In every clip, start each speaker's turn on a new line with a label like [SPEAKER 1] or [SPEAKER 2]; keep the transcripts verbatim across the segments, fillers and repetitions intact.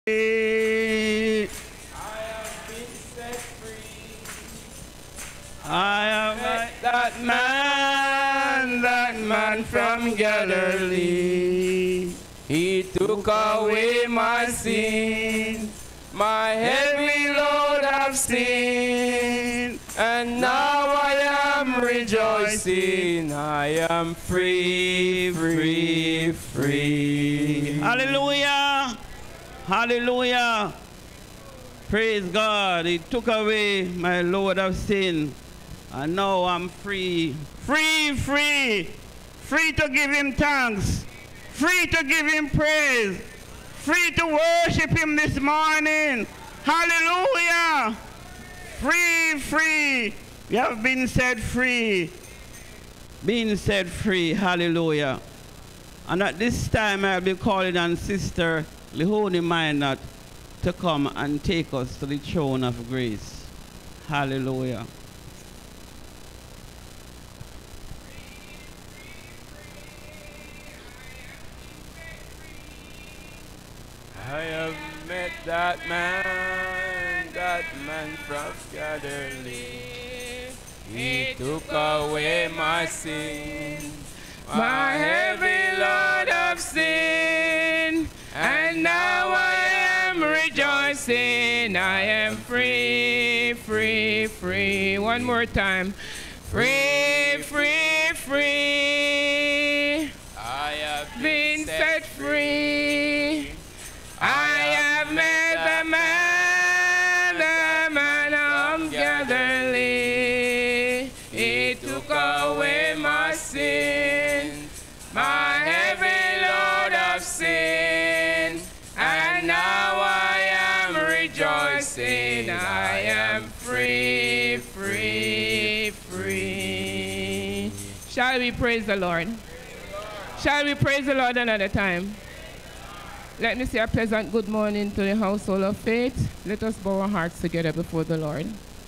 [SPEAKER 1] I am like that man, that man from Galilee. He took away my sin, my heavy load of sin, and now I am rejoicing. I am free, free, free. Hallelujah! Hallelujah! Praise God. He took away my load of sin. And now I'm free. Free, free. Free to give him thanks. Free to give him praise. Free to worship him this morning. Hallelujah. Free, free. We have been set free. Being set free. Hallelujah. And at this time I'll be calling on Sister Leonie Minot to come and take us to the throne of grace. Hallelujah. I have met that man, that man from Galilee. He took away my sin, my heavy load of sin, and now I am rejoicing. I am free, free, free. One more time. Free, free, free. I have been set free. I have met the man, the man of Galilee. He took away my sin, my heavy load of sin, and now I am rejoicing. I am free, free, free. Shall we praise the Lord? Shall we praise the Lord another time? Let me say a pleasant good morning to the household of faith. Let us bow our hearts together before the Lord.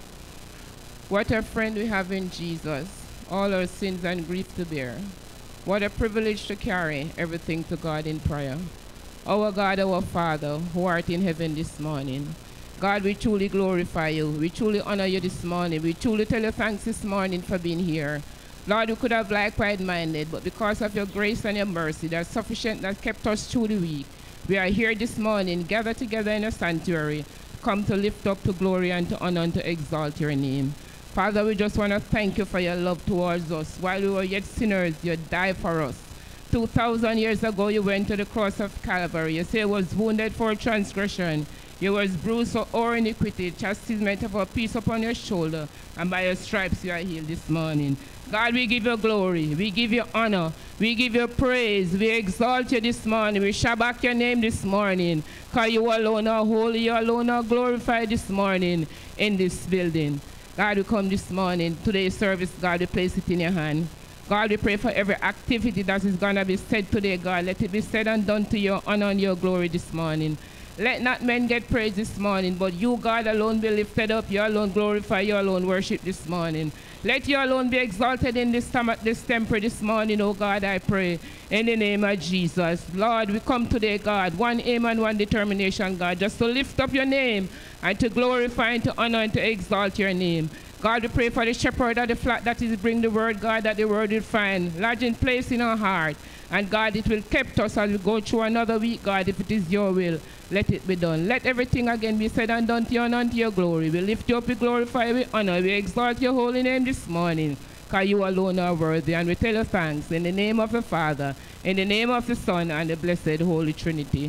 [SPEAKER 1] What a friend we have in Jesus, all our sins and grief to bear. What a privilege to carry everything to God in prayer. Our God, our Father, who art in heaven this morning. God, we truly glorify you. We truly honor you this morning. We truly tell you thanks this morning for being here. Lord, we could have likewise minded, but because of your grace and your mercy, that's sufficient that kept us through the week. We are here this morning, gathered together in a sanctuary, come to lift up to glory and to honor and to exalt your name. Father, we just want to thank you for your love towards us. While we were yet sinners, you died for us. Two thousand years ago, you went to the cross of Calvary. You say you was wounded for transgression. You was bruised for our iniquity, chastisement of our peace upon your shoulder, and by your stripes you are healed this morning. God, we give you glory, we give you honor, we give you praise, we exalt you this morning, we shabak your name this morning, because you alone are holy, you alone are glorified this morning in this building. God, we come this morning, today's service, God, we place it in your hand. God, we pray for every activity that is going to be said today, God. Let it be said and done to your honor and your glory this morning. Let not men get praise this morning, but you, God, alone be lifted up. You alone glorify, you alone worship this morning. Let you alone be exalted in this, time, this temple this morning, oh God, I pray, in the name of Jesus. Lord, we come today, God, one aim and one determination, God, just to lift up your name and to glorify and to honor and to exalt your name. God, we pray for the shepherd of the flock that is bring the word, God, that the word will find lodging place in our heart. And God, it will keep us as we go through another week, God, if it is your will. Let it be done. Let everything again be said and done to you and unto your glory. We lift you up, we glorify, we honor, we exalt your holy name this morning, because you alone are worthy. And we tell you thanks in the name of the Father, in the name of the Son, and the blessed Holy Trinity.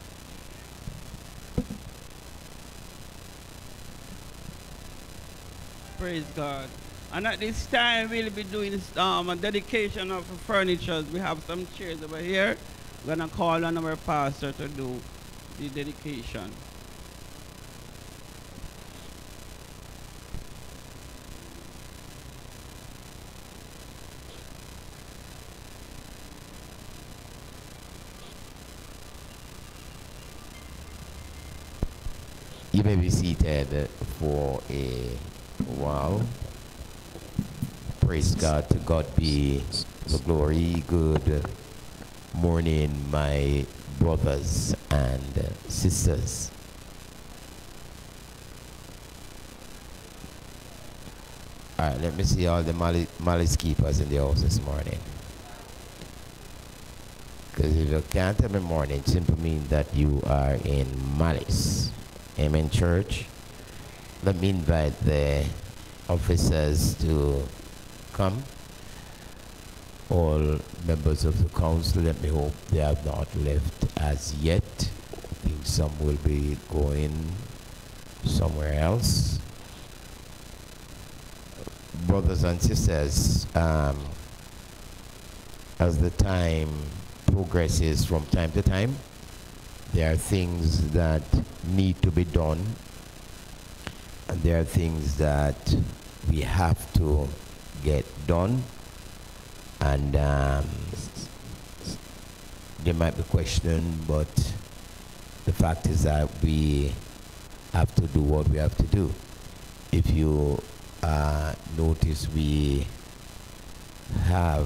[SPEAKER 1] Praise God. And at this time, we'll be doing um, a dedication of furniture. We have some chairs over here. We're going to call on our pastor to do the dedication.
[SPEAKER 2] You may be seated for a while. Praise God. To God be the glory. Good morning, my brothers and uh, sisters. All right, let me see all the malice, malice keepers in the house this morning. Because if you can't every morning, it simply means that you are in malice. Amen, church? Let me invite the officers to come. All members of the council, let me hope they have not left as yet. I think some will be going somewhere else. Brothers and sisters, um, as the time progresses from time to time, there are things that need to be done, and there are things that we have to get done. And um, they might be questioned, but the fact is that we have to do what we have to do. If you uh, notice, we have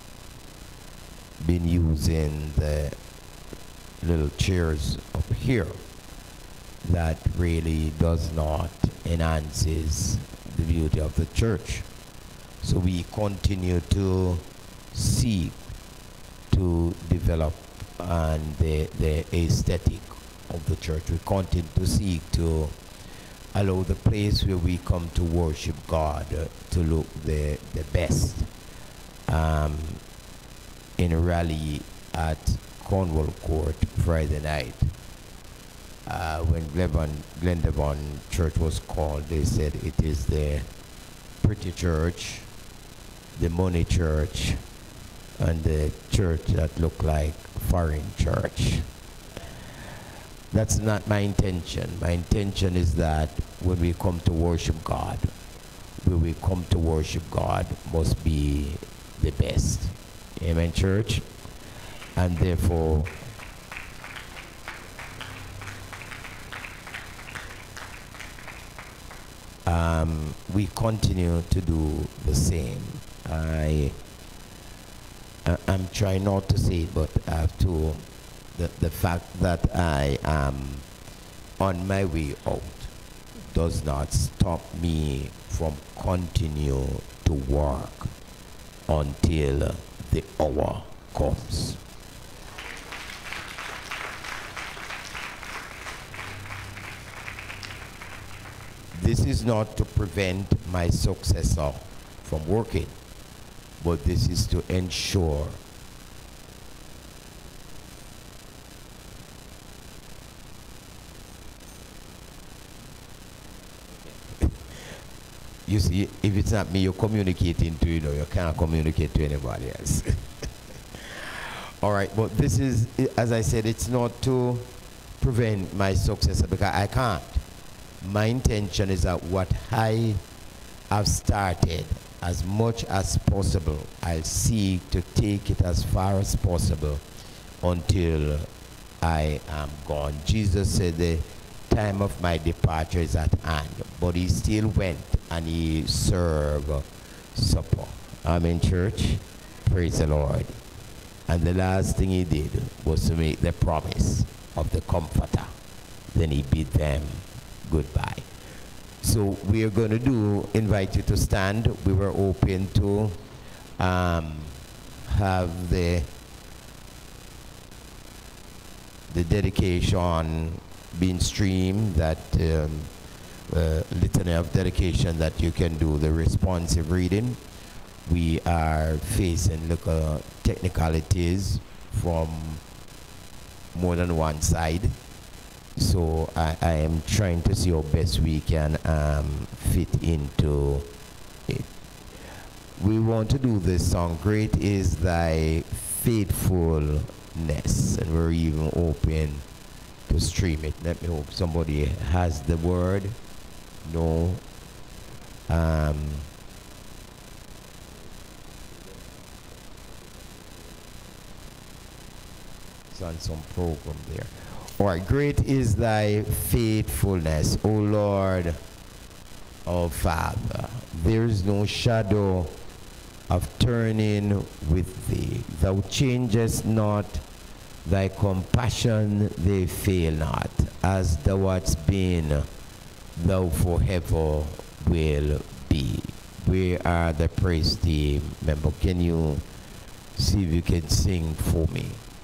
[SPEAKER 2] been using the little chairs up here. That really does not enhances the beauty of the church. So we continue to seek to develop and the, the aesthetic of the church. We continue to seek to allow the place where we come to worship God uh, to look the, the best. Um, in a rally at Cornwall Court Friday night, uh, when Glendavon Church was called, they said it is the pretty church, the money church, and the church that look like foreign church. That's not my intention. My intention is that when we come to worship God, when we come to worship God must be the best. Amen, church? And therefore, um, we continue to do the same. I I'm trying not to say it, but I have to. The, the fact that I am on my way out does not stop me from continue to work until the hour comes. This is not to prevent my successor from working, but this is to ensure you see, if it's not me you're communicating to, you know, you can't communicate to anybody else. All right, but this is, as I said, it's not to prevent my successor because I can't. My intention is that what I have started, as much as possible, I'll seek to take it as far as possible until I am gone. Jesus said the time of my departure is at hand, but he still went and he served supper. Amen, church? Praise the Lord. And the last thing he did was to make the promise of the Comforter. Then he bid them goodbye. So we are going to do, invite you to stand. We were open to um, have the, the dedication being streamed, that um, uh, litany of dedication that you can do, the responsive reading. We are facing little technicalities from more than one side. So I, I am trying to see how best we can um, fit into it. We want to do this song, Great is Thy Faithfulness, and we're even open to stream it. Let me hope somebody has the word. No. Um, it's on some program there. All right, great is thy faithfulness, O Lord, our Father. There is no shadow of turning with thee. Thou changest not Thy compassion they fail not, as thou hast been, thou forever will be. Where are the praise team member? Can you see if you can sing for me?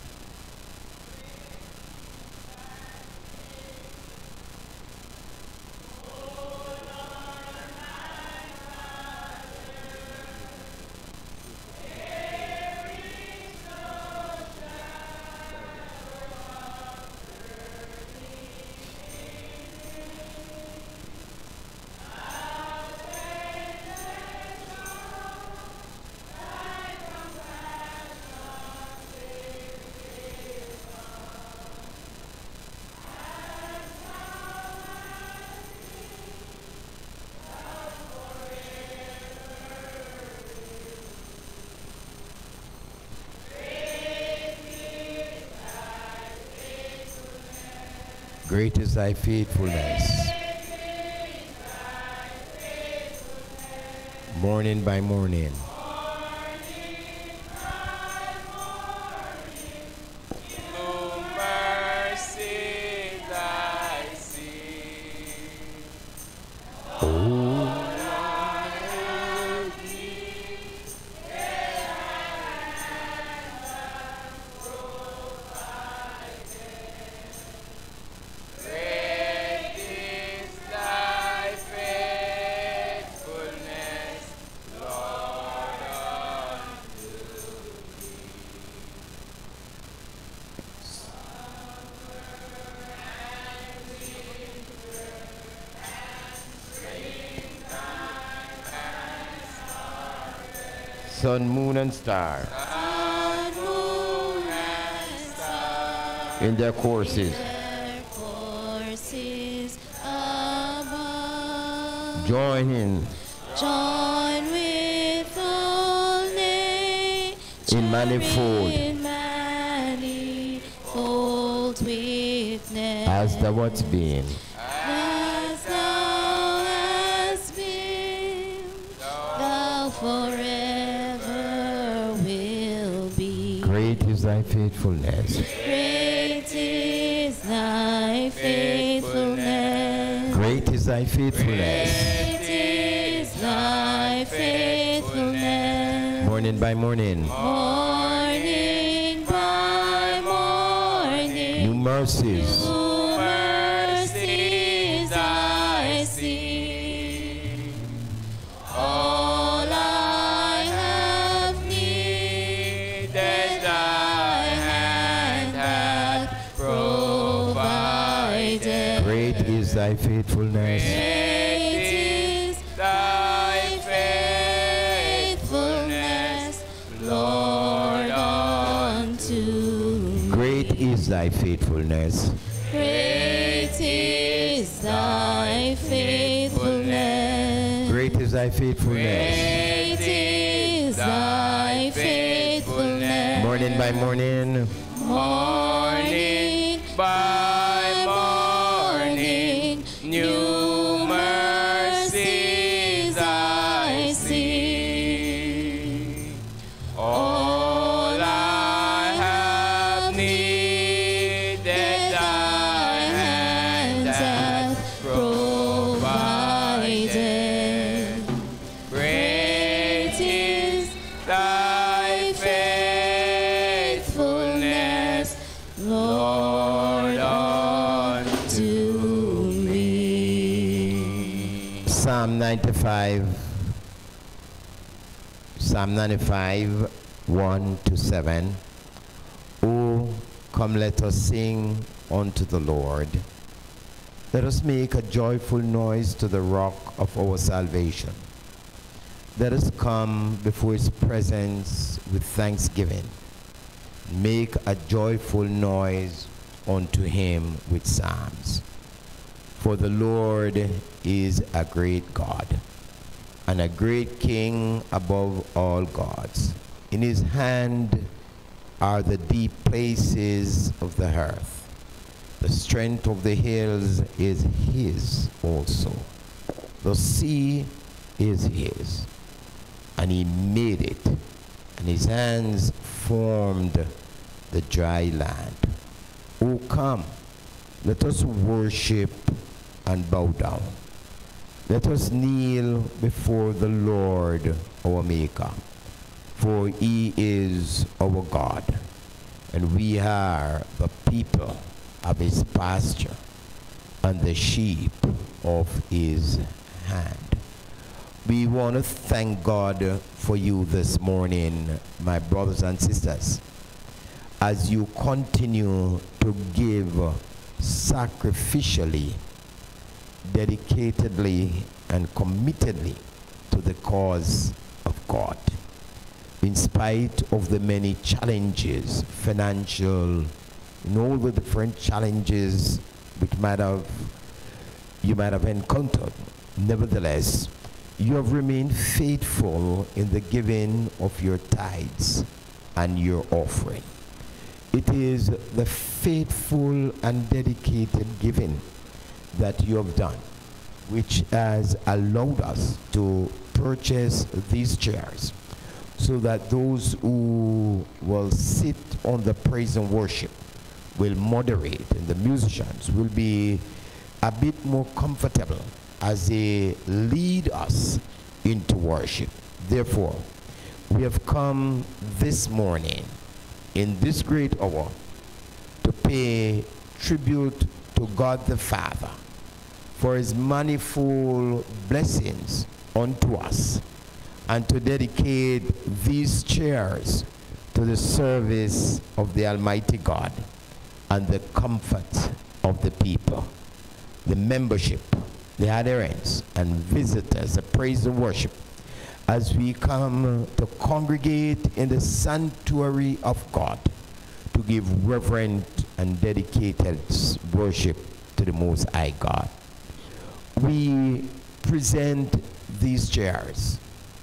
[SPEAKER 2] Great is thy faithfulness. Morning by morning.
[SPEAKER 1] New mercy I see.
[SPEAKER 2] Oh,
[SPEAKER 1] Great is thy faithfulness, Lord, unto me.
[SPEAKER 2] sun, moon, and star
[SPEAKER 1] Sun, moon, and stars,
[SPEAKER 2] in their courses.
[SPEAKER 3] Their courses above.
[SPEAKER 2] Join in
[SPEAKER 3] Join with all nature
[SPEAKER 2] in manifold
[SPEAKER 3] in manifold witness.
[SPEAKER 2] as thou hast been.
[SPEAKER 3] As thou hast been, thou forever will be.
[SPEAKER 2] Great is thy faithfulness.
[SPEAKER 3] Great is thy faithfulness.
[SPEAKER 2] Great is thy faithfulness.
[SPEAKER 3] Great is thy faithfulness.
[SPEAKER 2] Morning by morning.
[SPEAKER 3] Morning by morning.
[SPEAKER 2] New mercies.
[SPEAKER 3] New mercies I see. All I have needed, thy hand hath provided.
[SPEAKER 2] Great is thy faithfulness.
[SPEAKER 3] Great is
[SPEAKER 1] thy
[SPEAKER 3] faithfulness, Lord, unto me.
[SPEAKER 2] Great is thy faithfulness.
[SPEAKER 3] Great is thy faithfulness.
[SPEAKER 2] Great is thy faithfulness.
[SPEAKER 3] Great is thy faithfulness.
[SPEAKER 2] Morning by morning.
[SPEAKER 1] morning by morning, new mercies I see. All I have needed, thy hand hath provided. Great is thy faithfulness, Lord, unto me.
[SPEAKER 2] Psalm ninety-five. Psalm ninety-five, one to seven. Oh, come let us sing unto the Lord. Let us make a joyful noise to the rock of our salvation. Let us come before his presence with thanksgiving. Make a joyful noise unto him with psalms. For the Lord is a great God, and a great King above all gods. In his hand are the deep places of the earth. The strength of the hills is his also. The sea is his, and he made it, and his hands formed the dry land. Oh, come, let us worship and bow down. Let us kneel before the Lord our Maker, for he is our God, and we are the people of his pasture and the sheep of his hand. We want to thank God for you this morning, my brothers and sisters, as you continue to give sacrificially, dedicatedly, and committedly to the cause of God. In spite of the many challenges, financial, and all the different challenges which might have, you might have encountered, nevertheless, you have remained faithful in the giving of your tithes and your offering. It is the faithful and dedicated giving that you have done which has allowed us to purchase these chairs, so that those who will sit on the praise and worship will moderate, and the musicians will be a bit more comfortable as they lead us into worship. Therefore, we have come this morning in this great hour to pay tribute to God the Father for his manifold blessings unto us, and to dedicate these chairs to the service of the Almighty God and the comfort of the people, the membership, the adherents, and visitors, the praise and worship, as we come to congregate in the sanctuary of God to give reverent and dedicated worship to the Most High God. We present these chairs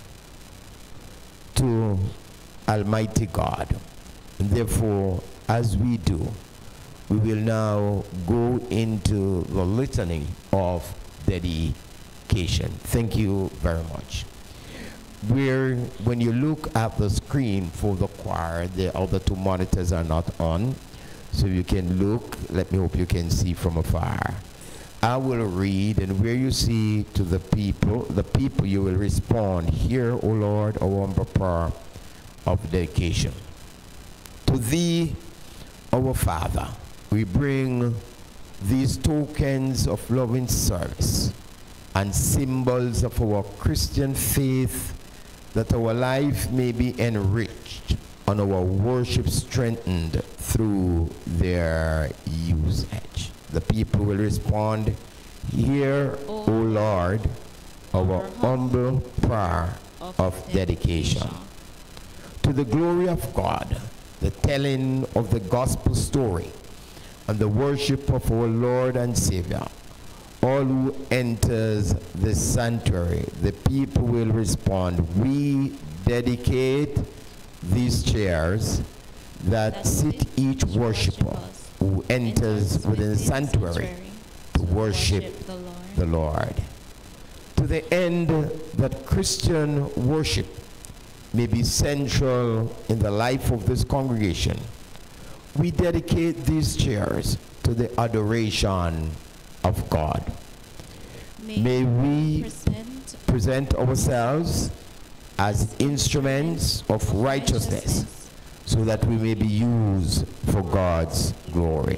[SPEAKER 2] to Almighty God, and therefore, as we do, we will now go into the litany of dedication. Thank you very much. Where, when you look at the screen for the choir, the other two monitors are not on, so you can look. Let me hope you can see from afar. I will read, and where you see to the people, the people you will respond, "Hear, O Lord, our humble prayer of dedication. To thee, our Father, we bring these tokens of loving service and symbols of our Christian faith, that our life may be enriched and our worship strengthened through their usage." The people will respond, "Hear, O Lord, our humble prayer of dedication." To the glory of God, the telling of the gospel story and the worship of our Lord and Savior, all who enters the sanctuary, the people will respond, "We dedicate these chairs that sit each worshiper who enters within the sanctuary to worship the Lord." To the end that Christian worship may be central in the life of this congregation, we dedicate these chairs to the adoration of God. May we present ourselves as instruments of righteousness, so that we may be used for God's glory.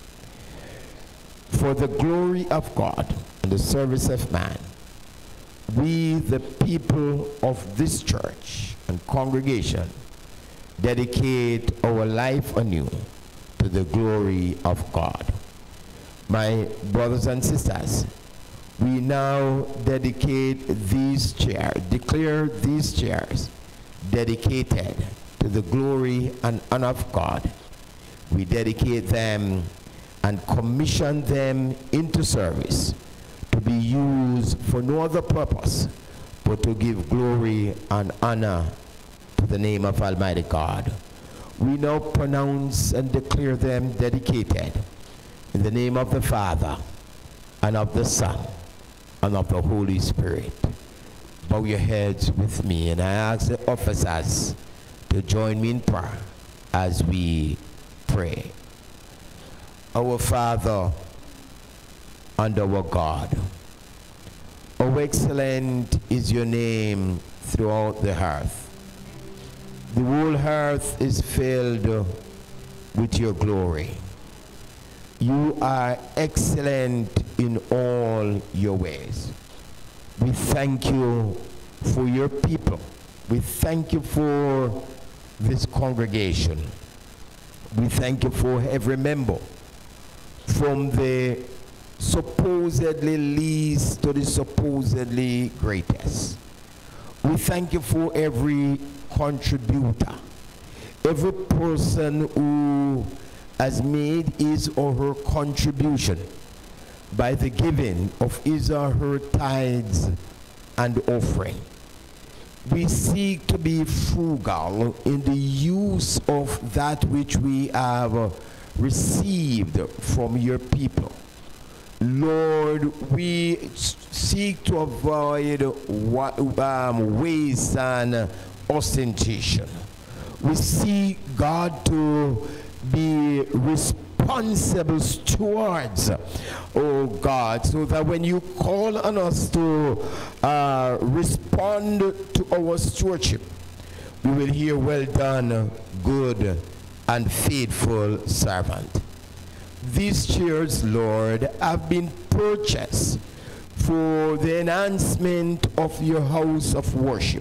[SPEAKER 2] For the glory of God and the service of man, we, the people of this church and congregation, dedicate our life anew to the glory of God. My brothers and sisters, we now dedicate these chairs, declare these chairs dedicated to the glory and honor of God. We dedicate them and commission them into service to be used for no other purpose but to give glory and honor to the name of Almighty God. We now pronounce and declare them dedicated in the name of the Father and of the Son and of the Holy Spirit. Bow your heads with me, and I ask the officers to join me in prayer as we pray. Our Father and our God, how excellent is your name throughout the earth. The whole earth is filled with your glory. You are excellent in all your ways. We thank you for your people. We thank you for this congregation. We thank you for every member, from the supposedly least to the supposedly greatest. We thank you for every contributor, every person who has made his or her contribution by the giving of his or her tithes and offering. We seek to be frugal in the use of that which we have received from your people. Lord, we seek to avoid um, waste and ostentation. We seek, God, to be responsible stewards, oh God, so that when you call on us to uh, respond to our stewardship, we will hear, well done, good and faithful servant. These chairs, Lord, have been purchased for the enhancement of your house of worship.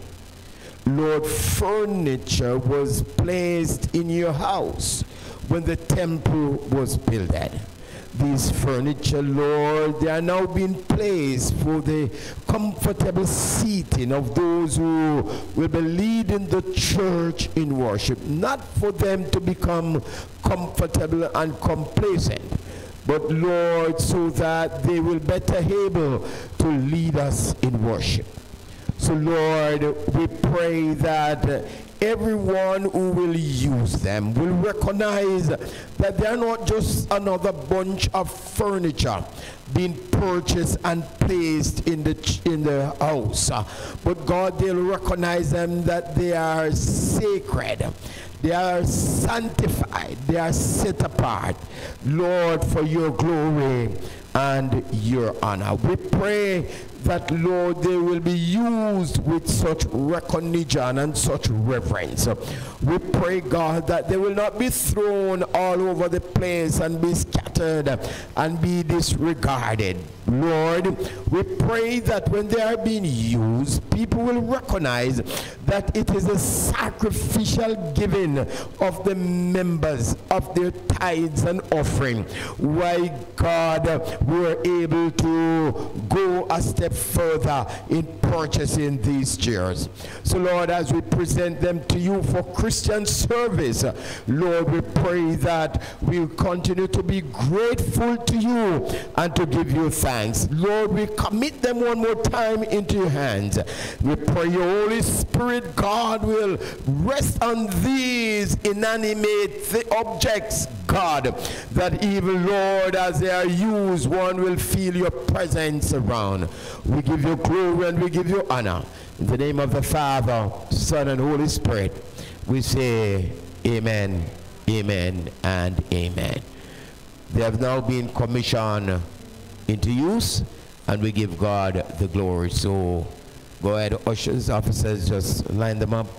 [SPEAKER 2] Lord, furniture was placed in your house when the temple was builded. These furniture, Lord, they are now being placed for the comfortable seating of those who will be leading the church in worship, not for them to become comfortable and complacent, but Lord, so that they will better able to lead us in worship. So Lord, we pray that everyone who will use them will recognize that they are not just another bunch of furniture being purchased and placed in the in the house, but God, they'll recognize them that they are sacred, they are sanctified, they are set apart, Lord, for your glory and your honor. We pray that, Lord, they will be used with such recognition and such reverence. We pray, God, that they will not be thrown all over the place and be scattered and be disregarded. Lord, we pray that when they are being used, people will recognize that it is a sacrificial giving of the members of their tithes and offering. Why, God, we are able to go a step further in purchasing these chairs. So, Lord, as we present them to you for Christian service, Lord, we pray that we'll continue to be grateful to you and to give you thanks. Lord, we commit them one more time into your hands. We pray your Holy Spirit, God, will rest on these inanimate th objects, God, that even, Lord, as they are used, one will feel your presence around. We give you glory and we give you honor. In the name of the Father, Son, and Holy Spirit, we say amen, amen, and amen. They have now been commissioned into use, and we give God the glory. So go ahead, ushers, officers, just line them up,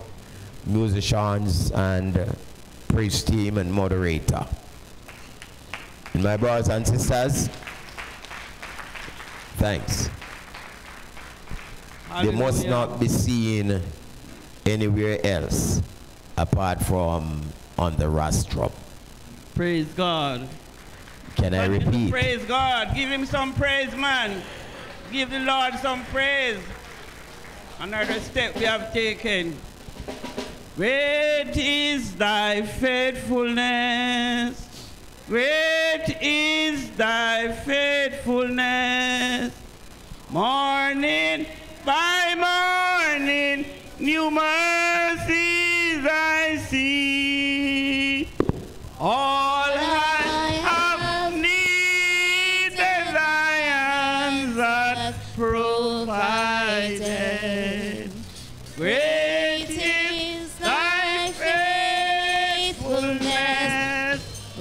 [SPEAKER 2] musicians, and uh, praise team and moderator. And my brothers and sisters, thanks. Hallelujah. They must not be seen anywhere else apart from on the rostrum.
[SPEAKER 4] Praise God.
[SPEAKER 2] Can I repeat?
[SPEAKER 4] Praise God. Give him some praise, man. Give the Lord some praise. Another step we have taken. Great is thy faithfulness. Great is thy faithfulness. Morning by morning, new mercies I see. All I have needed, thy hands have provided. Great is thy faithfulness.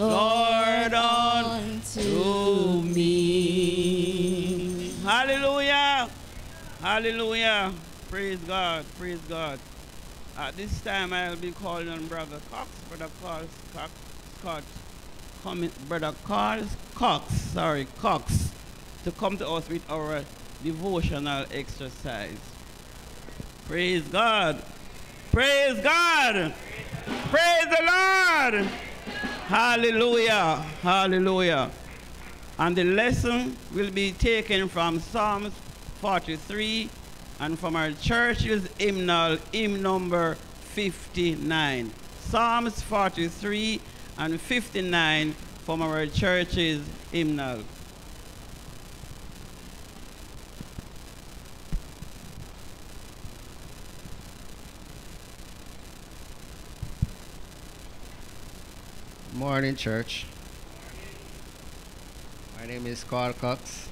[SPEAKER 4] Hallelujah. Hallelujah. Praise God. Praise God. At this time, I'll be calling on Brother Cox. Brother Cox. Cox. Cox. Coming, Brother Cox. Cox. Sorry, Cox. To come to us with our devotional exercise. Praise God. Praise God. Praise the Lord. Hallelujah. Hallelujah. And the lesson will be taken from Psalms forty-three and from our church's hymnal, hymn number fifty-nine. Psalms forty-three and fifty-nine from our church's hymnal.
[SPEAKER 5] Morning, church. My name is Carl Cox,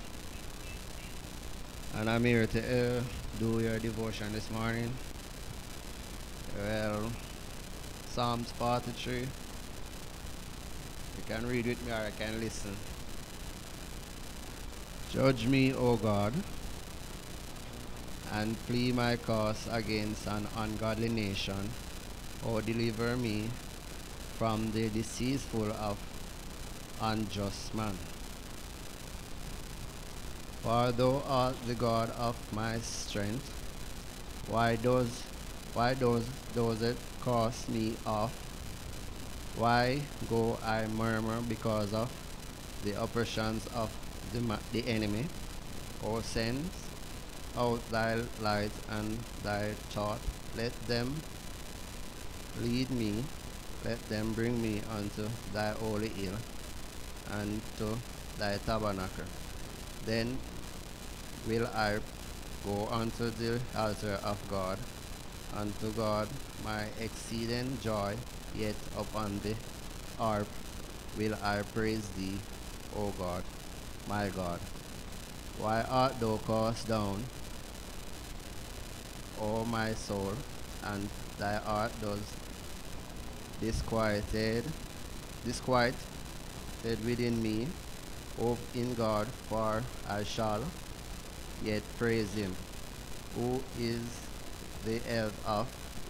[SPEAKER 5] and I'm here to uh, do your devotion this morning. Well, Psalms forty-three. You can read with me or I can listen. Judge me, O God, and plead my cause against an ungodly nation, or deliver me from the deceitful of unjust man. For thou art the God of my strength. Why does why does does it cast me off? Why go I murmur because of the oppressions of the, the enemy? O send out thy light and thy thought. Let them lead me. Let them bring me unto thy holy hill and to thy tabernacle. Then will I go unto the altar of God, unto God my exceeding joy, yet upon the harp will I praise thee, O God, my God. Why art thou cast down, O my soul, and thy heart does disquieted, disquieted within me? Hope in God, for I shall yet praise him, who is the health of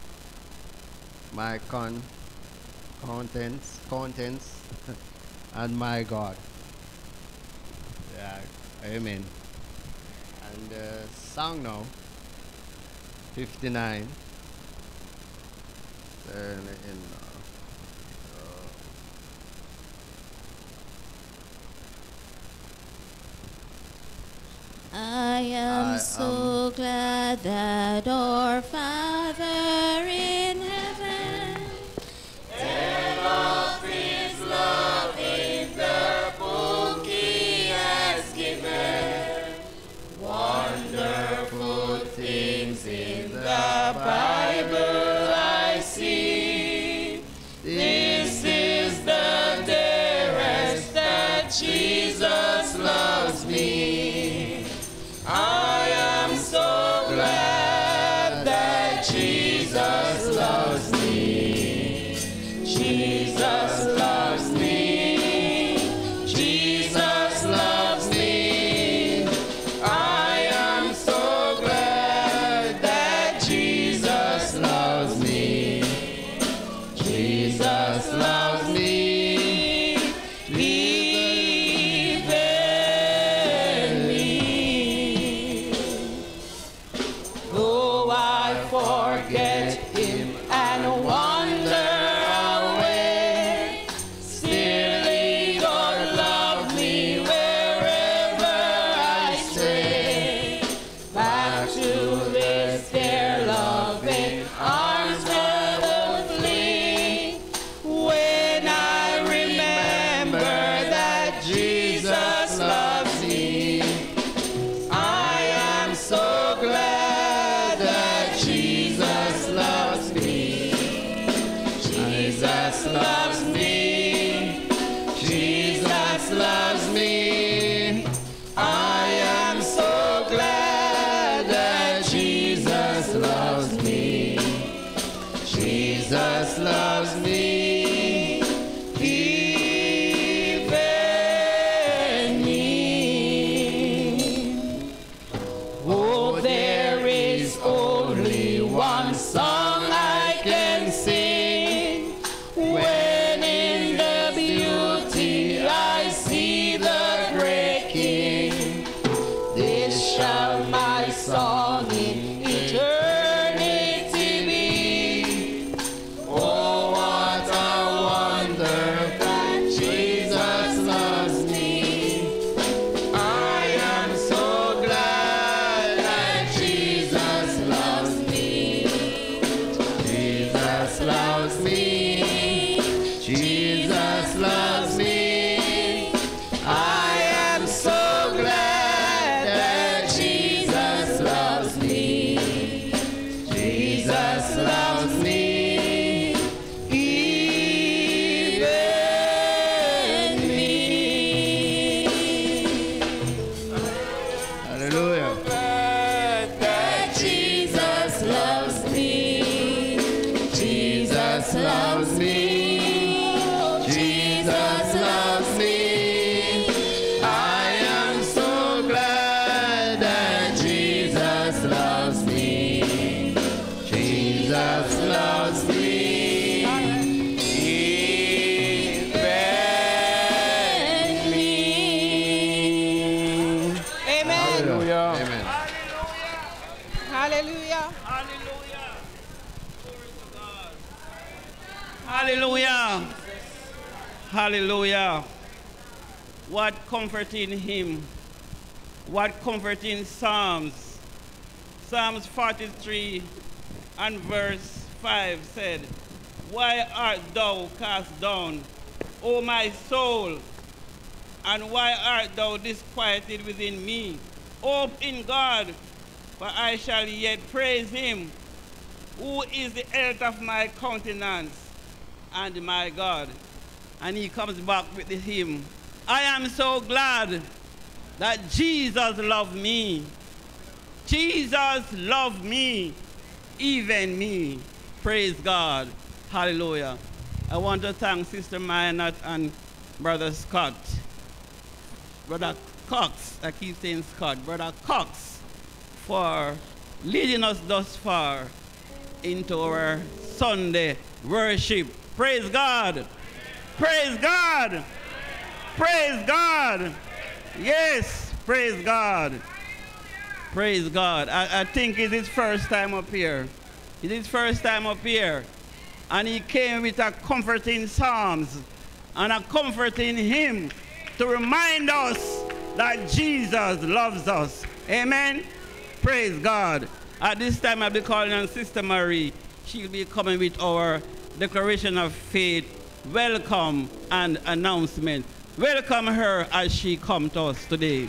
[SPEAKER 5] my con contents, contents and my God. Yeah, amen. And uh, song now, fifty-nine. Turn it in. Uh,
[SPEAKER 3] I am
[SPEAKER 5] I
[SPEAKER 3] so glad that our Father in heaven tell of his love in the book he has given. Wonderful things in the Bible I see. This is the dearest that Jesus loves me. I am so glad that Jesus
[SPEAKER 1] Hallelujah.
[SPEAKER 5] Amen.
[SPEAKER 3] Hallelujah.
[SPEAKER 4] Hallelujah. Glory to God. Hallelujah. Hallelujah. What comforting hymn. What comforting Psalms. Psalms forty-three and verse five said, why art thou cast down, O my soul? And why art thou disquieted within me? Hope in God, for I shall yet praise him, who is the health of my countenance and my God. And he comes back with the hymn, I am so glad that Jesus loved me. Jesus loved me, even me. Praise God. Hallelujah. I want to thank Sister Minot and Brother Scott. Brother Cox, I keep saying Scott. Brother Cox, for leading us thus far into our Sunday worship. Praise God. Praise God. Praise God. Yes, praise God. Praise God. I, I think it's his first time up here. It's his first time up here. And he came with a comforting psalms and a comforting hymn to remind us that Jesus loves us. Amen. Praise God. At this time, I'll be calling on Sister Marie. She'll be coming with our declaration of faith, welcome, and announcement. Welcome her as she comes to us today.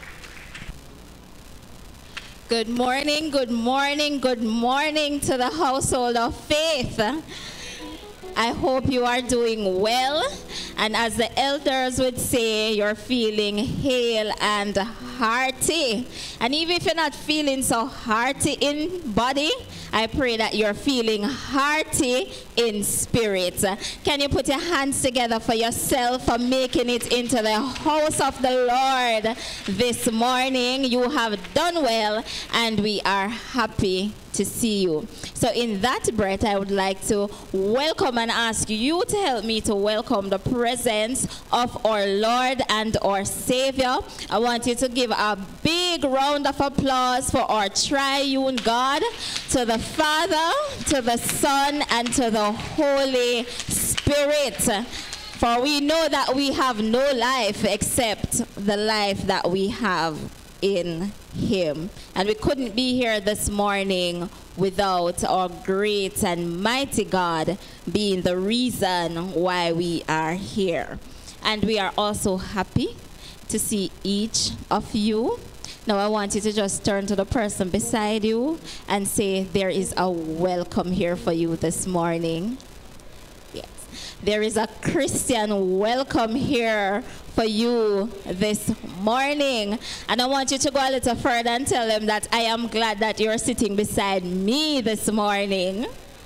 [SPEAKER 6] Good morning, good morning, good morning to the household of faith. I hope you are doing well. And as the elders would say, you're feeling hale and hearty. And even if you're not feeling so hearty in body, I pray that you're feeling hearty in spirit. Can you put your hands together for yourself for making it into the house of the Lord this morning? You have done well, and we are happy to see you. So in that breath, I would like to welcome and ask you to help me to welcome the presence of our Lord and our Savior. I want you to give a big round of applause for our triune God, to the Father, to the Son, and to the Holy Spirit. For we know that we have no life except the life that we have in him. And we couldn't be here this morning without our great and mighty God being the reason why we are here. And we are also happy to see each of you. Now I want you to just turn to the person beside you and say, there is a welcome here for you this morning. Yes. There is a Christian welcome here for you this morning. And I want you to go a little further and tell them that I am glad that you're sitting beside me this morning.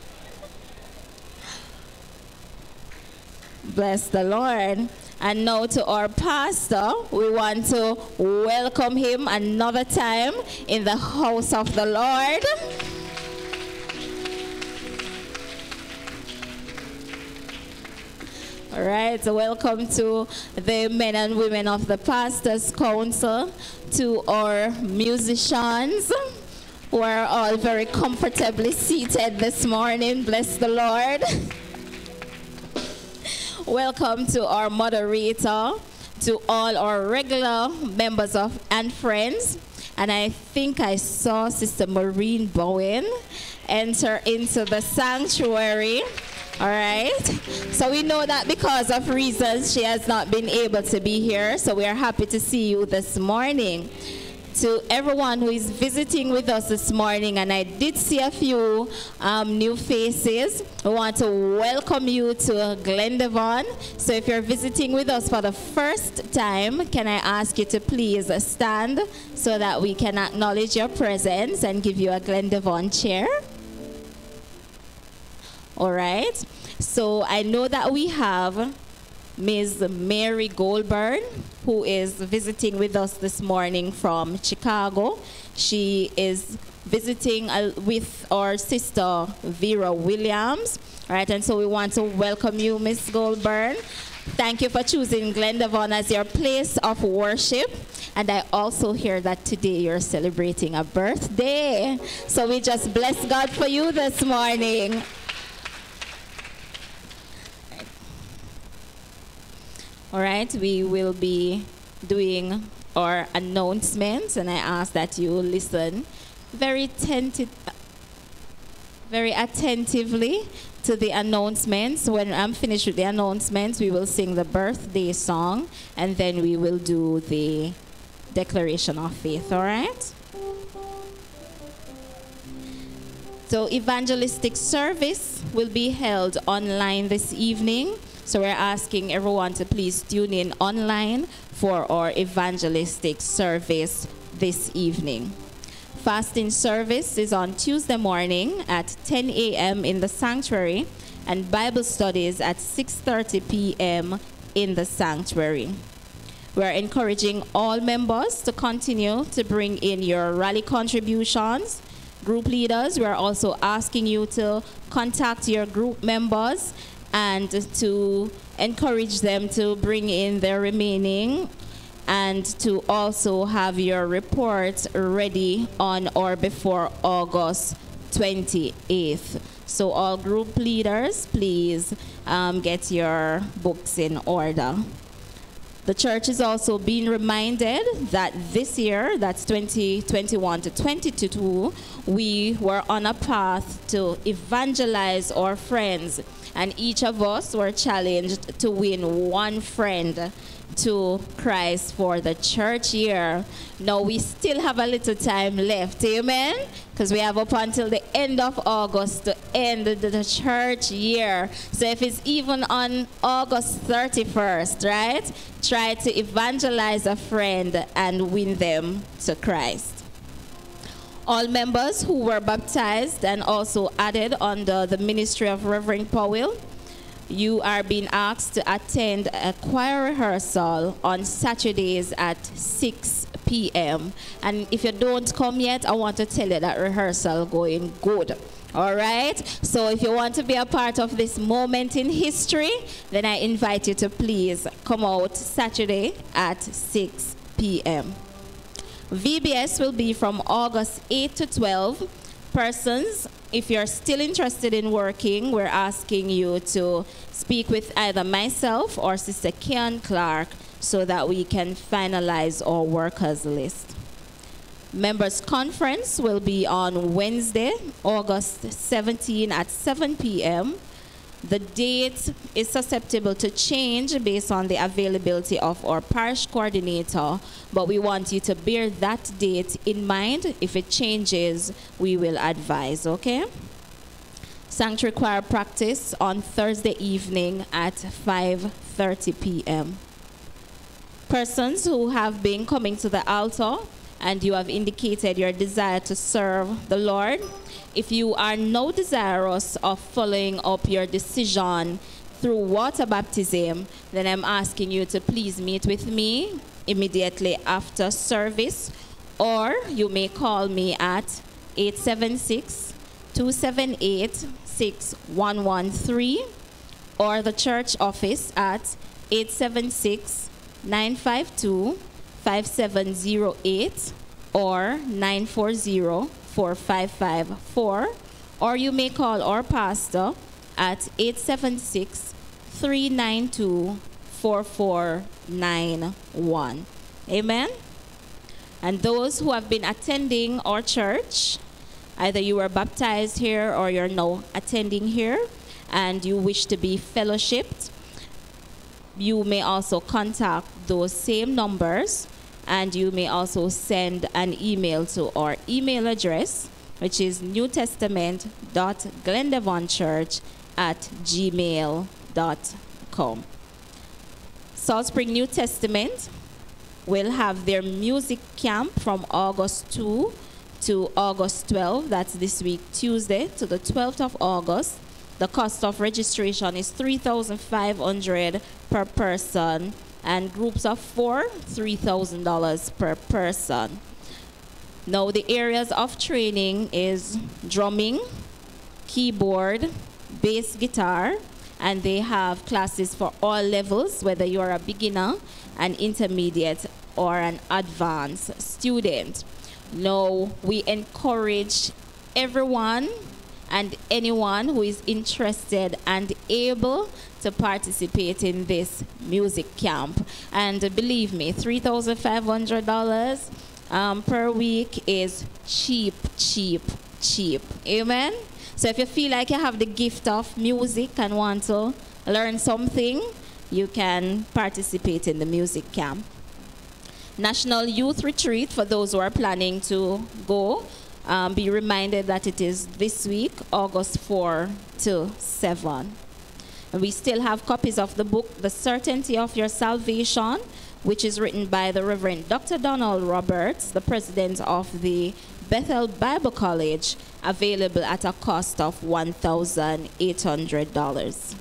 [SPEAKER 6] Bless the Lord. And now to our pastor, we want to welcome him another time in the house of the Lord. All right, so welcome to the men and women of the Pastors' Council, to our musicians who are all very comfortably seated this morning. Bless the Lord. Welcome to our moderator, to all our regular members of and friends. And I think I saw Sister Maureen Bowen enter into the sanctuary. All right. So we know that because of reasons she has not been able to be here. So we are happy to see you this morning. To everyone who is visiting with us this morning, and I did see a few um, new faces, we want to welcome you to Glendavon. So if you're visiting with us for the first time, can I ask you to please stand so that we can acknowledge your presence and give you a Glendavon chair? All right. So I know that we have Miz Mary Goldburn, who is visiting with us this morning from Chicago. She is visiting uh, with our sister Vera Williams. All right, and so we want to welcome you, Miz Goldburn. Thank you for choosing Glendavon as your place of worship. And I also hear that today you're celebrating a birthday. So we just bless God for you this morning. All right, we will be doing our announcements, and I ask that you listen very tenti- very attentively to the announcements. When I'm finished with the announcements, we will sing the birthday song, and then we will do the declaration of faith, all right? So evangelistic service will be held online this evening. So we're asking everyone to please tune in online for our evangelistic service this evening. Fasting service is on Tuesday morning at ten a m in the sanctuary, and Bible studies at six thirty p m in the sanctuary. We're encouraging all members to continue to bring in your rally contributions. Group leaders, we're also asking you to contact your group members and to encourage them to bring in their remaining, and to also have your report ready on or before August twenty-eighth. So all group leaders, please um, get your books in order. The church is also being reminded that this year, that's twenty twenty-one to twenty-two, we were on a path to evangelize our friends, and each of us were challenged to win one friend to Christ for the church year. Now we still have a little time left, amen? Because we have up until the end of August to end the, the church year. So if it's even on August thirty-first, right? Try to evangelize a friend and win them to Christ. All members who were baptized and also added under the ministry of Reverend Powell, you are being asked to attend a choir rehearsal on Saturdays at six p m And if you don't come yet, I want to tell you that rehearsal going good. All right? So if you want to be a part of this moment in history, then I invite you to please come out Saturday at six p m V B S will be from August eighth to twelfth. Persons, if you're still interested in working, we're asking you to speak with either myself or Sister Kian Clark so that we can finalize our workers list. Members Conference will be on Wednesday, August seventeenth at seven p m The date is susceptible to change based on the availability of our parish coordinator, but we want you to bear that date in mind. If it changes, we will advise, okay? Sanctuary choir practice on Thursday evening at five thirty p m Persons who have been coming to the altar and you have indicated your desire to serve the Lord, if you are now desirous of following up your decision through water baptism, then I'm asking you to please meet with me immediately after service, or you may call me at eight seven six, two seven eight, six one one three, or the church office at eight seven six, nine five two, five seven zero eight or nine four zero, four five five four, or you may call our pastor at eight seven six, three nine two, four four nine one. Amen? And those who have been attending our church, either you were baptized here or you're now attending here and you wish to be fellowshipped, you may also contact those same numbers, and you may also send an email to our email address, which is new testament dot glendevonchurch at gmail dot com. Salt Spring New Testament will have their music camp from August second to August twelfth. That's this week, Tuesday to the twelfth of August. The cost of registration is three thousand five hundred dollars per person, and groups of four, three thousand dollars per person. Now, the areas of training is drumming, keyboard, bass guitar, and they have classes for all levels, whether you're a beginner, an intermediate, or an advanced student. Now, we encourage everyone and anyone who is interested and able to participate in this music camp. And believe me, three thousand five hundred dollars um, per week is cheap, cheap, cheap. Amen? So if you feel like you have the gift of music and want to learn something, you can participate in the music camp. National Youth Retreat, for those who are planning to go, um, be reminded that it is this week, August fourth to seventh. And we still have copies of the book, The Certainty of Your Salvation, which is written by the Reverend Doctor Donald Roberts, the president of the Bethel Bible College, available at a cost of one thousand eight hundred dollars.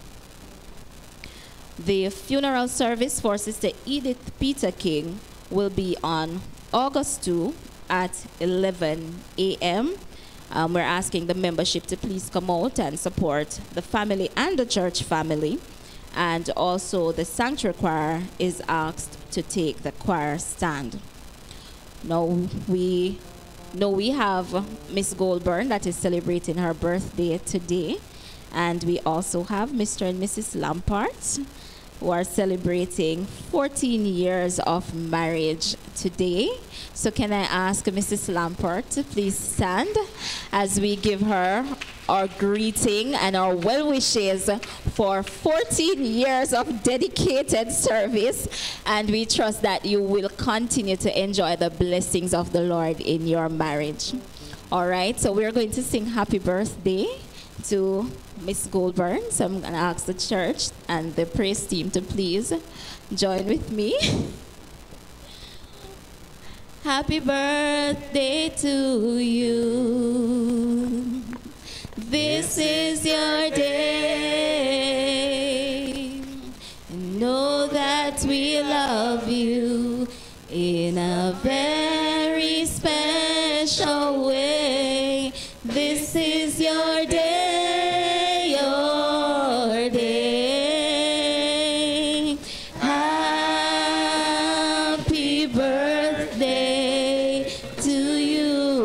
[SPEAKER 6] The funeral service for Sister Edith Peter King will be on August second at eleven a m Um, we're asking the membership to please come out and support the family and the church family. And also the sanctuary choir is asked to take the choir stand. Now we know we have Miss Goldburn that is celebrating her birthday today. And we also have Mister and Missus Lampart, who are celebrating fourteen years of marriage today. So can I ask Missus Lampart to please stand as we give her our greeting and our well wishes for fourteen years of dedicated service. And we trust that you will continue to enjoy the blessings of the Lord in your marriage. All right, so we're going to sing happy birthday to Miss Goldburn. So I'm going to ask the church and the praise team to please join with me. Happy birthday to you. This is your day. Know that we love you in a very special way. This is your day, your day. Happy birthday to you.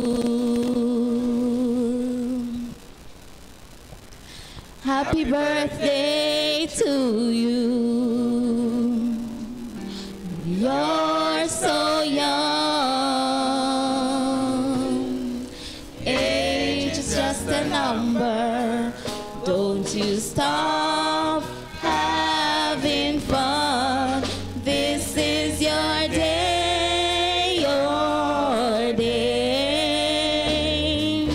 [SPEAKER 6] Happy birthday to you. You're so young. Age is just a number. Don't you stop having fun. This is your day, your day.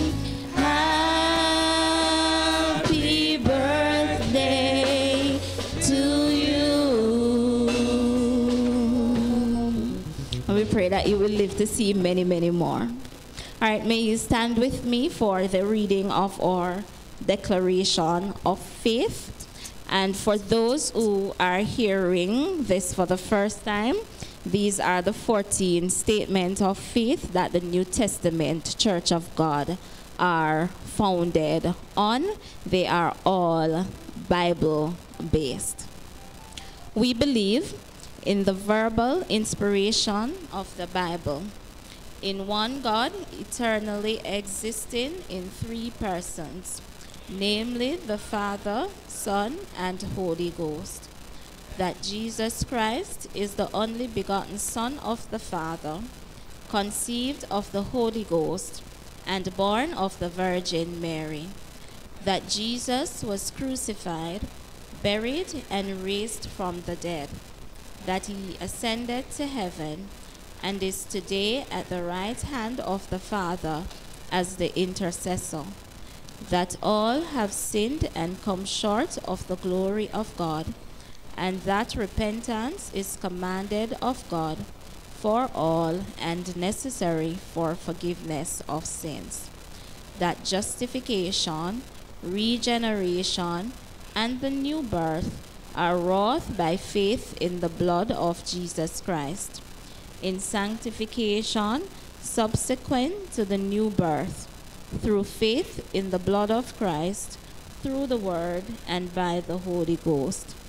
[SPEAKER 6] Happy birthday to you. And we pray that you will live to see many, many more. All right, may you stand with me for the reading of our declaration of faith. And for those who are hearing this for the first time, these are the fourteen statements of faith that the New Testament Church of God are founded on. They are all Bible-based. We believe in the verbal inspiration of the Bible, in one God, eternally existing in three persons, namely the Father, Son, and Holy Ghost. That Jesus Christ is the only begotten Son of the Father, conceived of the Holy Ghost, and born of the Virgin Mary. That Jesus was crucified, buried, and raised from the dead. That he ascended to heaven, and is today at the right hand of the Father as the intercessor. That all have sinned and come short of the glory of God, and that repentance is commanded of God for all and necessary for forgiveness of sins. That justification, regeneration, and the new birth are wrought by faith in the blood of Jesus Christ. In sanctification, subsequent to the new birth, through faith in the blood of Christ, through the Word, and by the Holy Ghost.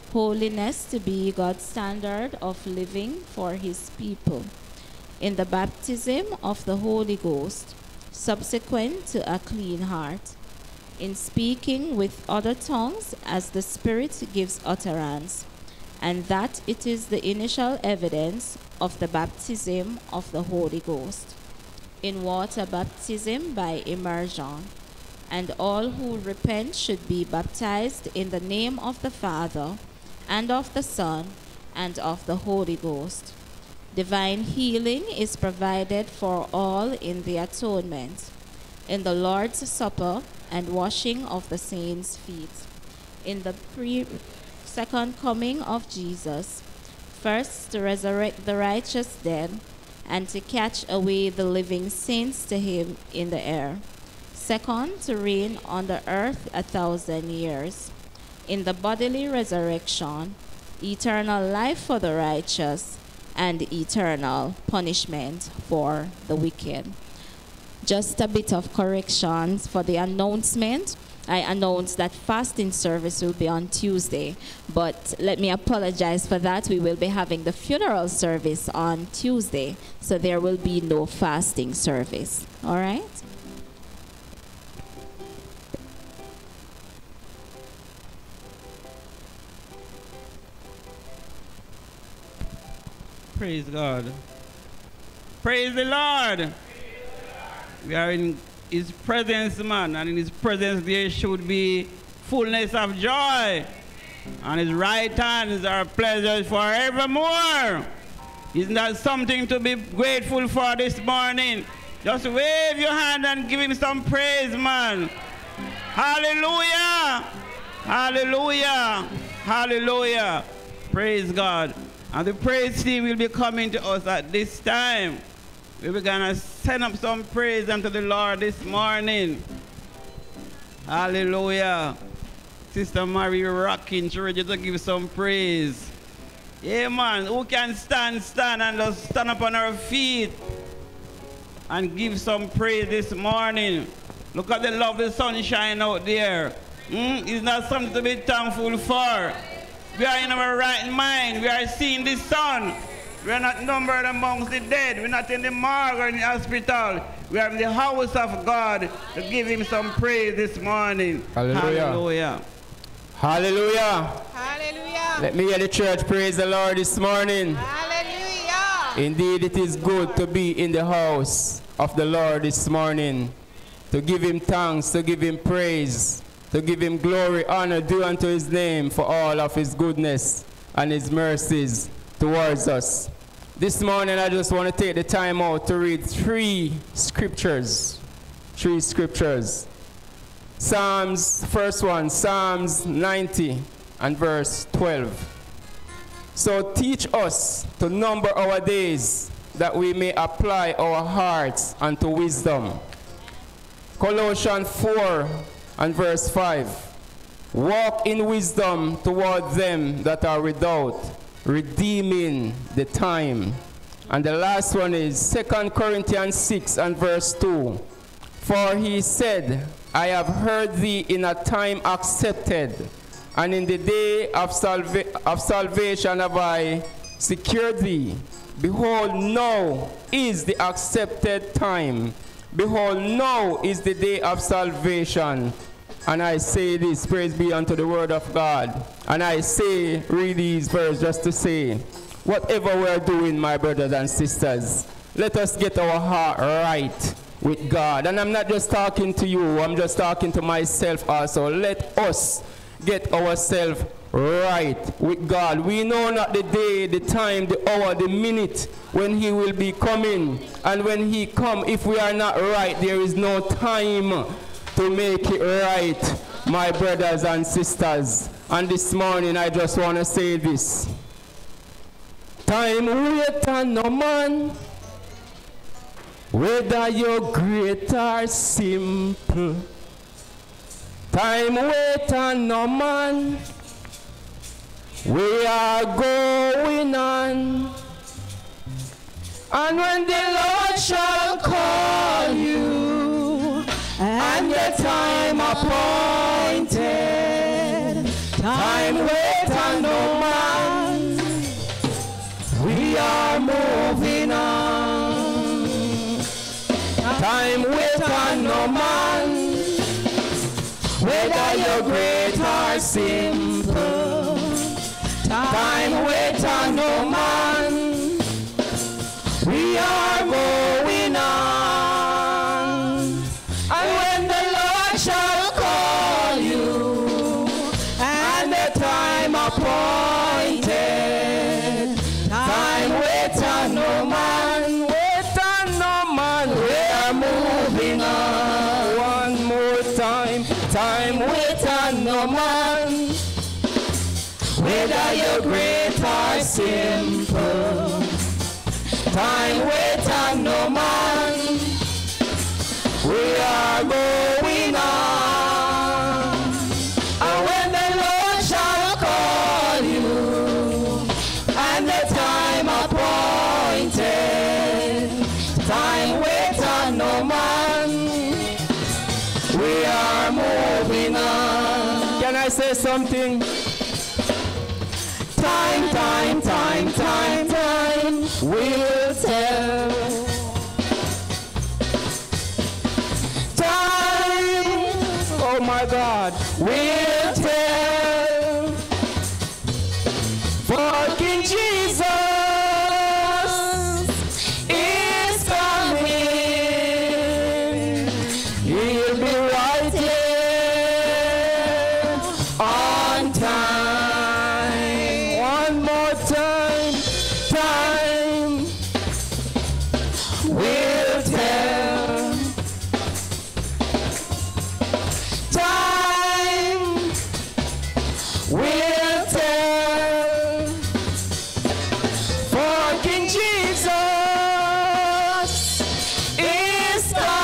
[SPEAKER 6] holiness to be God's standard of living for his people. In the baptism of the Holy Ghost, subsequent to a clean heart, in speaking with other tongues as the Spirit gives utterance, and that it is the initial evidence of the baptism of the Holy Ghost. In water baptism by immersion, and all who repent should be baptized in the name of the Father, and of the Son, and of the Holy Ghost. Divine healing is provided for all in the atonement, in the Lord's Supper, and washing of the saints' feet, in the pre second coming of Jesus, first to resurrect the righteous dead, and to catch away the living saints to him in the air, second to reign on the earth a thousand years, in the bodily resurrection, eternal life for the righteous, and eternal punishment for the wicked. Just a bit of corrections for the announcement. I announced that fasting service will be on Tuesday, but let me apologize for that. We will be having the funeral service on Tuesday, so there will be no fasting service. All right?
[SPEAKER 4] Praise God. Praise the Lord. We are in his presence, man, and in his presence there should be fullness of joy. And his right hands are pleasures forevermore. Isn't that something to be grateful for this morning? Just wave your hand and give him some praise, man. Hallelujah. Hallelujah. Hallelujah. Praise God. And the praise team will be coming to us at this time. We're going to send up some praise unto the Lord this morning. Hallelujah. Sister Mary rocking, she ready to give some praise. Yeah, man. Who can stand, stand, and just stand up on our feet and give some praise this morning? Look at the lovely sunshine out there. Mm? It's not something to be thankful for. We are in our right mind. We are seeing the sun. We are not numbered amongst the dead. We're not in the morgue or in the hospital. We are in the house of God to give him some praise this morning.
[SPEAKER 1] Hallelujah.
[SPEAKER 4] Hallelujah.
[SPEAKER 1] Hallelujah.
[SPEAKER 3] Hallelujah.
[SPEAKER 1] Let me hear the church praise the Lord this morning.
[SPEAKER 3] Hallelujah.
[SPEAKER 1] Indeed, it is good to be in the house of the Lord this morning, to give him thanks, to give him praise, to give him glory, honor due unto his name for all of his goodness and his mercies towards us. This morning, I just want to take the time out to read three scriptures. Three scriptures. Psalms, first one, Psalms ninety and verse twelve. So teach us to number our days, that we may apply our hearts unto wisdom. Colossians four and verse five. Walk in wisdom toward them that are without, redeeming the time. And the last one is Second Corinthians six and verse two. For he said, I have heard thee in a time accepted, and in the day of, salva of salvation have I secured thee. Behold, now is the accepted time. Behold, now is the day of salvation. And I say this, praise be unto the word of God. And I say, read these verses just to say, whatever we're doing, my brothers and sisters, let us get our heart right with God. And I'm not just talking to you, I'm just talking to myself also. Let us get ourselves right with God. We know not the day, the time, the hour, the minute when he will be coming. And when he come, if we are not right, there is no time to make it right, my brothers and sisters. And this morning I just want to say this. Time wait on no man, whether you're great or simple. Time wait on no man, we are going on. And when the Lord shall call you, and your time appointed, time wait on no
[SPEAKER 2] Time wait on no man, whether you're great or simple. Time wait on no man, we are going on. And when the Lord shall call you, and the time appointed, time wait on no man, wait on no man, we are moving on. One more time, time wait on no man, whether you're great or simple. Time wait on no man, we are going on. And when the Lord shall call you, and the time appointed, time wait on no man, we are moving on. Can I say something? Time, time, time, time, time, will tell. Time, oh my God, will tell. For King Jesus is coming. He'll be right here on time. One more time, time will tell. Time will tell. For King Jesus is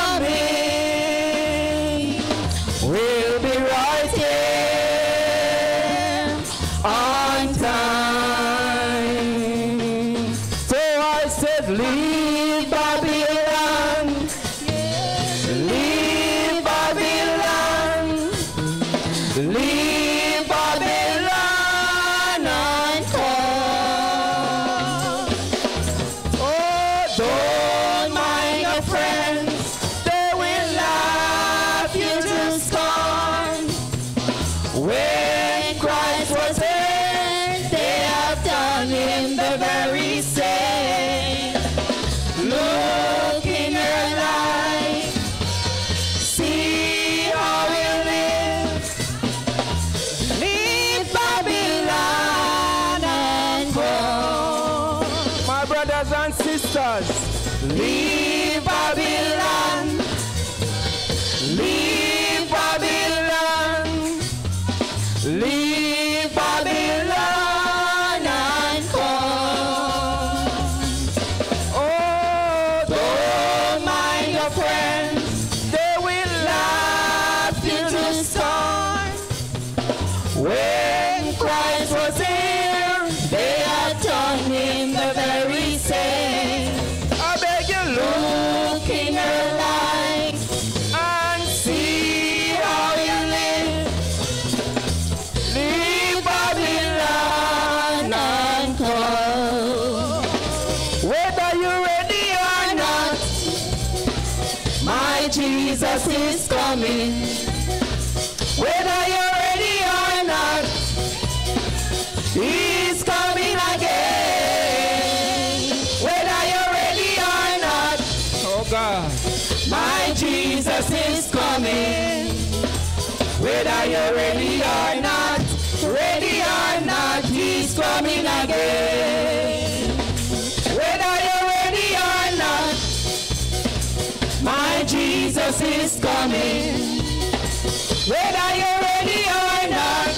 [SPEAKER 2] coming. We'll be right here on time. So I said, leave Babylon, leave Babylon, leave Babylon and come. Oh, don't mind your friends, they will laugh you to scorn. When Christ was here, they have done him the very same. Look in your life, see how we live. Leave Babylon and go. My brothers and sisters, leave Babylon, leave Babylon, leave Babylon and come. Oh, don't mind your friends, they will laugh you to scorn. When Christ was here, they had done him the very same. I beg you, look in your life and see how you live. Leave Babylon and come. Whether you're ready or not, my Jesus is coming. Whether you're ready or not, he's coming again. Whether you're ready or not, oh God, my Jesus is coming. Whether you're ready or not, ready or not, he's coming again. Whether you're ready or not, my Jesus is coming. Whether you're ready or not,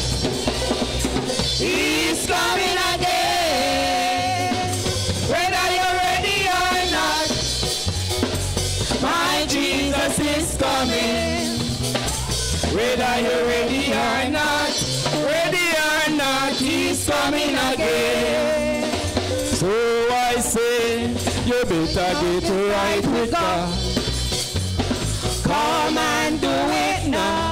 [SPEAKER 2] he's coming again. Whether you're ready or not, my Jesus is coming. Whether you're ready or not, ready or not, he's coming again. So I say, you better get right with God. Come and do it now.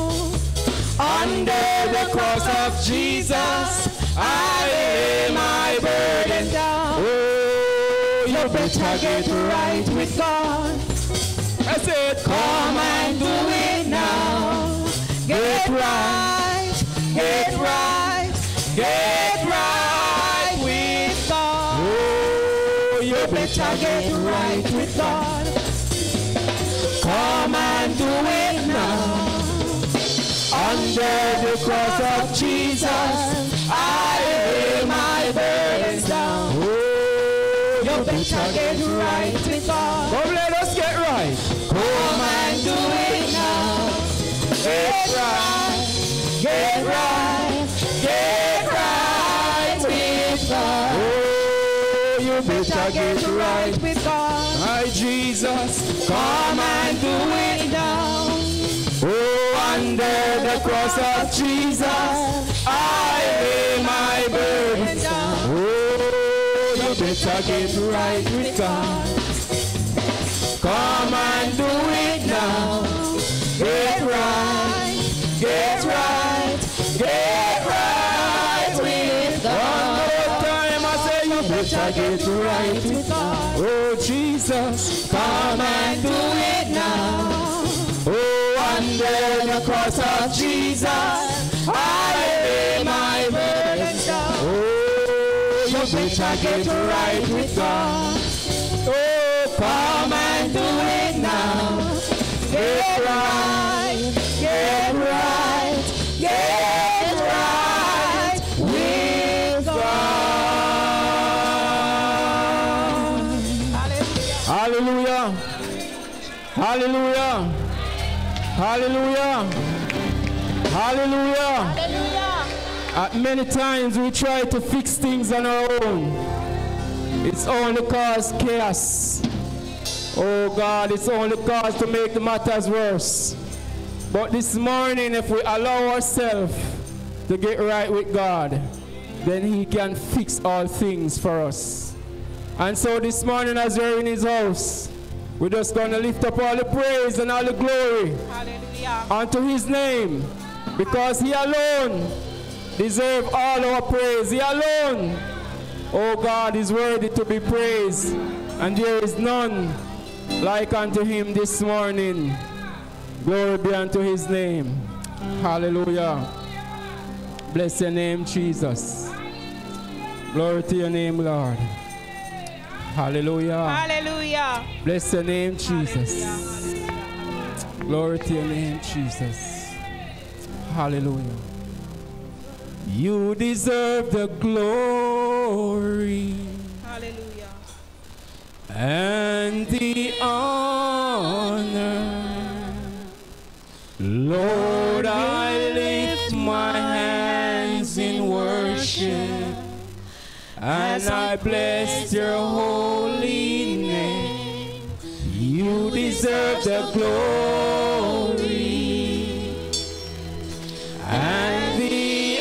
[SPEAKER 2] Under the cross of Jesus, I lay my burden down. Oh, you better get right with God. said, come and do it now. Get right, get right, get right with God. Oh, you better get right with God. Come and do it now. Under the cross of Jesus, I lay my burdens down. Oh, you better get right with God. Come, let us get right. Come and do it now. Get right, get right, get right with God. Oh, you better get right with God. My Jesus, come and do it now. Oh, under the cross of Jesus, I lay my burdens down. Oh, you better get right with God. Come and do it now. Get right, get right, get right with God. One more time I say you better get right with God. Oh, Jesus, come and do it now. Oh, under the cross of Jesus, I lay my burdens down. Oh, you better get right with God. Oh, come and do it now. Get right, get right, get right with God. Hallelujah. Hallelujah. Hallelujah. Hallelujah. Hallelujah. At many times we try to fix things on our own. It's only cause chaos. Oh God, it's only cause to make the matters worse. But this morning, if we allow ourselves to get right with God, then He can fix all things for us. And so this morning, as we're in His house, we're just going to lift up all the praise and all the glory
[SPEAKER 3] Hallelujah.
[SPEAKER 2] unto His name, because He alone deserves all our praise. He alone, oh God, is worthy to be praised, and there is none like unto Him this morning. Glory be unto His name. Hallelujah. Bless your name, Jesus. Glory to your name, Lord. Hallelujah.
[SPEAKER 3] Hallelujah.
[SPEAKER 2] Bless your name, Jesus.
[SPEAKER 3] Hallelujah.
[SPEAKER 2] Glory to your name, Jesus. Hallelujah. You deserve the glory.
[SPEAKER 3] Hallelujah.
[SPEAKER 2] And the honor. Lord, I lift my hands in worship, and I bless your holy name. You deserve the glory and the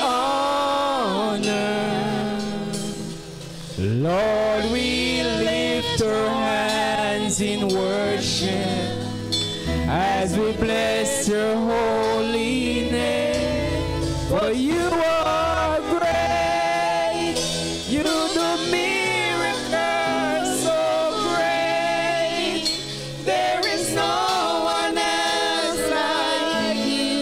[SPEAKER 2] honor. Lord, we lift our hands in worship as we bless your holy name. For you are great. You do miracles so great. There is no one else like you.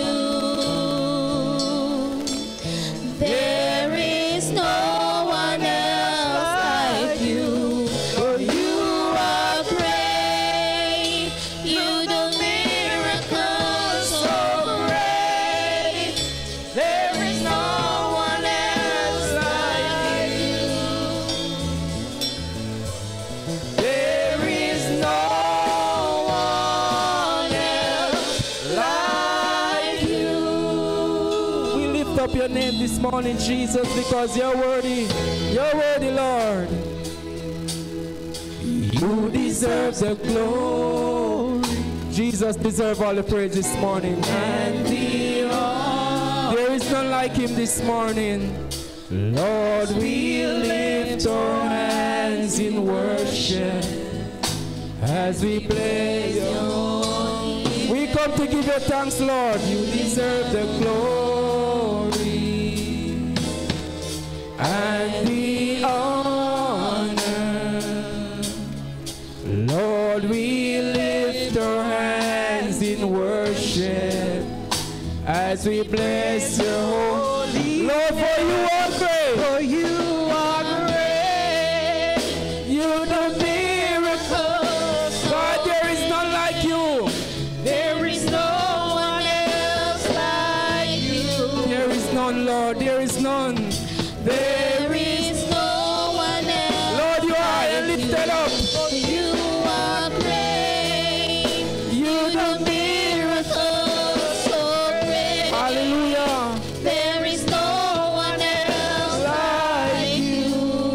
[SPEAKER 6] There is no one else like you.
[SPEAKER 2] For you
[SPEAKER 6] are great. You do miracles so great.
[SPEAKER 2] there is no one else like you. There is no one else like you. We lift up your name this morning, Jesus, because you're worthy. You're worthy, Lord. You deserve the glory. Jesus deserves all the praise this morning. And the honor. There is none like him this morning. Lord, we lift our hands in worship as we bless your name. We come to give you thanks, Lord. You deserve the glory and the honor. Lord, we lift our hands
[SPEAKER 1] as we bless your holy Lord, for you are great. For you are great. You do miracles. God, there is none like you. There is no one else like you. There is none, Lord. There is none. There is no one else. Lord, you are lifted up. You are great. You do miracles so great. Hallelujah. There is no one else like you.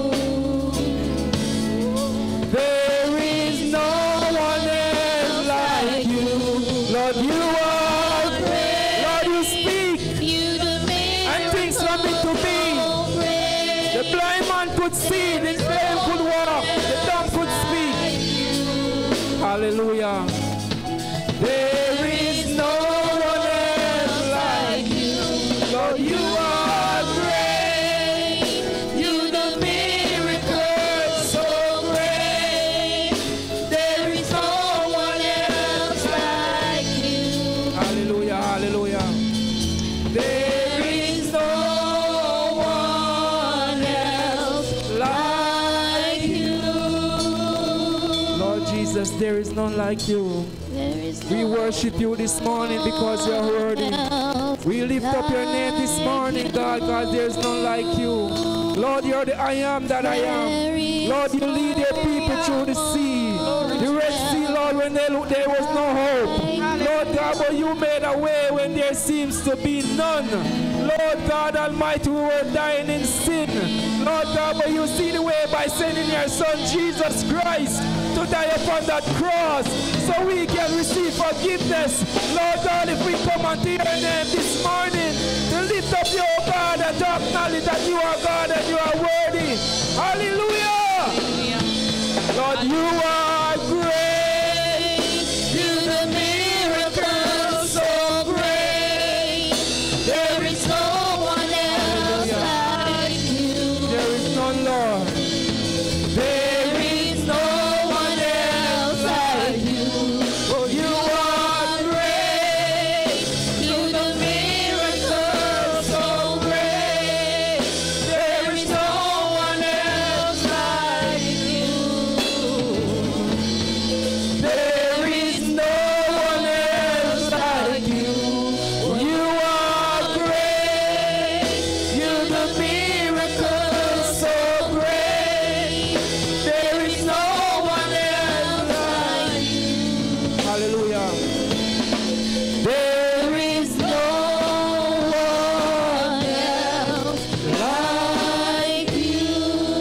[SPEAKER 1] There is no one else like you. Lord, you are great. Lord, you speak. You do and things come into being. The blind man could see, the lame could walk, the dumb could speak. Hallelujah. There is no one else like you. Lord, you are great. You do miracles so great. There is no one else like you. Hallelujah, hallelujah. There is no one else like you. Lord Jesus, there is none like you. We worship you this morning because you are worthy. We lift up your name this morning, God, because there is none like you. Lord, you're the I am that I am. Lord, you lead your people through the sea. The Red Sea, Lord, when they looked, there was no hope. Lord God, but you made a way when there seems to be none. Lord God Almighty, we were dying in sin. Lord God, but you see the way by sending your Son, Jesus Christ, to die upon that cross so we can receive forgiveness. Lord God, if we come unto your name this morning to lift up your God and to acknowledge that you are God and you are worthy. Hallelujah. Lord, you are great. You do miracles so great. There is no one else like you. There is none, Lord. There is no one else like you. For you are great. You do miracles so great. There is no one else like you. There is no one else like you. You are great. You do miracles so great. There is no one else like you. Hallelujah. There is no one else like you.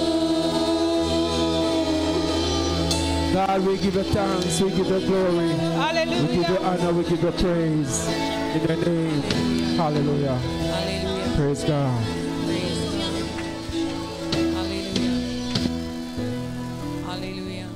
[SPEAKER 1] God, we give you thanks, we give you glory, we give you
[SPEAKER 3] Hallelujah.
[SPEAKER 1] honor, we give you praise in your name. Hallelujah.
[SPEAKER 7] Hallelujah.
[SPEAKER 1] Praise God.
[SPEAKER 7] Praise God. Hallelujah. Hallelujah.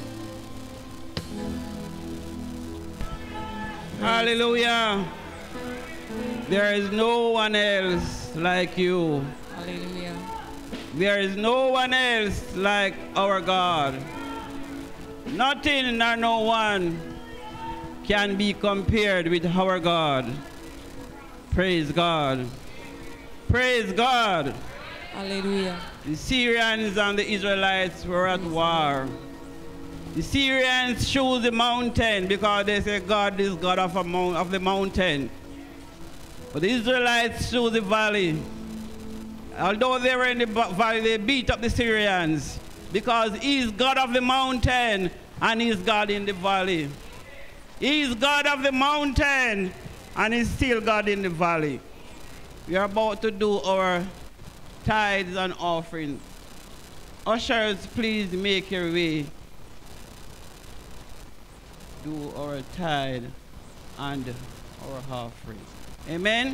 [SPEAKER 4] Hallelujah. There is no one else like you.
[SPEAKER 7] Hallelujah.
[SPEAKER 4] There is no one else like our God. Nothing nor no one can be compared with our God. Praise God. Praise God.
[SPEAKER 7] Hallelujah.
[SPEAKER 4] The Syrians and the Israelites were at war. The Syrians chose the mountain because they say God is God of, a mount, of the mountain. But the Israelites chose the valley. Although they were in the valley, they beat up the Syrians because he's God of the mountain and he's God in the valley. He's God of the mountain and he's still God in the valley. We are about to do our tithes and offerings. Ushers, please make your way. Do our tithe and our offering. Amen.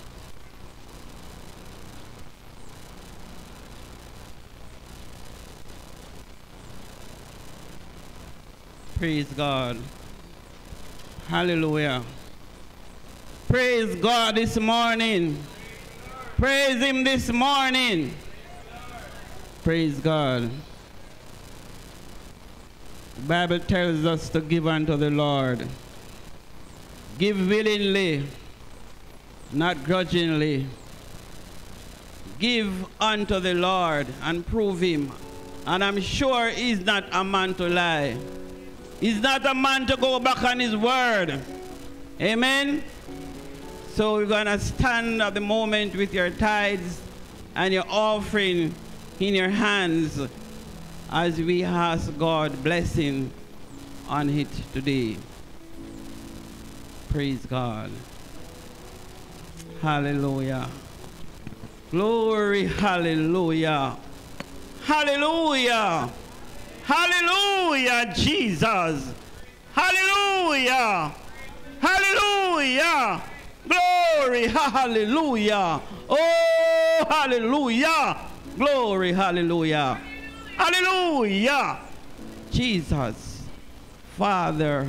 [SPEAKER 4] Praise God. Hallelujah. Praise God this morning. Praise him this morning. Praise God. The Bible tells us to give unto the Lord. Give willingly not grudgingly. Give unto the Lord and prove him. And I'm sure he's not a man to lie. He's not a man to go back on his word. Amen? So we're going to stand at the moment with your tithes and your offering in your hands as we ask God blessing on it today. Praise God. Hallelujah. Glory, hallelujah. Hallelujah. Hallelujah, Jesus. Hallelujah. Hallelujah. Glory, hallelujah. Oh, hallelujah. Glory, hallelujah. Hallelujah. Jesus, Father,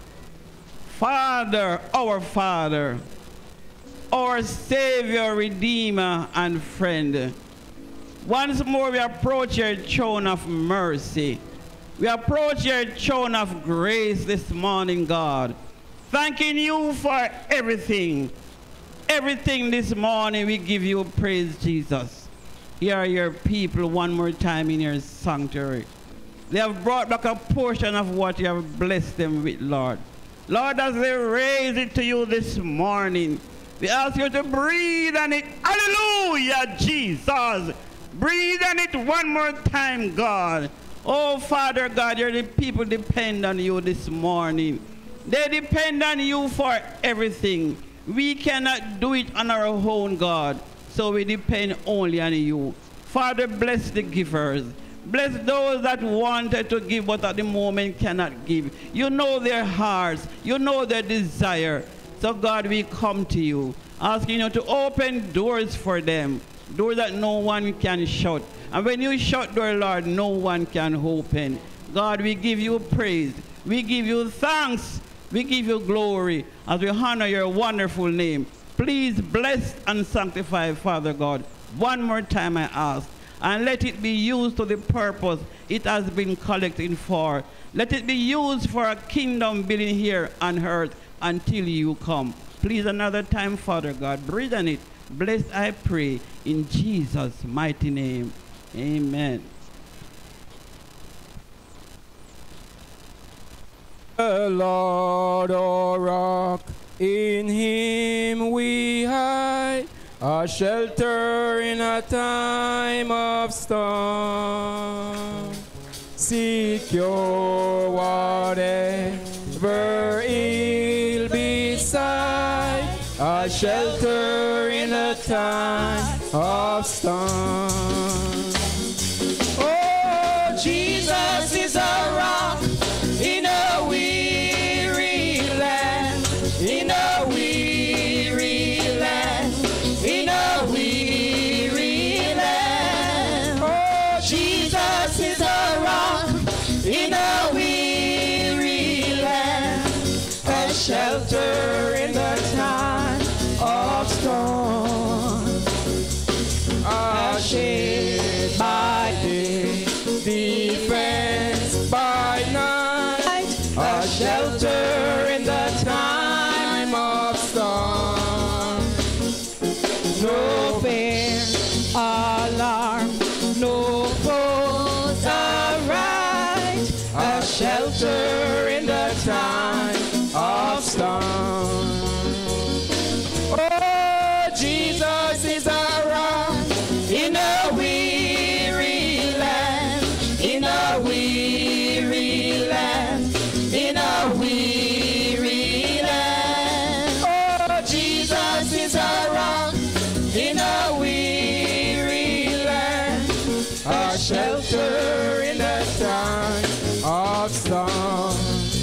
[SPEAKER 4] Father, our Father, our Savior, Redeemer, and friend. Once more we approach your throne of mercy. We approach your throne of grace this morning, God. Thanking you for everything. Everything this morning we give you praise, Jesus. Here are your people one more time in your sanctuary. They have brought back a portion of what you have blessed them with, Lord. Lord, as they raise it to you this morning, we ask you to breathe on it. Hallelujah, Jesus. Breathe on it one more time, God. Oh, Father God, your people depend on you this morning. They depend on you for everything. We cannot do it on our own, God. So we depend only on you. Father, bless the givers. Bless those that wanted to give but at the moment cannot give. You know their hearts. You know their desire. So God, we come to you, asking you to open doors for them. Doors that no one can shut. And when you shut door, Lord, no one can open. God, we give you praise. We give you thanks. We give you glory as we honor your wonderful name. Please bless and sanctify, Father God. One more time I ask. And let it be used to the purpose it has been collected for. Let it be used for a kingdom building here on earth until you come. Please, another time, Father God, breathe on it. Bless, I pray, in Jesus' mighty name. Amen.
[SPEAKER 1] The Lord, our rock, in him we hide, a shelter in a time of storm. Secure whatever ill beside, a shelter in a time of storm. Oh, Jesus is a rock in a weary land, in a weary land, in a weary land. Oh, Jesus is a rock in a weary land, a shelter in the time of storm. A shade by day, defense by night, a shelter in the time of storm. No fear, alarm, no foes arise, a shelter in the time of storm. Oh, Jesus is a rock in a weary land, in a weary land, in a weary land. Oh, Jesus is a rock in a weary land, a shelter in the time of storm.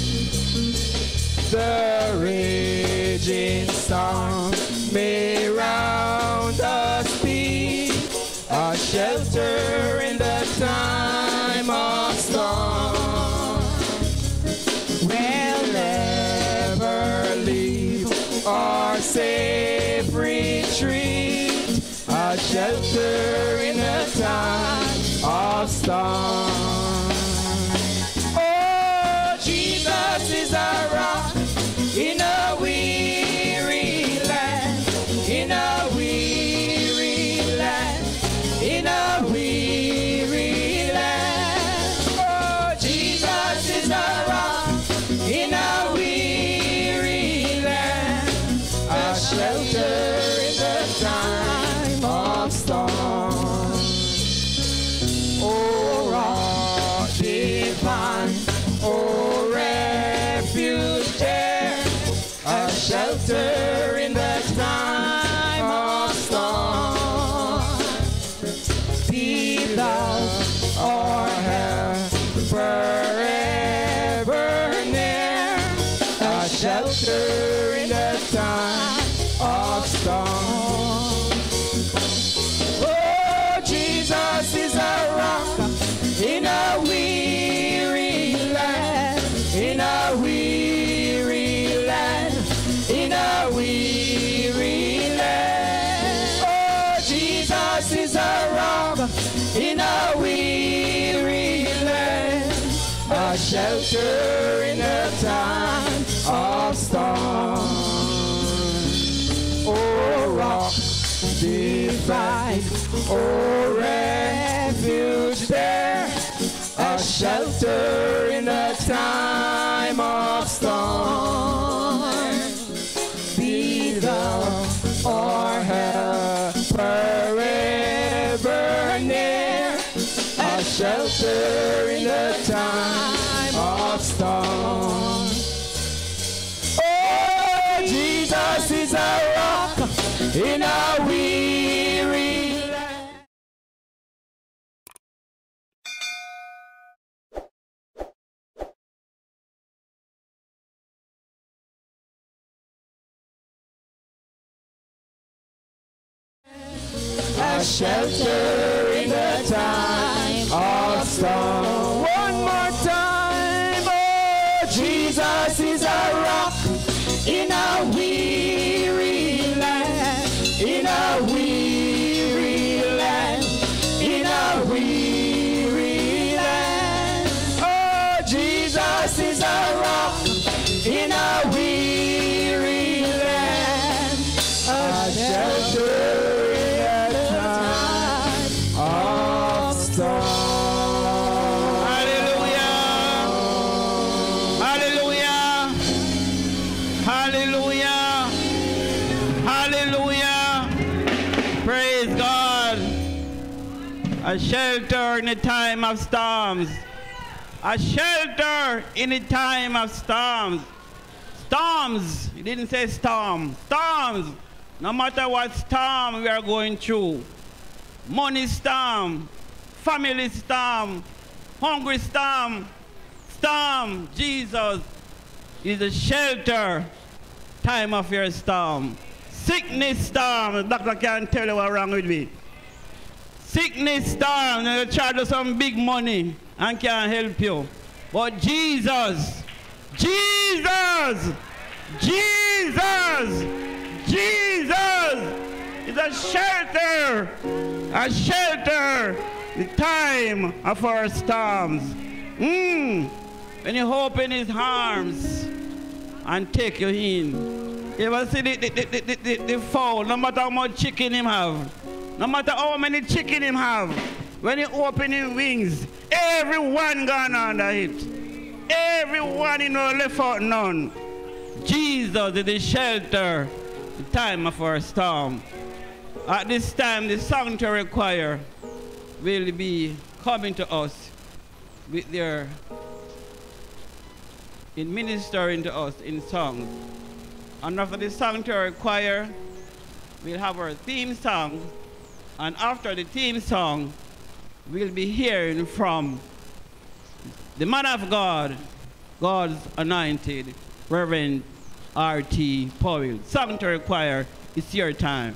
[SPEAKER 1] The raging storm may round us be, a shelter in the time of storm. We'll never leave our safe retreat, a shelter in the time of storm. Oh, Jesus is a rock in a weary land, shelter in the time of storm. Be thou our help forever near, a shelter in the time of storm. Oh, Jesus is a rock in a weary land, in a weary land, in a weary land. Oh, Jesus is a rock in a weary land, a shelter in a time of storm. Oh, rock divine, oh, refuge there, a shelter in a time of storm. Be thou our help forever near, a shelter in the time of storm. Oh, Jesus is a rock in a weary land. A shelter in the time of storm. One more time. Oh, Jesus is a rock in a weary land, in a weary land, in a weary land. Oh, Jesus is a rock in a weary land, a shelter in a time of storm.
[SPEAKER 4] Hallelujah. Hallelujah. Hallelujah. Hallelujah. Praise God. A shelter in the time of storms. A shelter in the time of storms. Storms. He didn't say storm. Storms. No matter what storm we are going through. Money storm. Family storm. Hungry storm. Storm. Jesus is a shelter. Time of your storm. Sickness storm. The doctor can't tell you what's wrong with me. Sickness storm. You charge you some big money and can't help you. But Jesus, Jesus, Jesus, Jesus is a shelter, a shelter, the time of our storms. Mm. When you open his arms and take you in. You ever see the, the, the, the, the, the fowl, no matter how much chicken him have, no matter how many chicken him have, when he open his wings, everyone gone under it. Everyone you know left out none. Jesus is the shelter, the time of our storm. At this time, the sanctuary choir will be coming to us with their, in ministering to us in song. And after the sanctuary choir, we'll have our theme song. And after the theme song, we'll be hearing from the man of God, God's anointed, Reverend R T Powell. Sanctuary choir, it's your time.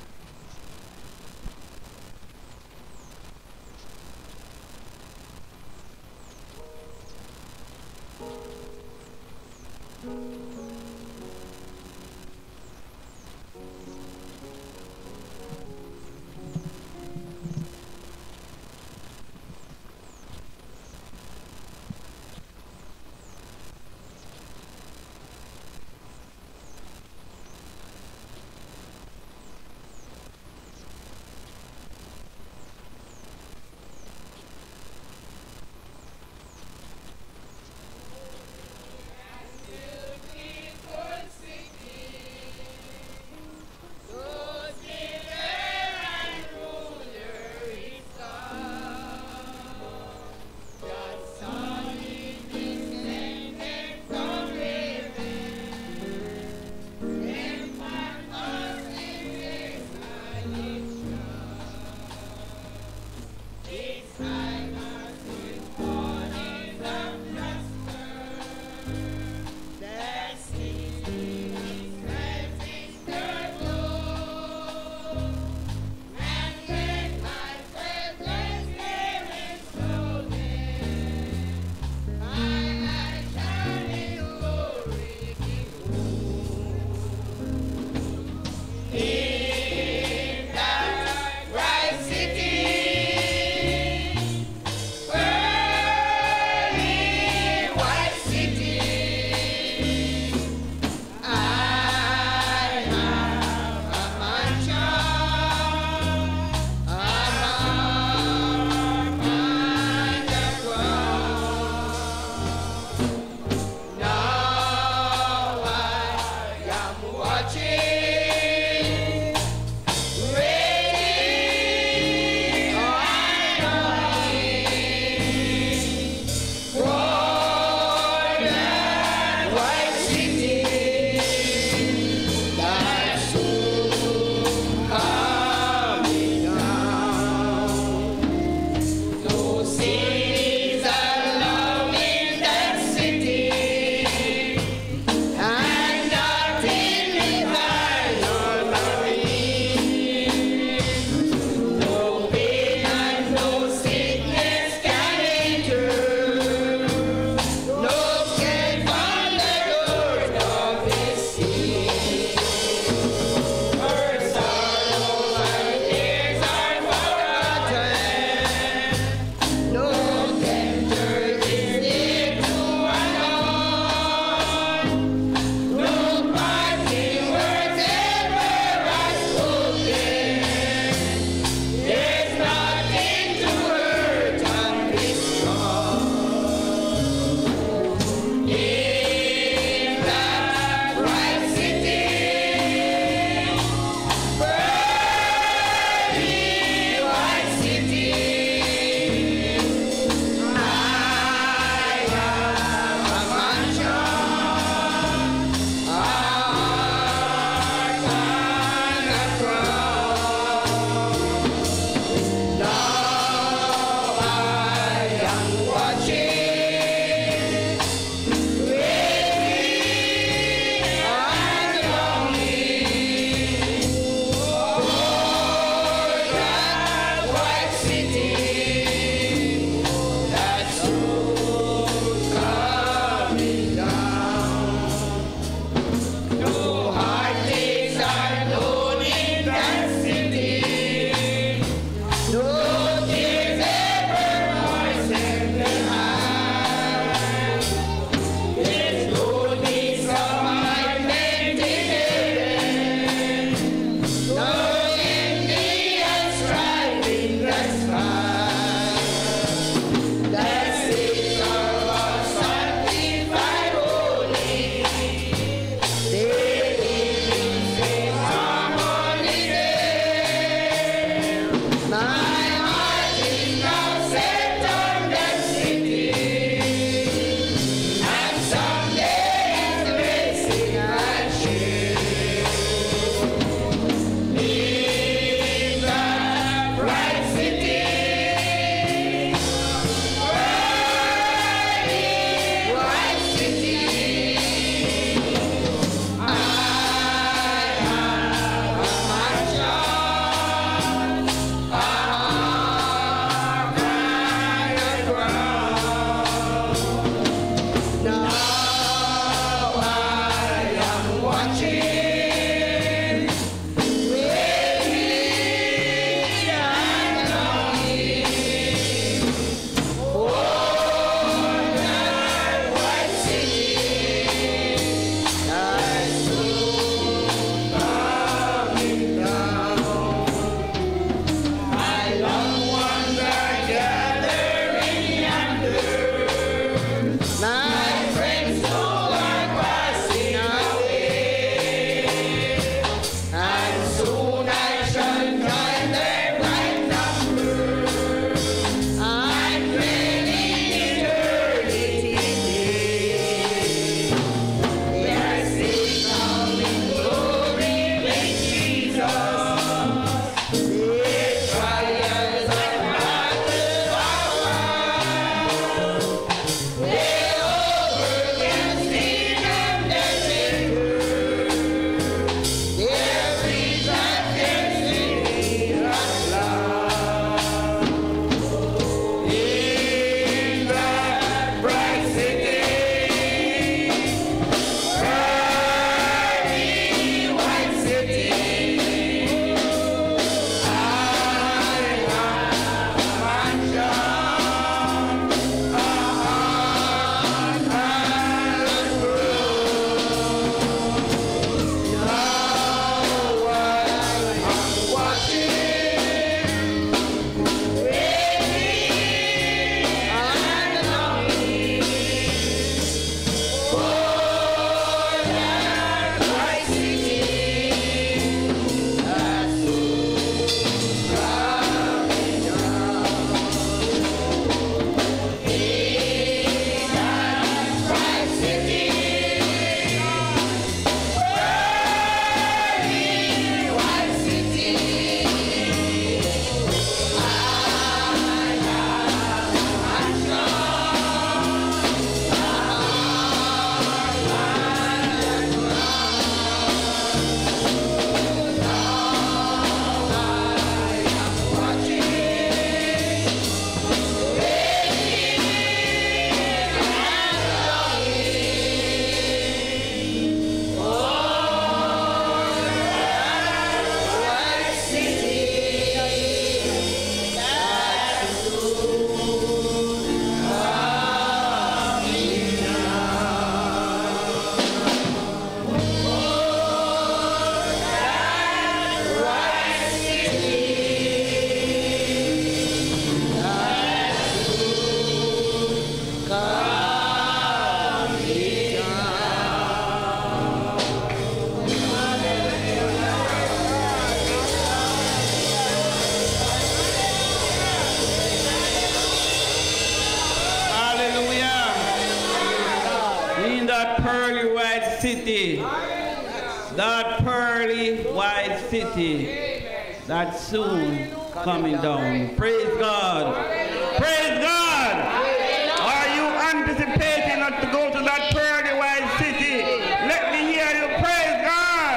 [SPEAKER 4] white city, that pearly white city, that soon coming down. Praise God. Praise God. Are you anticipating not to go to that pearly white city? Let me hear you. Praise God.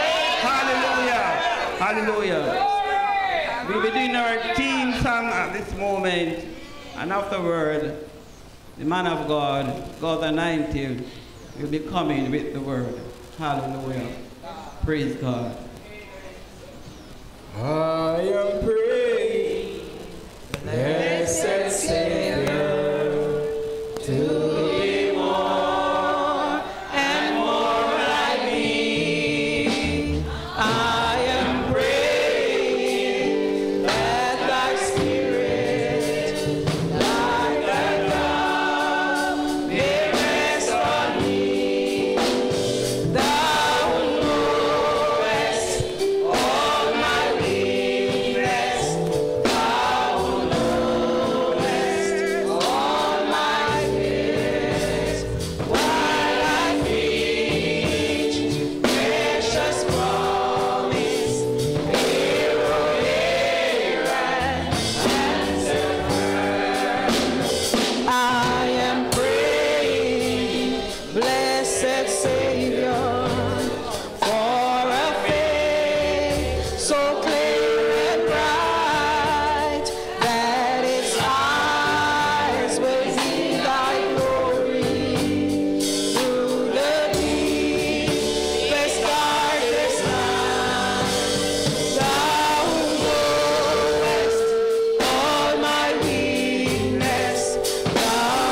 [SPEAKER 4] Hallelujah. Hallelujah. We'll be doing our theme song at this moment. And afterward, the man of God, God anointed, will be coming with the word. Hallelujah. Praise God.
[SPEAKER 1] I am praying, blessed Savior, to be more and more like thee. I am praying that thy spirit, like a dove, may rest on me. Thou knowest all my weakness. Thou knowest all my fears. While I preach precious promise, hear, O hear, and answer firm. I am praying, blessed Savior, for a faith so clear and bright that its eyes will see thy glory through the deepest darkest night. Thou knowest all my weakness. Thou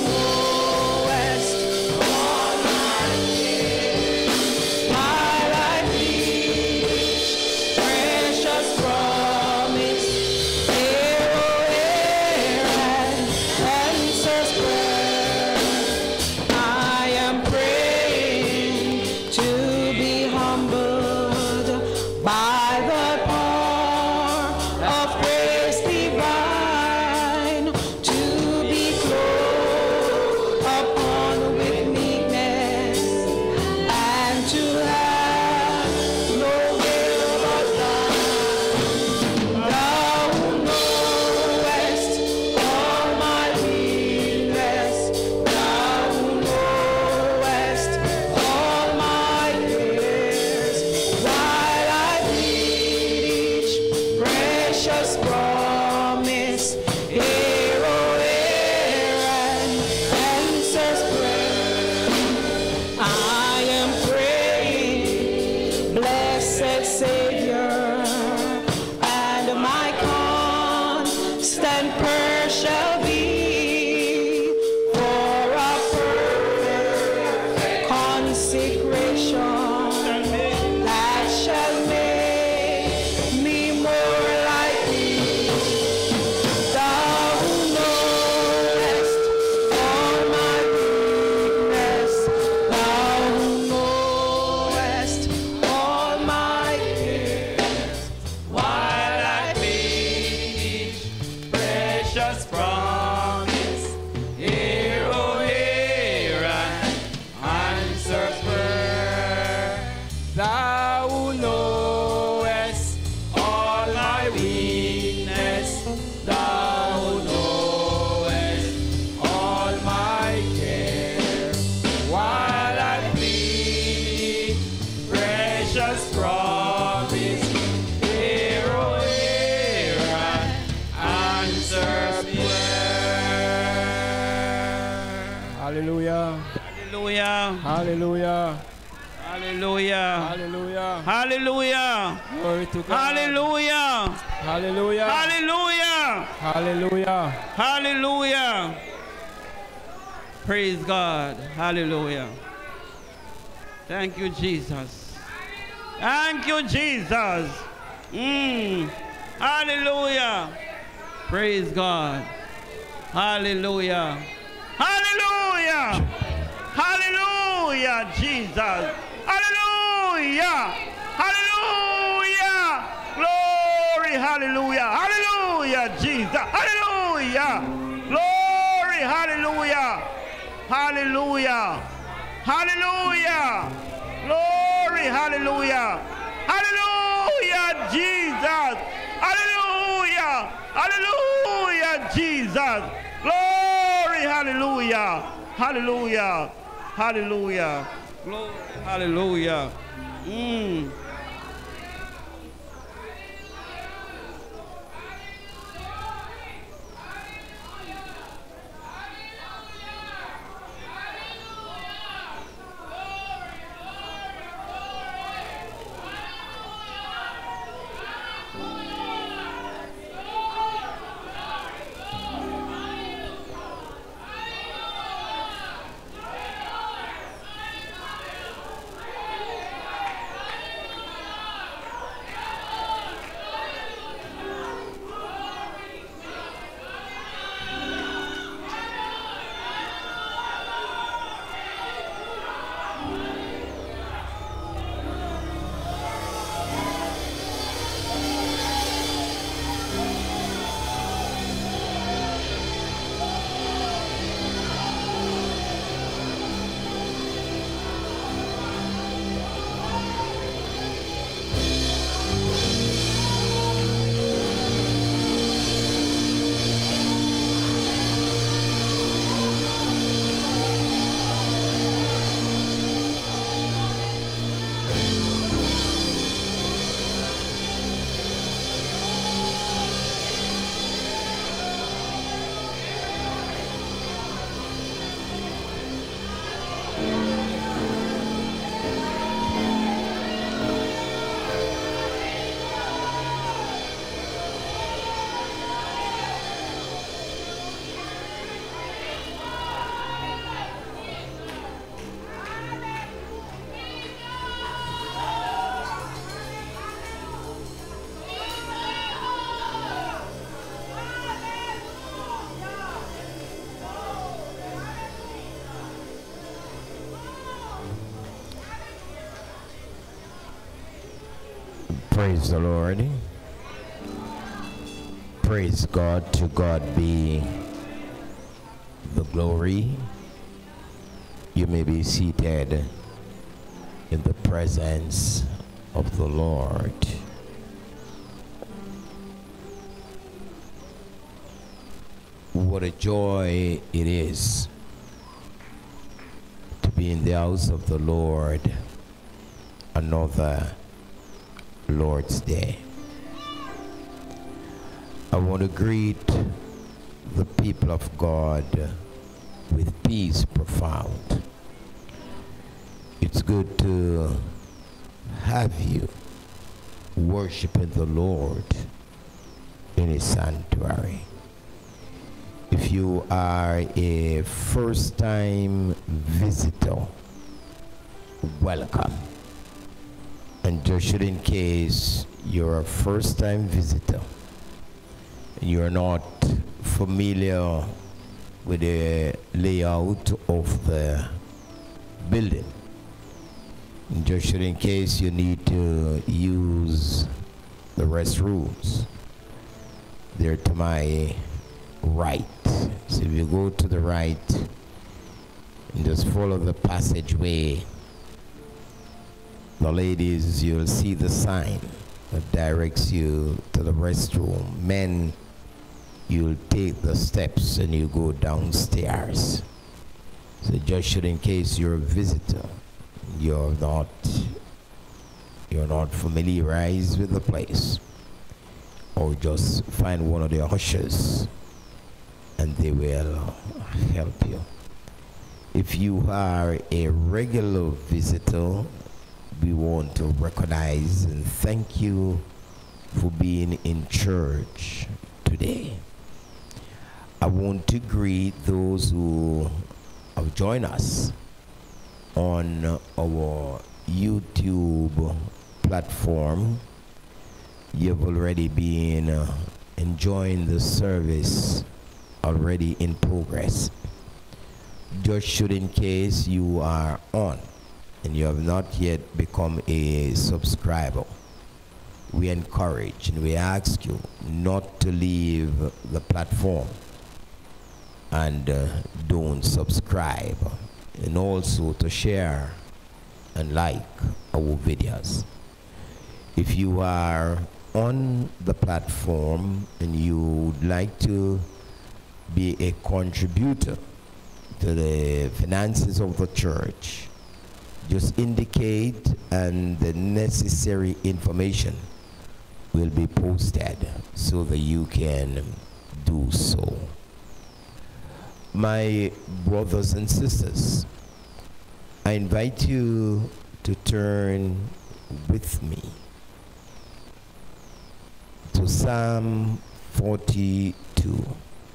[SPEAKER 1] knowest all my fears. While I preach precious promise, hear, O hear, and answers prayer. I am praying to be humbled by the power of grace divine, to be clothed upon with meekness, and to have no will but thine. Thou knowest all my weakness. Thou knowest all my fears. While I preach precious promise, hear, O hear, and answers prayer. I am praying, blessed Savior, and my constant prayer shall be for a perfect consecration that shall make me more like thee. Thou knowest all my weakness. Thou knowest all my fears. While I preach precious promise, hear, O hear, and answer prayer. Thou knowest all my weakness. Thou knowest all my care. While I plead precious promise, hear, O hear, and answer prayer. Hallelujah.
[SPEAKER 4] Hallelujah.
[SPEAKER 1] Hallelujah.
[SPEAKER 4] Hallelujah.
[SPEAKER 1] Hallelujah.
[SPEAKER 4] Hallelujah.
[SPEAKER 1] Glory to God.
[SPEAKER 4] Hallelujah.
[SPEAKER 1] Hallelujah.
[SPEAKER 4] Hallelujah.
[SPEAKER 1] Hallelujah.
[SPEAKER 4] Hallelujah. Praise God. Hallelujah. Thank you, Jesus. Thank you, Jesus. Mm. Hallelujah. Praise God. Hallelujah. Hallelujah. Hallelujah, Jesus. Hallelujah. Hallelujah. Glory. Hallelujah. Hallelujah, Jesus. Hallelujah. Glory. Hallelujah. Hallelujah. Hallelujah. Glory. Hallelujah. Hallelujah, Jesus. Hallelujah. Hallelujah, Jesus. Glory. Hallelujah. Hallelujah. Hallelujah. Glory. Hallelujah. Mm.
[SPEAKER 2] Praise the Lord. Praise God. To God be the glory. You may be seated in the presence of the Lord. What a joy it is to be in the house of the Lord another Lord's Day. I want to greet the people of God with peace profound. It's good to have you worshiping the Lord in His sanctuary. If you are a first-time visitor, welcome. And just in case you're a first-time visitor and you're not familiar with the layout of the building, and just in case you need to use the restrooms, they're to my right. So if you go to the right and just follow the passageway, the ladies, you'll see the sign that directs you to the restroom. Men, you'll take the steps and you go downstairs. So just in case you're a visitor, you're not you're not familiarized with the place, or just find one of the ushers and they will help you. If you are a regular visitor, we want to recognize and thank you for being in church today. I want to greet those who have joined us on our YouTube platform. You've already been uh, enjoying the service already in progress. Just should in case you are on and you have not yet become a subscriber, we encourage and we ask you not to leave the platform and uh, don't subscribe. and also to share and like our videos. If you are on the platform and you would like to be a contributor to the finances of the church, just indicate and the necessary information will be posted so that you can do so. My brothers and sisters, I invite you to turn with me to Psalm forty-two.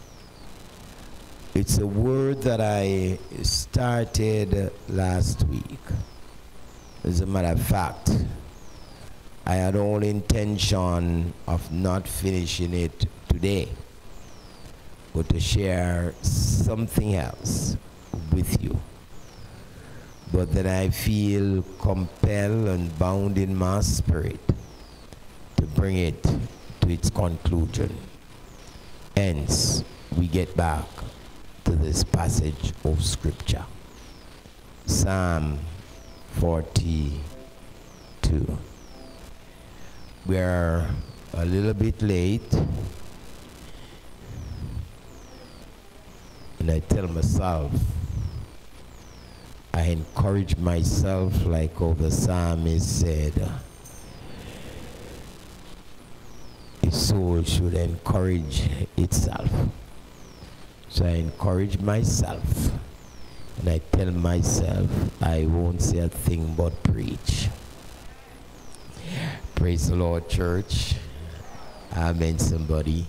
[SPEAKER 2] It's a word that I started last week. As a matter of fact, I had all intention of not finishing it today, but to share something else with you. But then I feel compelled and bound in my spirit to bring it to its conclusion. Hence, we get back to this passage of scripture. Psalm forty-two. We're a little bit late, and I tell myself, I encourage myself like how the psalmist said, a soul should encourage itself. So I encourage myself, and I tell myself I won't say a thing but preach. Praise the Lord, church. Amen, somebody.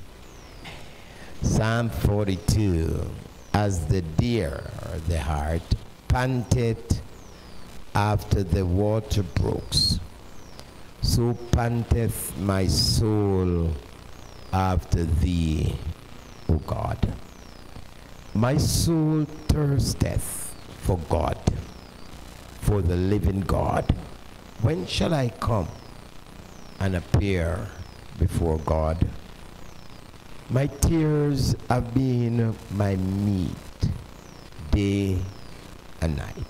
[SPEAKER 2] Psalm forty-two. As the deer, the heart, panteth after the water brooks, so panteth my soul after thee, O God. My soul thirsteth for God, for the living God. When shall I come and appear before God? My tears have been my meat day and night,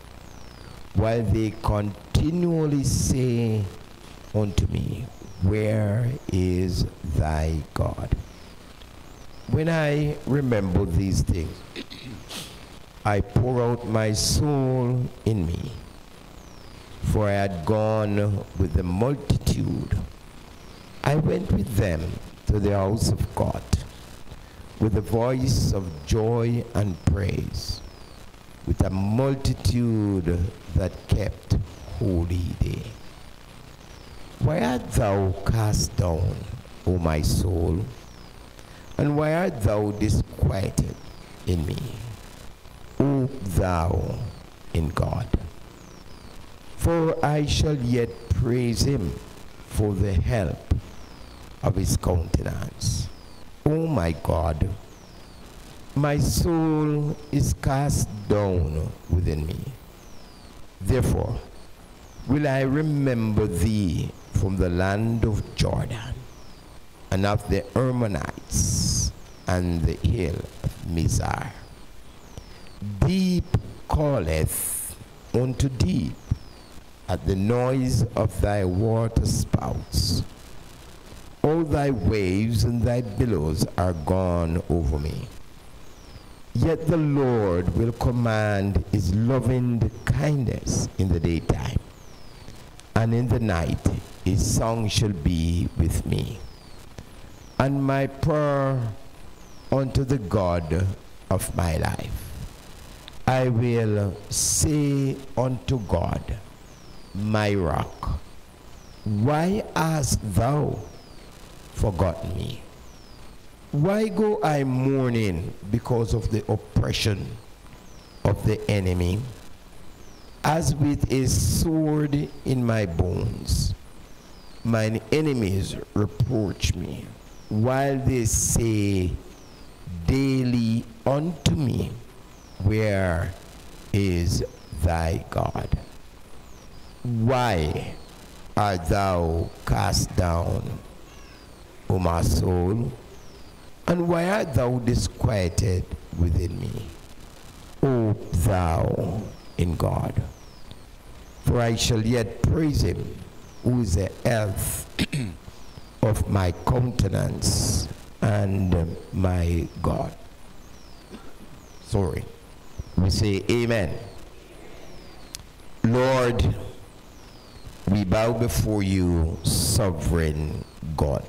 [SPEAKER 2] while they continually say unto me, where is thy God? When I remember these things, I pour out my soul in me, for I had gone with the multitude. I went with them to the house of God, with a voice of joy and praise, with a multitude that kept holy day. Why art thou cast down, O my soul? And why art thou disquieted in me? Hope thou in God. For I shall yet praise him for the help of his countenance. O my God, my soul is cast down within me. Therefore will I remember thee from the land of Jordan, and of the Hermonites, and the hill of Mizar. Deep calleth unto deep at the noise of thy water spouts. All thy waves and thy billows are gone over me. Yet the Lord will command his loving kindness in the daytime, and in the night his song shall be with me, and my prayer unto the God of my life. I will say unto God, my rock, why hast thou forgotten me? Why go I mourning because of the oppression of the enemy, as with a sword in my bones? Mine enemies reproach me, while they say daily unto me, where is thy God? Why art thou cast down, O my soul? And why art thou disquieted within me? Hope thou in God. For I shall yet praise him, who is the health of my countenance and my God. Sorry. We say amen. Lord, we bow before you, sovereign God.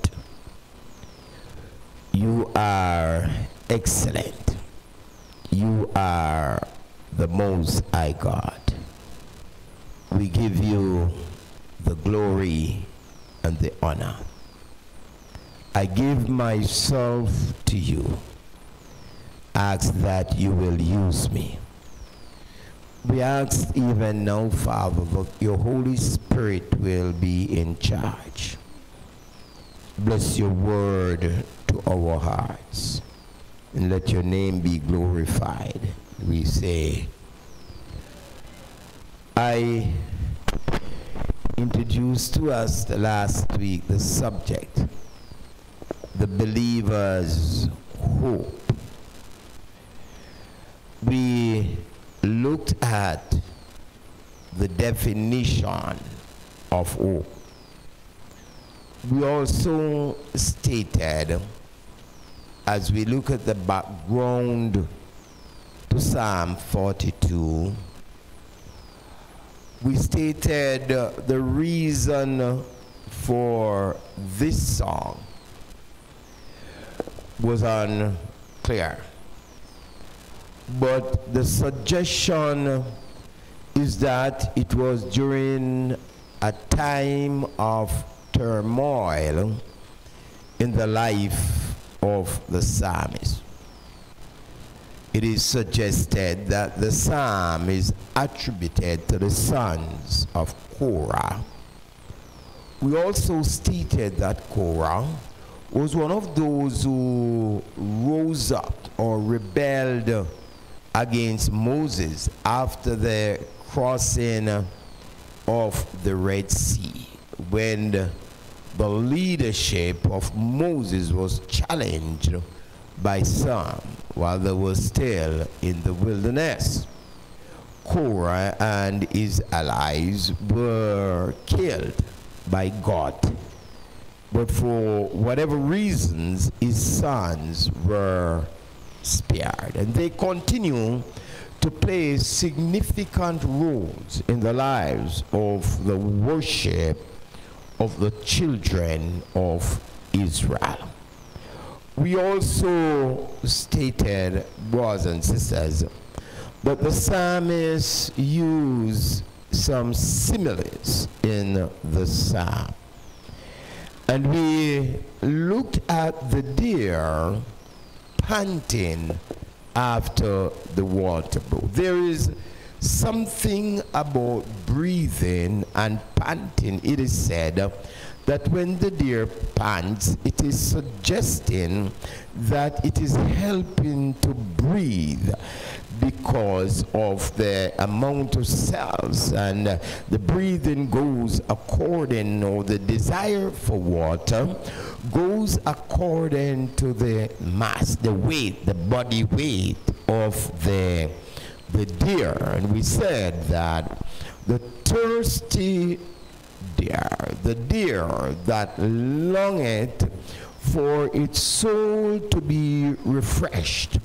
[SPEAKER 2] You are excellent. You are the Most High God. We give you the glory and the honor. I give myself to you. Ask that you will use me. We ask even now, Father, that your Holy Spirit will be in charge. Bless your word to our hearts, and let your name be glorified. We say, I introduced to us the last week the subject, the believer's hope. We looked at the definition of hope. We also stated, as we look at the background to Psalm forty-two, we stated uh, the reason for this song was unclear. But the suggestion is that it was during a time of turmoil in the life of the psalmist. It is suggested that the psalm is attributed to the sons of Korah. We also stated that Korah was one of those who rose up or rebelled against Moses after the crossing of the Red Sea, when the, the leadership of Moses was challenged by some while they were still in the wilderness. Korah and his allies were killed by God, but for whatever reasons, his sons were spared, and they continue to play significant roles in the lives of the worship of the children of Israel. We also stated, brothers and sisters, that the psalmist used some similes in the psalm. And we looked at the deer panting after the water broke. There is something about breathing and panting. It is said that when the deer pants, it is suggesting that it is helping to breathe because of the amount of cells, and uh, the breathing goes according, or the desire for water goes according to the mass, the weight, the body weight of the, the deer. And we said that the thirsty deer, the deer that longeth for its soul to be refreshed,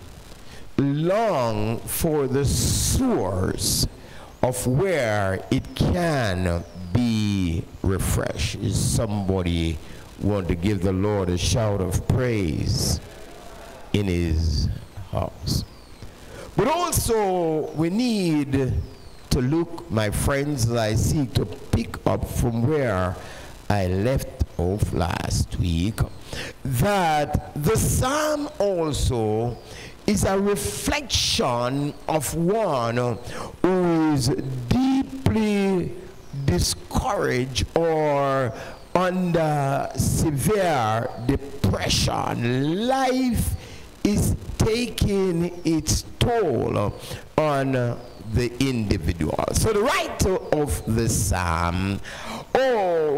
[SPEAKER 2] long for the source of where it can be refreshed. Is somebody want to give the Lord a shout of praise in his house? But also we need to look, my friends, as I seek to pick up from where I left off last week, that the psalm also is a reflection of one who is deeply discouraged or under severe depression. Life is taking its toll on the individual. So the writer of the psalm, oh,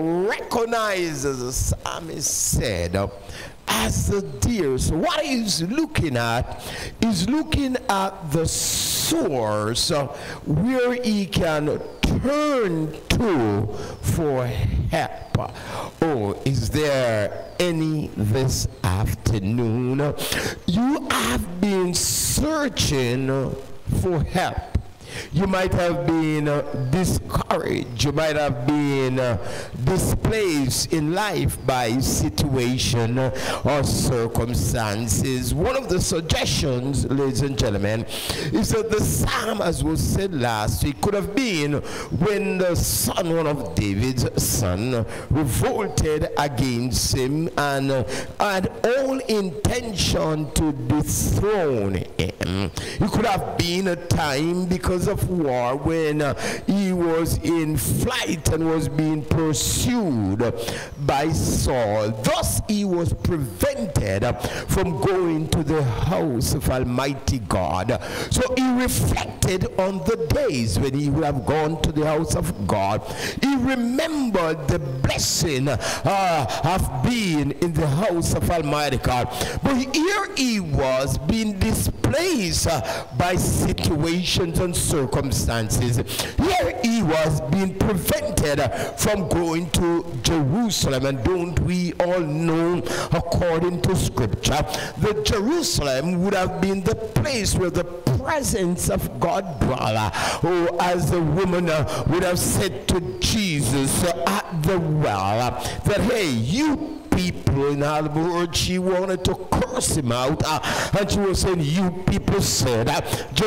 [SPEAKER 2] recognized, as the psalmist said, as the deer. So what he's looking at is looking at the source uh, where he can turn to for help. Oh, is there any this afternoon? You have been searching for help. You might have been uh, discouraged. You might have been uh, displaced in life by situation uh, or circumstances. One of the suggestions, ladies and gentlemen, is that the psalm, as was said last week, could have been when the son, one of David's son, revolted against him and uh, had all intention to dethrone him. It could have been a time because of war when uh, he was in flight and was being pursued by Saul. Thus he was prevented uh, from going to the house of Almighty God. So he reflected on the days when he would have gone to the house of God. He remembered the blessing uh, of being in the house of Almighty God. But here he was being displaced uh, by situations and circumstances. Here he was being prevented from going to Jerusalem. And don't we all know, according to scripture, that Jerusalem would have been the place where the presence of God dwelt. Oh, as the woman uh, would have said to Jesus uh, at the well, uh, that, hey, you people, in other words, she wanted to curse him out, uh, and she was saying, you people said uh,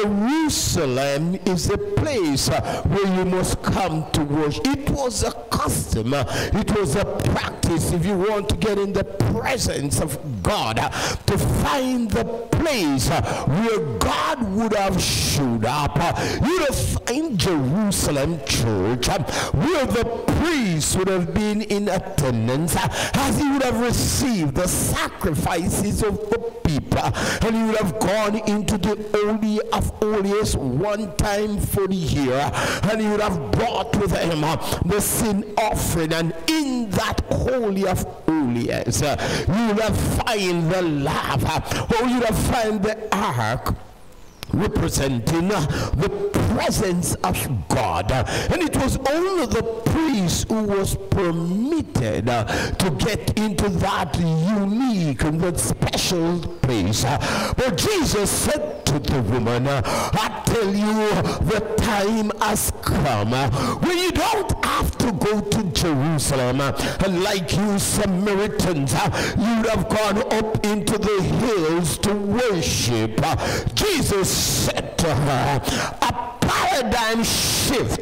[SPEAKER 2] Jerusalem is a place uh, where you must come to worship. It was a custom, uh, it was a practice, if you want to get in the presence of God, uh, to find the place uh, where God would have showed up. Uh, you'd have find Jerusalem church uh, where the priest would have been in attendance, uh, as he would have received the sacrifices of the people, and he would have gone into the Holy of Holies one time for the year, and he would have brought with him uh, the sin offering, and in that Holy of Holies uh, you would have find the lav, uh, or you would have find the ark, representing uh, the presence of God. Uh, and it was only the priest who was permitted uh, to get into that unique and that special place. Uh, but Jesus said to the woman, uh, I tell you, the time has come uh, when you don't have to go to Jerusalem, uh, and like you Samaritans, uh, you would have gone up into the hills to worship. Uh, Jesus said to her, a paradigm shift,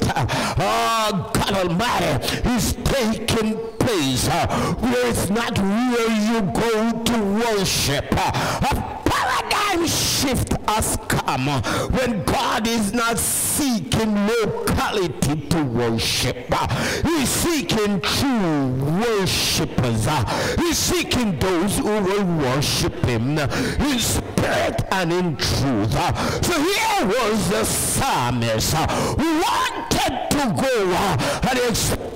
[SPEAKER 2] oh God Almighty, is taking place uh, where it's not where you go to worship. Uh, a paradigm shift has come uh, when God is not seeking locality to worship. Uh, he's seeking true worshipers. Uh, he's seeking those who will worship him in spirit and in truth. Uh, so here was the psalmist uh, who wanted to go uh, and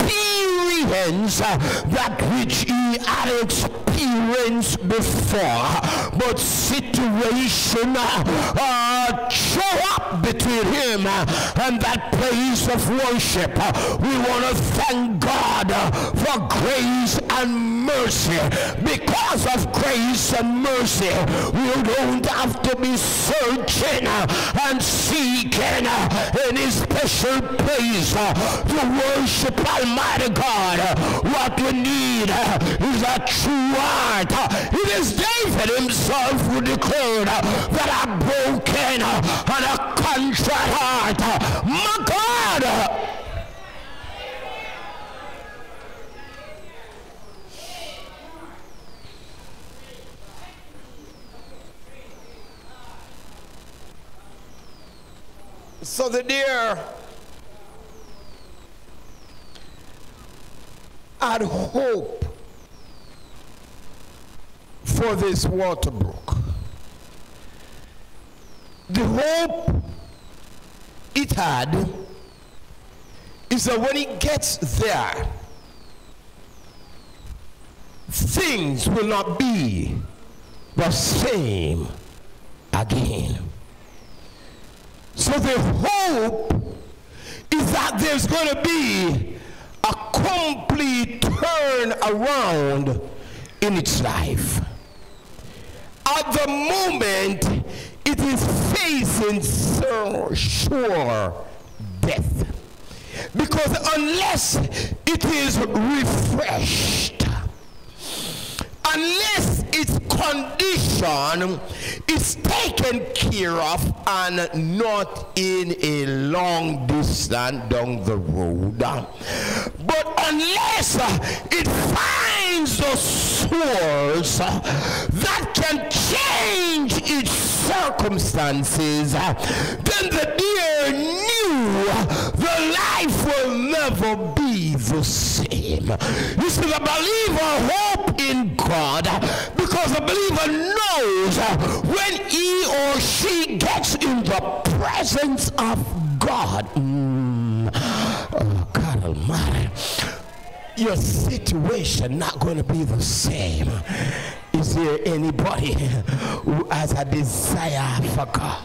[SPEAKER 2] experience uh, that which he had experienced before, but situation uh, uh, show up between him uh, and that place of worship. Uh, we want to thank God uh, for grace and mercy. Because of grace and mercy, we don't have to be searching uh, and seeking uh, any special place uh, to worship Almighty God. Uh, what we need uh, is a true heart. Uh, it is David himself who declared uh, that a broken uh, and a contrite heart, uh, my God, uh, so the deer had hope for this water brook. The hope it had is that when it gets there, things will not be the same again. So the hope is that there's going to be a complete turn around in its life. At the moment, it is facing so sure death. Because unless it is refreshed, unless its condition is taken care of and not in a long distance down the road, but unless it finds the source that can change its circumstances, then the dear knew the life will never be the same. You see, the believer hope in God because the believer knows when he or she gets in the presence of God, mm, oh God Almighty, your situation not going to be the same. Is there anybody who has a desire for God?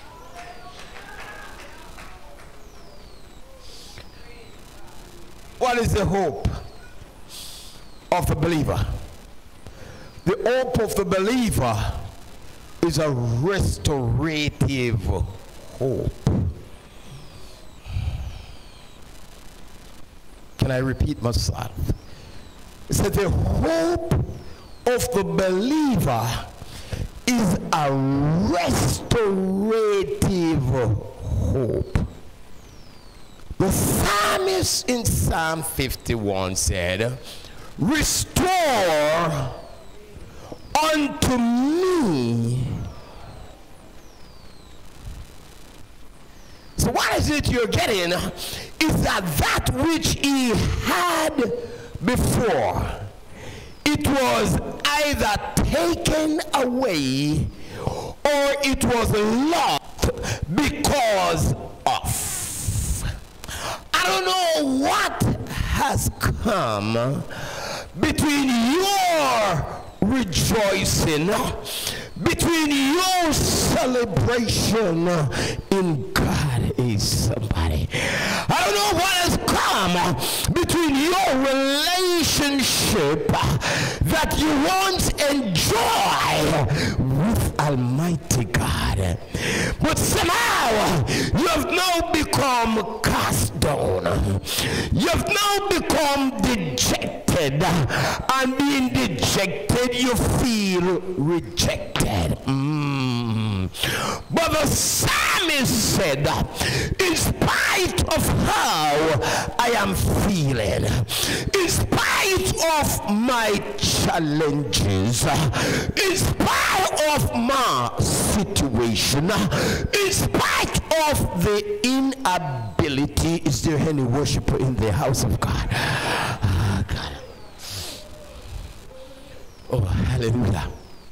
[SPEAKER 2] What is the hope of the believer? The hope of the believer is a restorative hope. Can I repeat myself? It said the hope of the believer is a restorative hope. The psalmist in Psalm fifty-one said, restore unto me. So what is it you're getting is that that which he had before, it was either taken away or it was lost because of. I don't know what has come between your rejoicing, between your celebration in God is somebody. I don't know what has come between your relationship that you once enjoyed with Almighty God, but somehow you have now become cast down. You have now become dejected, and being dejected you feel rejected. Mm. But the psalmist said, in spite of how I am feeling, in spite of my challenges, in spite of my situation, in spite of the inability, is there any worshiper in the house of God? Oh, God. Oh, hallelujah.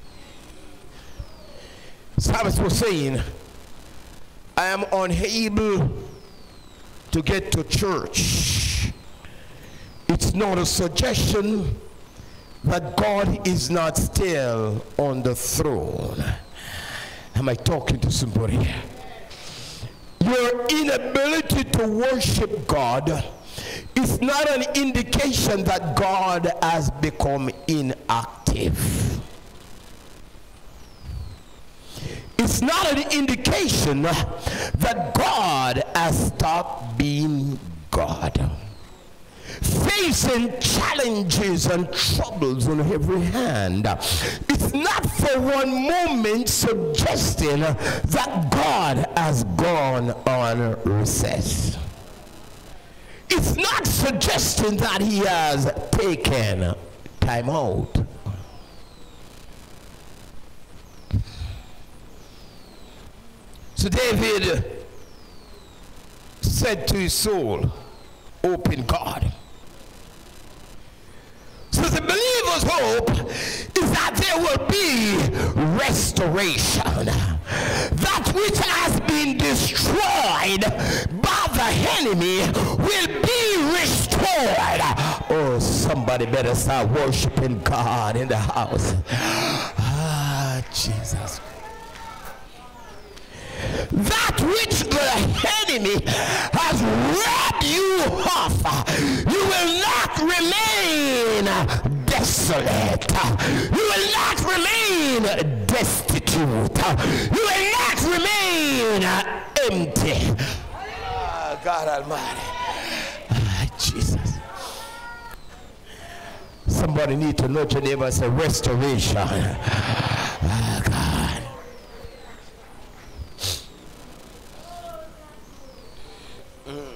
[SPEAKER 2] Psalmist was saying, I am unable to get to church. It's not a suggestion that God is not still on the throne. Am I talking to somebody? Your inability to worship God is not an indication that God has become inactive. It's not an indication that God has stopped being God. Facing challenges and troubles on every hand, it's not for one moment suggesting that God has gone on recess. It's not suggesting that he has taken time out. So David said to his soul, open God. So the believer's hope is that there will be restoration. That which has been destroyed by the enemy will be restored. Oh, Somebody better start worshiping God in the house. Ah, Jesus. That which the enemy has robbed you of, you will not remain desolate. You will not remain destitute. You will not remain empty. Oh, God Almighty. Oh, Jesus. Somebody need to know your neighbor and say restoration. Oh, God. Mm.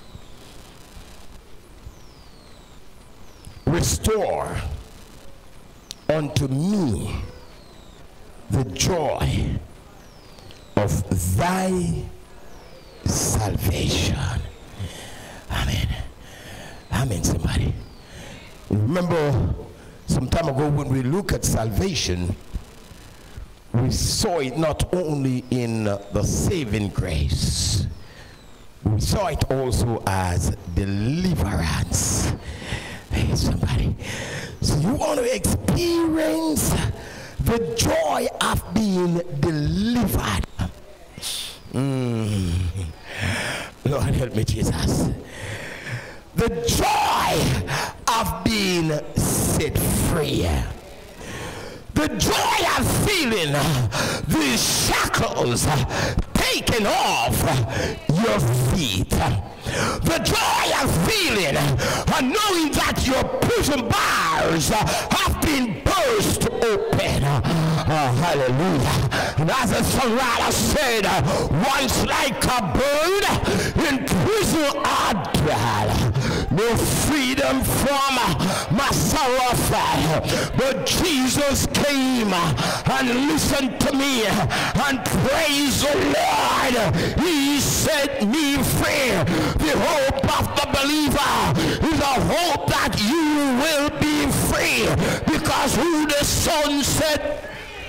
[SPEAKER 2] Restore unto me the joy of thy salvation. Amen. Amen, somebody. Remember some time ago when we look at salvation, we saw it not only in uh, the saving grace, we saw it also as deliverance. Hey, somebody. So you want to experience the joy of being delivered. Mm. Lord help me, Jesus. The joy of being set free. The joy of feeling the shackles taken off your feet. The joy of feeling and knowing that your prison bars have been burst open. Oh, hallelujah. And as the songwriter said, once like a bird in prison I dwell, no freedom from my sorrow, but Jesus came and listened to me, and praise the Lord, he set me free. The hope of the believer is a hope that you will be free, because who the Son set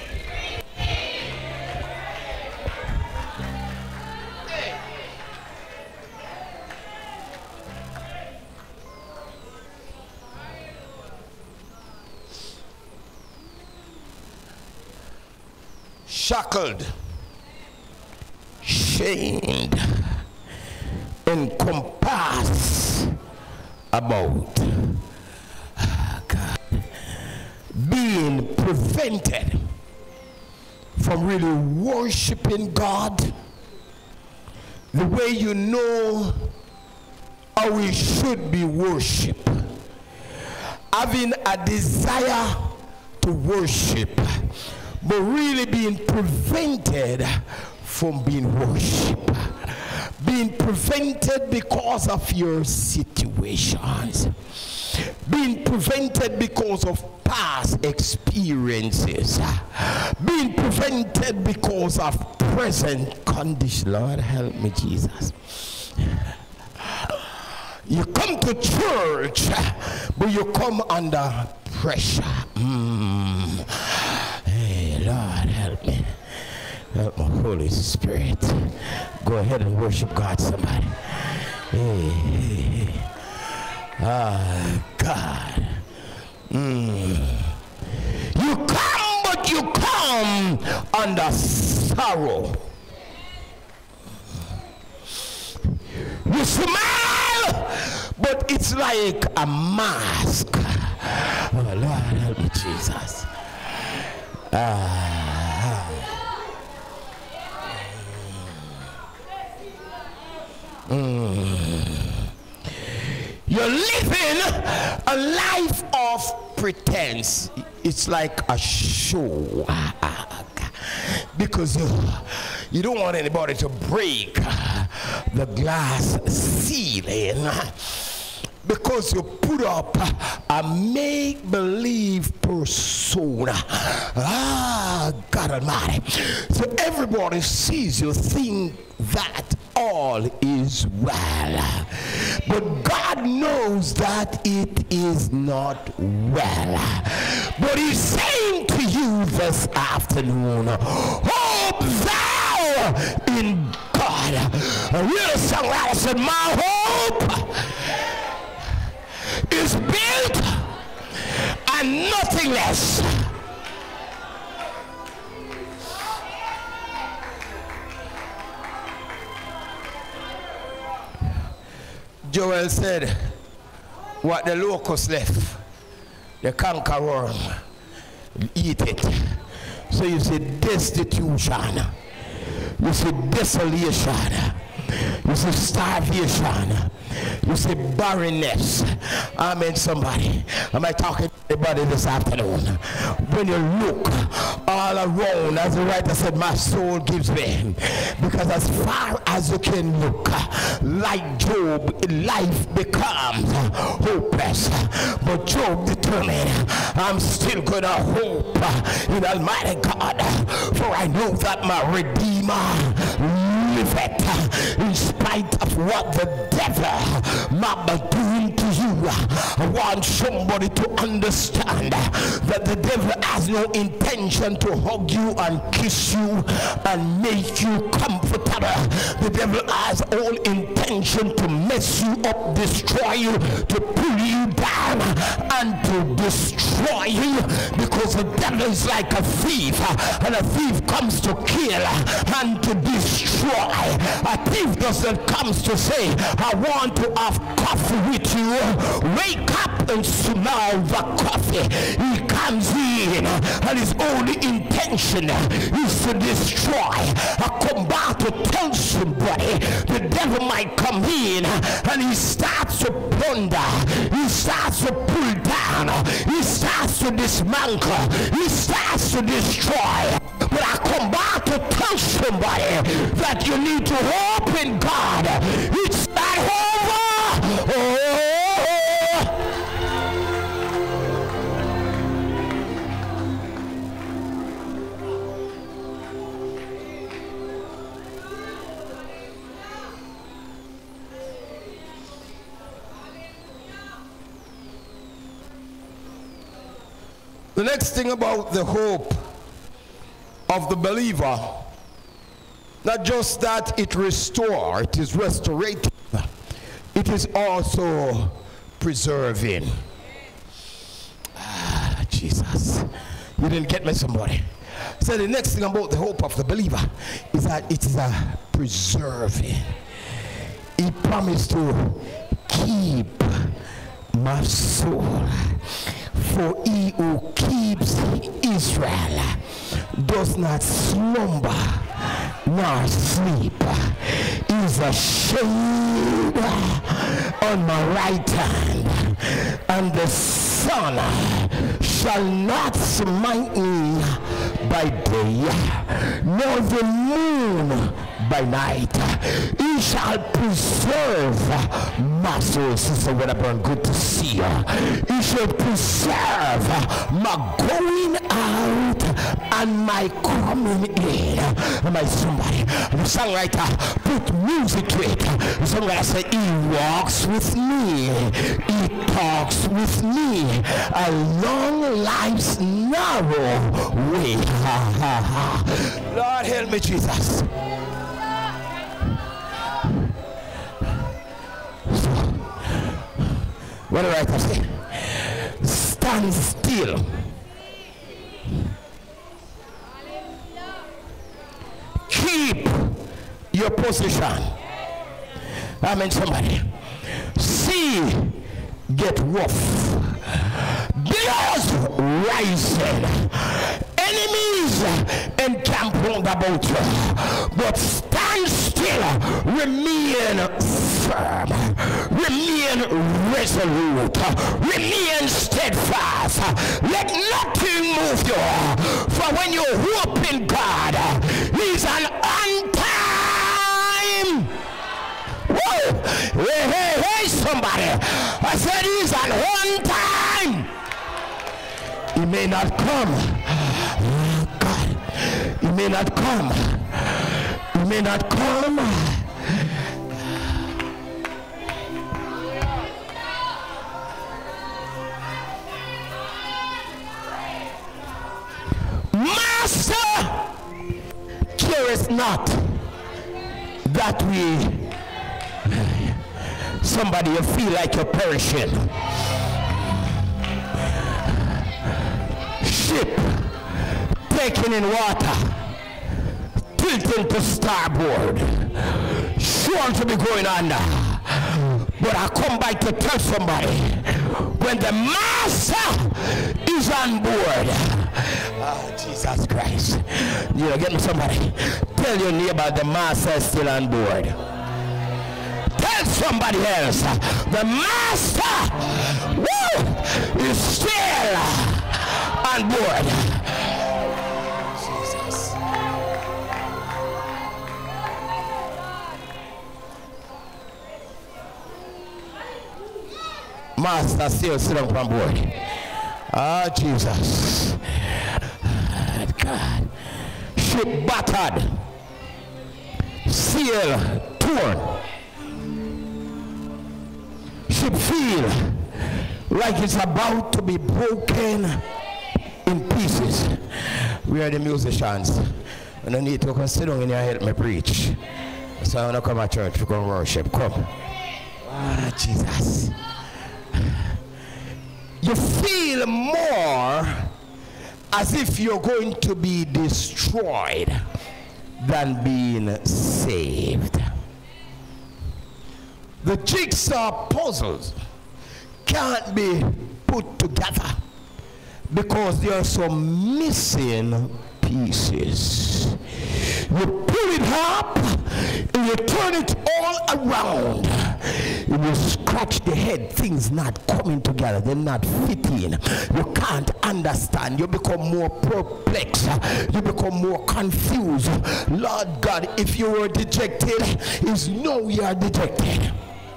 [SPEAKER 2] shackled, chained, encompassed about, God, being prevented from really worshiping God the way you know how we should be worshiped, having a desire to worship, but really being prevented from being worshipped, being prevented because of your situations, being prevented because of past experiences, being prevented because of present condition. Lord help me, Jesus. You come to church, but you come under pressure. Mm. Hey, Lord help me. Help my Holy Spirit. Go ahead and worship God, somebody. Hey, hey, hey. Ah, God. Mm. You come, but you come under sorrow. You smile, but it's like a mask. Oh, Lord, help me, Jesus. Ah. Mm. You're living a life of pretense. It's like a show. Because you, you don't want anybody to break the glass ceiling, because you put up a make-believe persona. Ah, God Almighty. So everybody sees you, think that all is well. But God knows that it is not well. But he's saying to you this afternoon, hope thou in God. A real songwriter said, my hope is built nothing less. Joel said, what the locust left, the cankerworm eat it. So you see destitution, you see desolation, you see starvation, you see barrenness. Amen, somebody. Am I talking to anybody this afternoon? When you look all around, as the writer said, my soul gives me. Because as far as you can look, like Job, life becomes hopeless. But Job determined, I'm still going to hope in Almighty God, for I know that my Redeemer liveth. In spite of what the devil might be doing to you, I want somebody to understand that the devil has no intention to hug you and kiss you and make you comfortable. The devil has all intention to mess you up, destroy you, to pull you down and to destroy you, because the devil is like a thief, and a thief comes to kill and to destroy. A thief doesn't come to say, I want to have coffee with you. Wake up and smell the coffee. He comes in and his only intention is to destroy. I come back to tell somebody, the devil might come in and he starts to plunder, he starts to pull down, he starts to dismantle, he starts to destroy. But I come back to tell somebody that you need to hope in God. It's not over. Oh. The next thing about the hope of the believer, not just that it restores, it is restorative, it is also preserving. Ah, Jesus, you didn't get me, somebody. So the next thing about the hope of the believer is that it is a preserving. He promised to keep my soul, for he who keeps Israel does not slumber nor sleep. Is a shade on my right hand, and the sun shall not smite me by day, nor the moon by night. He shall preserve my soul. Sister Wedderburn, good to see you. He shall preserve my going out and my coming in. Am I somebody? The songwriter put music to it. The songwriter said, he walks with me, he talks with me along life's narrow way. Ha, ha, ha. Lord help me, Jesus. What do I have to say? Stand still. Keep your position. Amen, somebody. See, get rough. Billows rising. Enemies encamp round about you. But stand still. Remain firm. Remain resolute. Remain steadfast. Let nothing move you. For when you hope in God, He's an on time. Whoa. Hey, hey, hey, somebody. I said He's an on time. He may not come. Oh, God. He may not come. He may not come. Master, careth not that we, somebody, you feel like you're perishing. ship taking in water, tilting to starboard, sure to be going under. But I come by to tell somebody, when the master is on board, oh, Jesus Christ. You know, get me somebody. Tell your neighbor the master is still on board. Tell somebody else, the master, woo, is still on board. Jesus. Master still sitting on board. Ah, Jesus. God. Ship battered. Sail torn. Ship feel like it's about to be broken in pieces. We are the musicians. I don't need to consider when you help me preach. So I want to come to church to come worship. Come. Ah, Jesus. You feel more as if you're going to be destroyed than being saved. The jigsaw puzzles can't be put together because there are some missing pieces. You pull it up and you turn it all around. You will scratch the head, things not coming together, they're not fitting. You can't understand. You become more perplexed. You become more confused. Lord God, if you were dejected, is no you are dejected.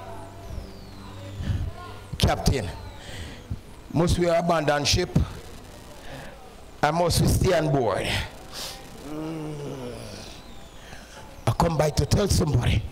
[SPEAKER 2] Captain, must we abandon ship? I must we stay on board? Mm. I come by to tell somebody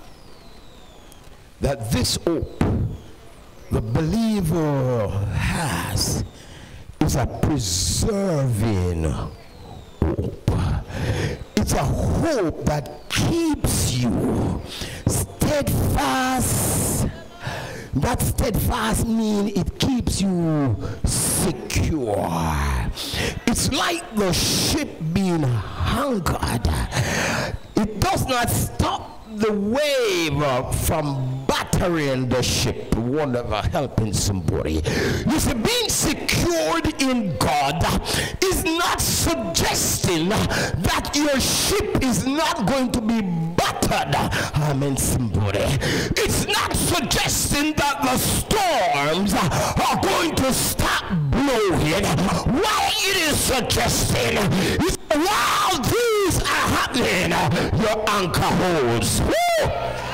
[SPEAKER 2] that this hope the believer has is a preserving hope. It's a hope that keeps you steadfast. That steadfast means it keeps you secure. It's like the ship being anchored. It does not stop the wave from battering the ship. Wonderful, helping somebody. You see, being secured in God is not suggesting that your ship is not going to be battered. Amen, somebody. It's not suggesting that the storms are going to stop blowing. What it is suggesting is while these are happening, your anchor holds. Woo!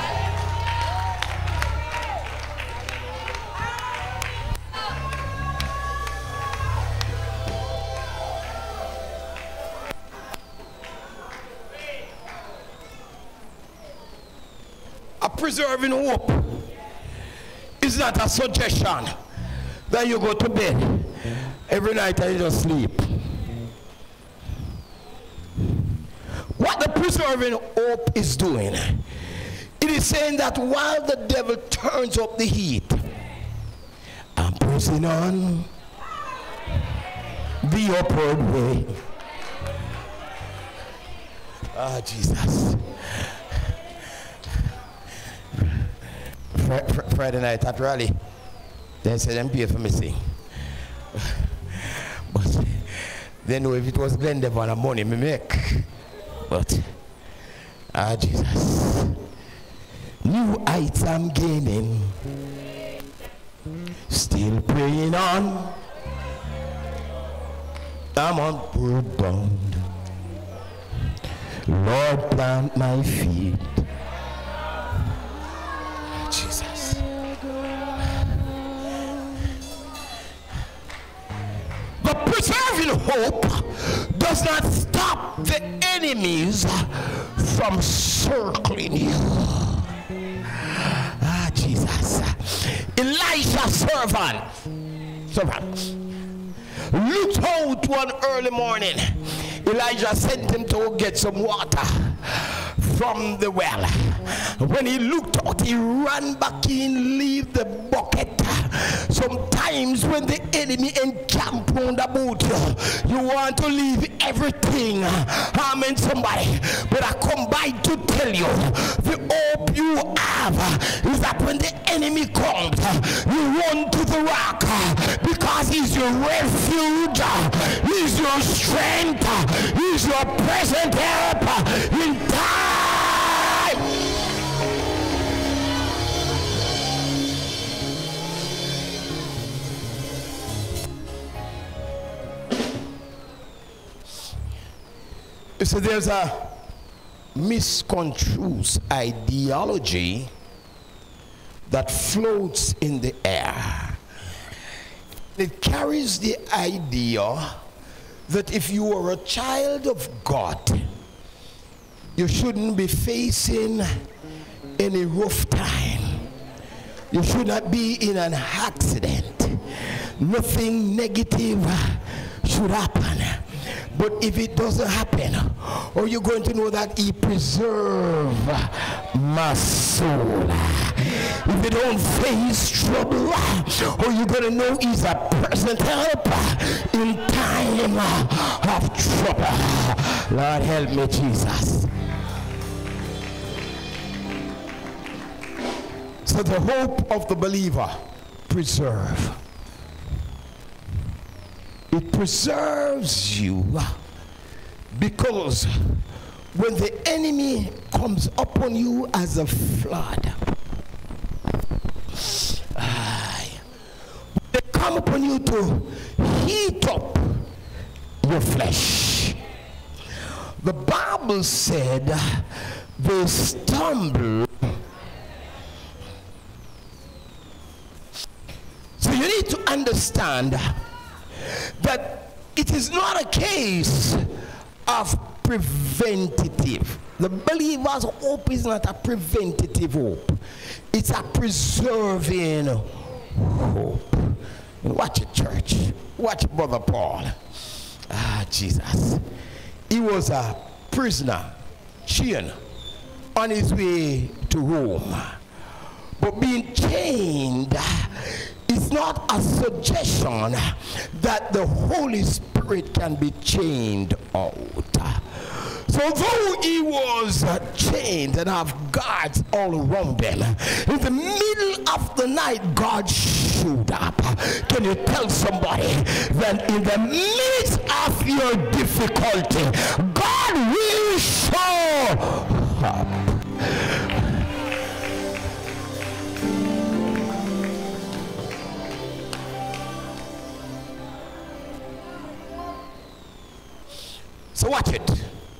[SPEAKER 2] A preserving hope is not a suggestion that you go to bed every night and you just sleep. What the preserving hope is doing, it is saying that while the devil turns up the heat, I'm pressing on the upward way. Ah, Jesus. Fr fr Friday night at rally, they said them pay for me sing. But they know if it was Glen Devon the money me make. But ah, Jesus, new heights I'm gaining, still praying on. I'm on bound. Lord, plant my feet. Jesus. The preserving hope does not stop the enemies from circling you. Ah, Jesus. Elisha's servant, servant looked out one early morning. Elijah sent him to go get some water from the well. When he looked out, he ran back in, leave the bucket. Some time times when the enemy encamp round about you, you want to leave everything. Amen, somebody. But I come by to tell you, the hope you have is that when the enemy comes, you run to the rock because he's your refuge, he's your strength, he's your present help in time. So there's a misconstrued ideology that floats in the air. It carries the idea that if you are a child of God, you shouldn't be facing any rough time. You should not be in an accident. Nothing negative should happen. But if it doesn't happen, or you're going to know that he preserved my soul. If you don't face trouble, or you're going to know he's a present help in time of trouble. Lord, help me, Jesus. So the hope of the believer, preserve. It preserves you because when the enemy comes upon you as a flood, they come upon you to heat up your flesh. The Bible said they stumble. So you need to understand that it is not a case of preventative. The believer's hope is not a preventative hope. It's a preserving hope. Watch it, church. Watch Brother Paul. Ah, Jesus. He was a prisoner, chained, on his way to Rome. But being chained is not a suggestion that the Holy Spirit can be chained out. So though he was uh, chained and have guards all around him, in the middle of the night God showed up. Can you tell somebody that in the midst of your difficulty, God will show up? So watch it.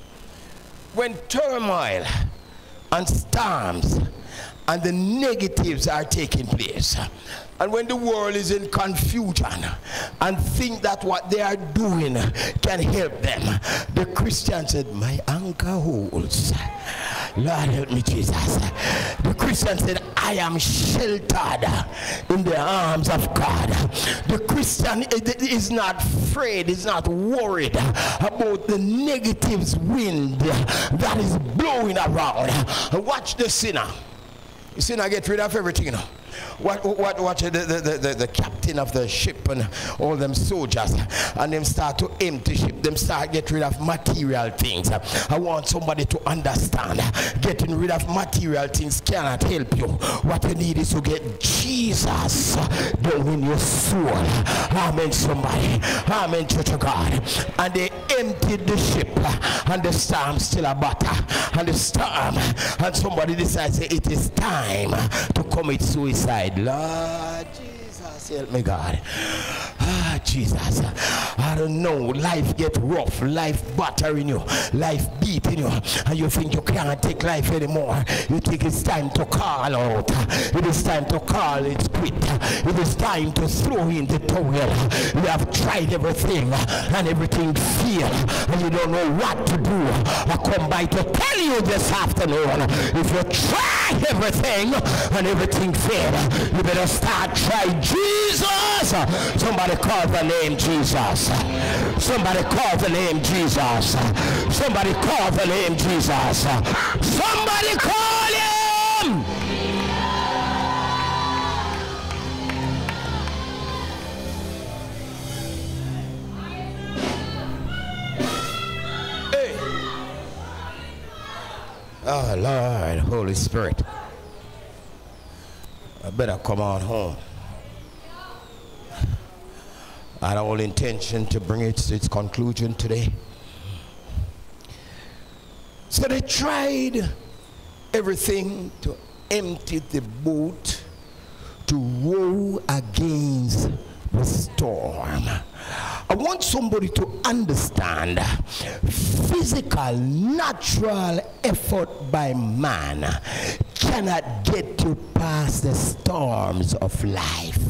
[SPEAKER 2] When turmoil and storms and the negatives are taking place, and when the world is in confusion and think that what they are doing can help them, the Christian said, my anchor holds. Lord help me, Jesus. The Christian said, I am sheltered in the arms of God. The Christian is not afraid, is not worried about the negatives wind that is blowing around. Watch the sinner. The sinner get rid of everything, you know. What, what, watch the, the, the, the captain of the ship and all them soldiers, and them start to empty ship, them start get rid of material things. I want somebody to understand, getting rid of material things cannot help you. What you need is to get Jesus down in your soul. Amen, somebody. Amen, church of God. And they emptied the ship, and the storm still a butter, and the storm, and somebody decides it is time to commit suicide. Lord Jesus, help me, God. Ah, Jesus. I don't know. Life get rough. Life battering you. Life beating you. And you think you can't take life anymore. You think it's time to call out. It is time to call it quit. It is time to throw in the towel. You have tried everything and everything failed. And you don't know what to do. I come by to tell you this afternoon, if you try everything and everything failed, you better start trying Jesus. Somebody call the name Jesus. Somebody call the name Jesus. Somebody call the name Jesus. Somebody call him. Oh, Lord, Holy Spirit. I better come on home. I had all intention to bring it to its conclusion today. So they tried everything to empty the boat, to row against the storm. I want somebody to understand physical, natural effort by man cannot get you past the storms of life.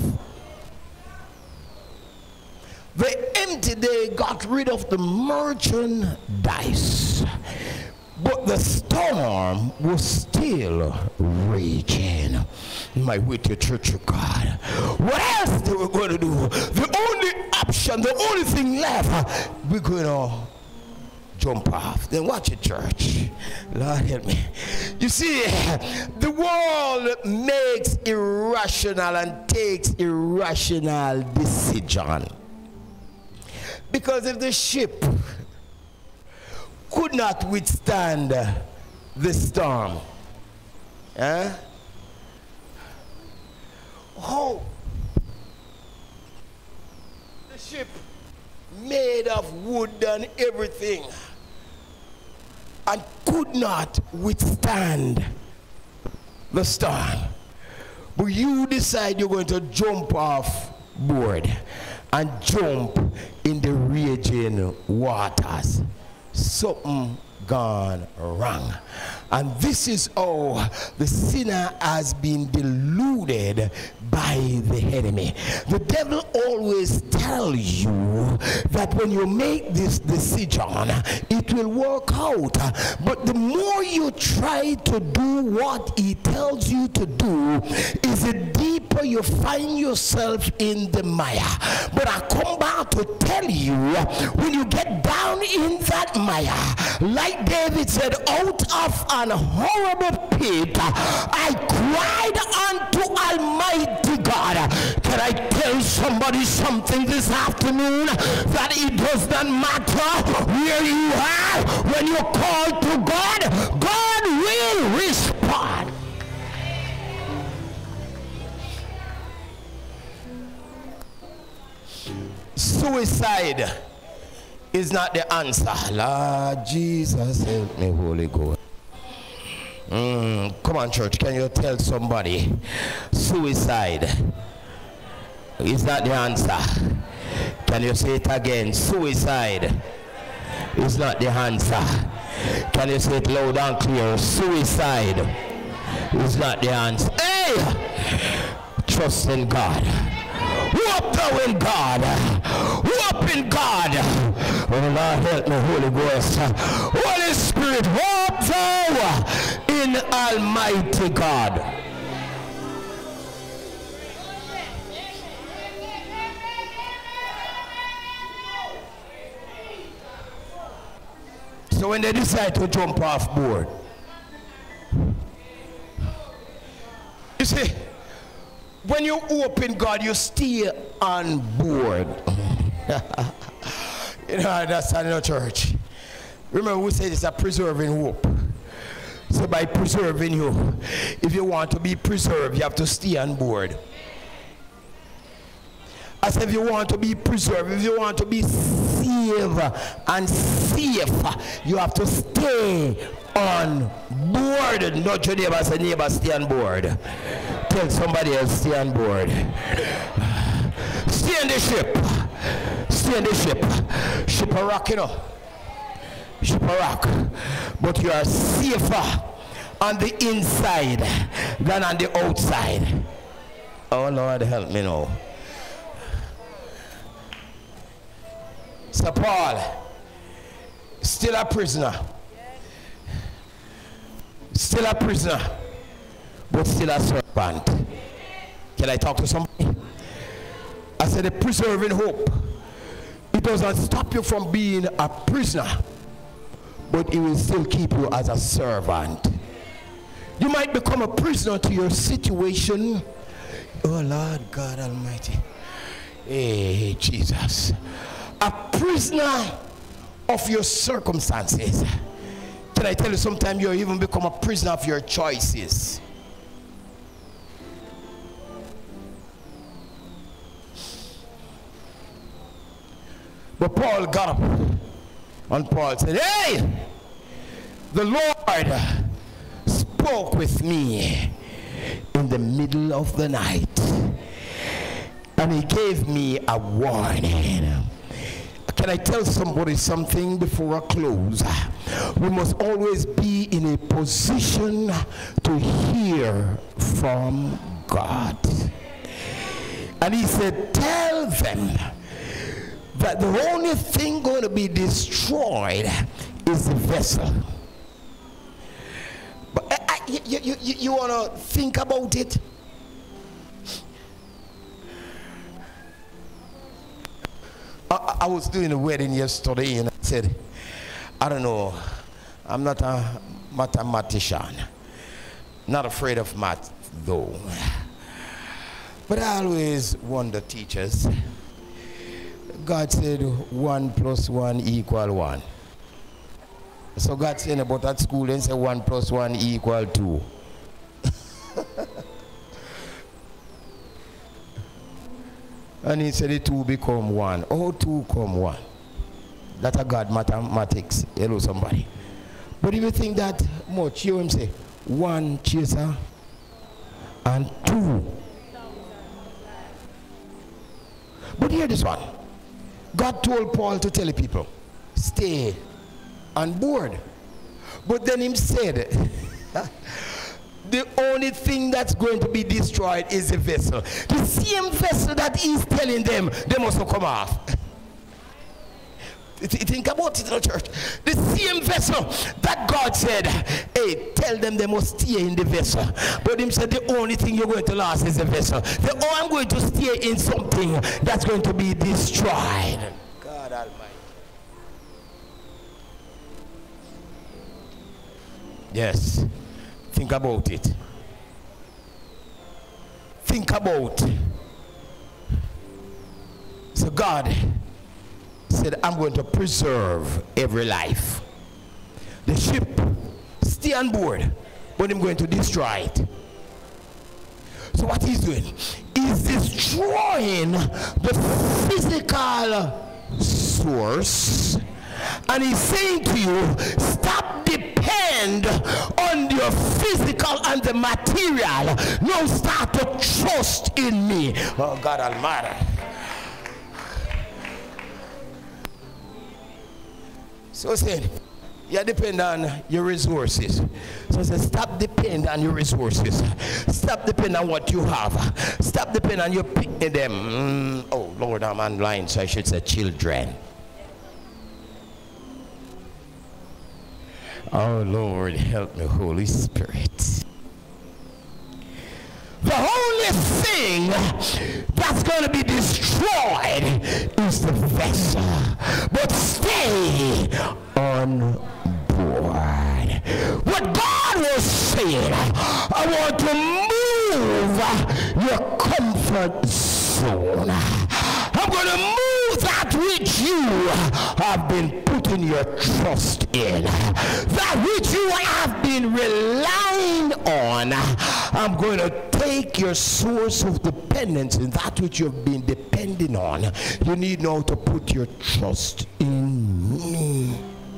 [SPEAKER 2] They emptied, they got rid of the merchandise, but the storm was still raging. My way to church of God. What else they were going to do? The only option, the only thing left, we're going to jump off. Then watch it, church. Lord help me. You see, the world makes irrational and takes irrational decision. Because if the ship could not withstand the storm, eh? Oh, the ship made of wood and everything and could not withstand the storm. But you decide you're going to jump off board and jump in the raging waters. Something gone wrong. And this is how the sinner has been deluded by the enemy. The devil always tells you that when you make this decision, it will work out. But the more you try to do what he tells you to do, is the deeper you find yourself in the mire. But I come back to tell you, when you get down in that mire, like David said, out of an horrible pit, I cried unto Almighty God. Can I tell somebody something this afternoon? That it does not matter where you are, when you call to God, God will respond. Suicide is not the answer. Lord Jesus, help me, Holy Ghost. Mm, come on, church, can you tell somebody suicide is not the answer? Can you say it again? Suicide is not the answer. Can you say it loud and clear? Suicide is not the answer. Hey! Trust in God. Walk thou in God. Walk in God. Oh Lord, help me, Holy Ghost. Holy Spirit, walk thou in Almighty God. So when they decide to jump off board, you see, when you open God, you stay on board. You know, that's not in a church. Remember, we said it's a preserving hope. So by preserving you, if you want to be preserved, you have to stay on board. I said, if you want to be preserved, if you want to be safe and safe, you have to stay on board. Not your neighbor, say, neighbor, stay on board. Tell somebody else, stay on board. Stay in the ship. Stay in the ship. Ship a rock, you know. Ship a rock. But you are safer on the inside than on the outside. Oh, Lord, help me now. Sir Paul, still a prisoner. Still a prisoner, but still a servant. Can I talk to somebody? I said the preserving hope. It doesn't stop you from being a prisoner, but it will still keep you as a servant. You might become a prisoner to your situation. Oh Lord God Almighty. Hey Jesus. A prisoner of your circumstances. Can I tell you, sometimes you even become a prisoner of your choices. But Paul got up, and Paul said, hey, the Lord spoke with me in the middle of the night, and he gave me a warning. Can I tell somebody something before I close? We must always be in a position to hear from God. And he said, tell them that the only thing going to be destroyed is the vessel. But I, I, you, you, you, you want to think about it? I, I was doing a wedding yesterday, and I said, I don't know, I'm not a mathematician, not afraid of math though, but I always wonder, teachers, God said one plus one equal one. So God said about that school and said one plus one equal two. And he said the two become one. Oh, two come one. That's a God mathematics. Hello, somebody. But if you think that much, you hear him say one chaser and two. But hear this one. God told Paul to tell the people, stay on board. But then he said, the only thing that's going to be destroyed is the vessel. The same vessel that he's telling them, they must come off. Think about it in the church. The same vessel that God said, hey, tell them they must stay in the vessel. But him said, the only thing you're going to lose is the vessel. The, oh, I'm going to stay in something that's going to be destroyed. God Almighty. Yes. Think about it. Think about. So God said, I'm going to preserve every life. The ship, stay on board, but I'm going to destroy it. So what he's doing is destroying the physical source, and he's saying to you, stop depend on your physical and the material. Now start to trust in me. Oh God Almighty. So saying, you depend on your resources. So say, stop depend on your resources. Stop depend on what you have. Stop depend on your picking them. Mm, oh Lord, I'm online, so I should say children. Oh Lord, help me, Holy Spirit. The only thing that's going to be destroyed is the vessel. But stay on board. What God was saying, I want to move your comfort zone. I'm going to move that which you have been putting your trust in, that which you have been relying on. I'm going to take your source of dependence and that which you've been depending on. You need now to put your trust in me.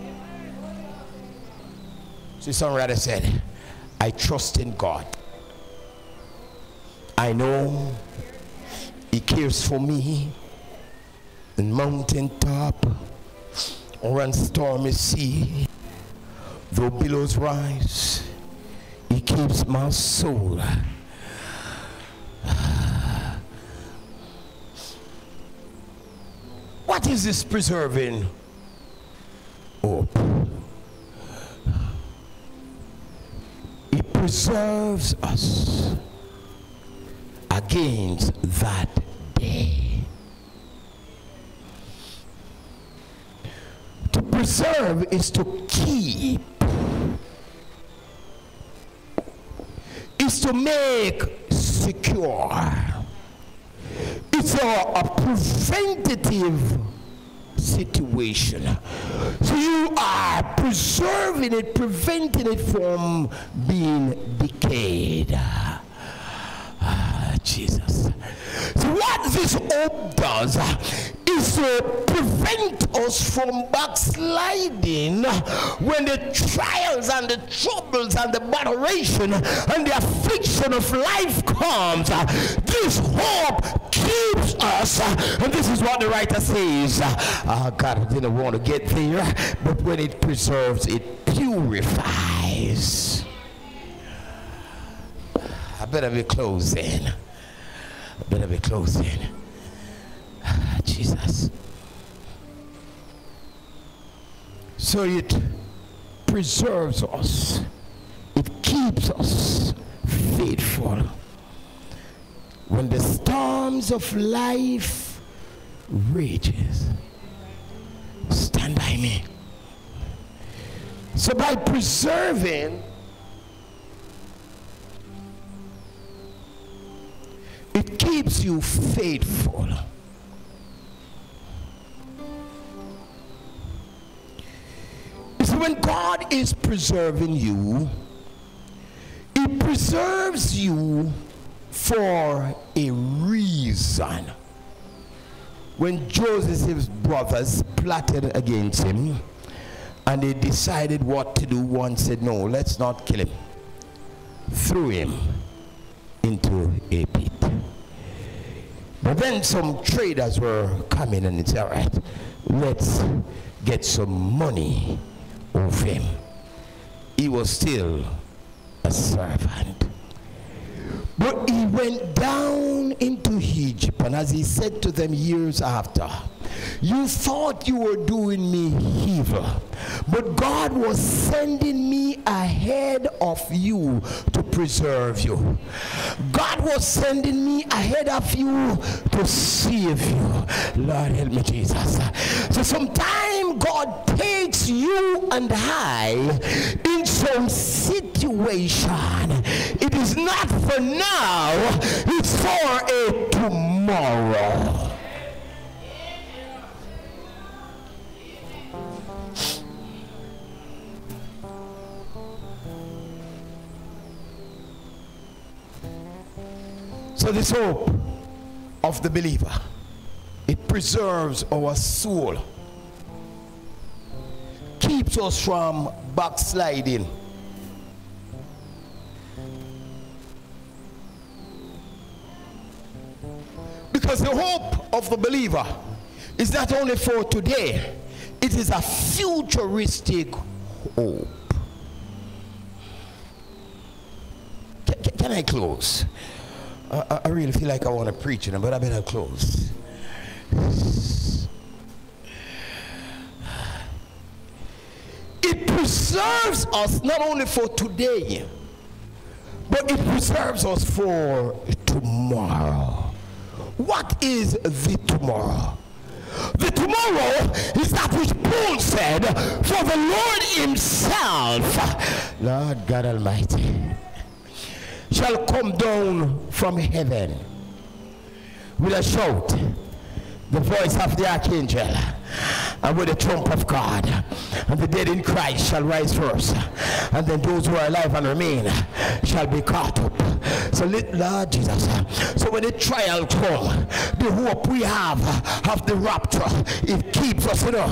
[SPEAKER 2] See, songwriter said, I trust in God. I know He cares for me in mountain top or on stormy sea. Though billows rise, He keeps my soul. What is this preserving hope? It preserves us against that day. To preserve is to keep, is to make secure. It's a, a preventative situation. So you are preserving it, preventing it from being decayed. Ah, Jesus. So what this hope does is to prevent us from backsliding when the trials and the troubles and the moderation and the affliction of life comes. This hope keeps us, and this is what the writer says. Oh God, I didn't want to get there, but when it preserves, it purifies. I better be closing. I better be closing. Jesus. So it preserves us. It keeps us faithful. When the storms of life rages, stand by me. So by preserving, it keeps you faithful. So when God is preserving you, He preserves you for a reason. When Joseph's brothers plotted against him and they decided what to do, one said, no, let's not kill him. Threw him into a pit. But then some traders were coming and they said, all right, let's get some money off him. He was still a servant. But he went down into Egypt, and as he said to them years after, you thought you were doing me evil, but God was sending me ahead of you to preserve you. God was sending me ahead of you to save you. Lord help me, Jesus. So sometimes God takes you and I in some situation. It is not for now, it's for a tomorrow. So this hope of the believer, it preserves our soul, keeps us from backsliding. Because the hope of the believer is not only for today, it is a futuristic hope. Can, can I close? I, I really feel like I want to preach it, but I better close. It preserves us not only for today, but it preserves us for tomorrow. What is the tomorrow? The tomorrow is that which Paul said, for the Lord himself, Lord God Almighty, shall come down from heaven with a shout, the voice of the archangel, and with the trump of God, and the dead in Christ shall rise first, and then those who are alive and remain shall be caught up. So let Lord Jesus, so when the trial comes, the hope we have of the rapture, it keeps us, you know.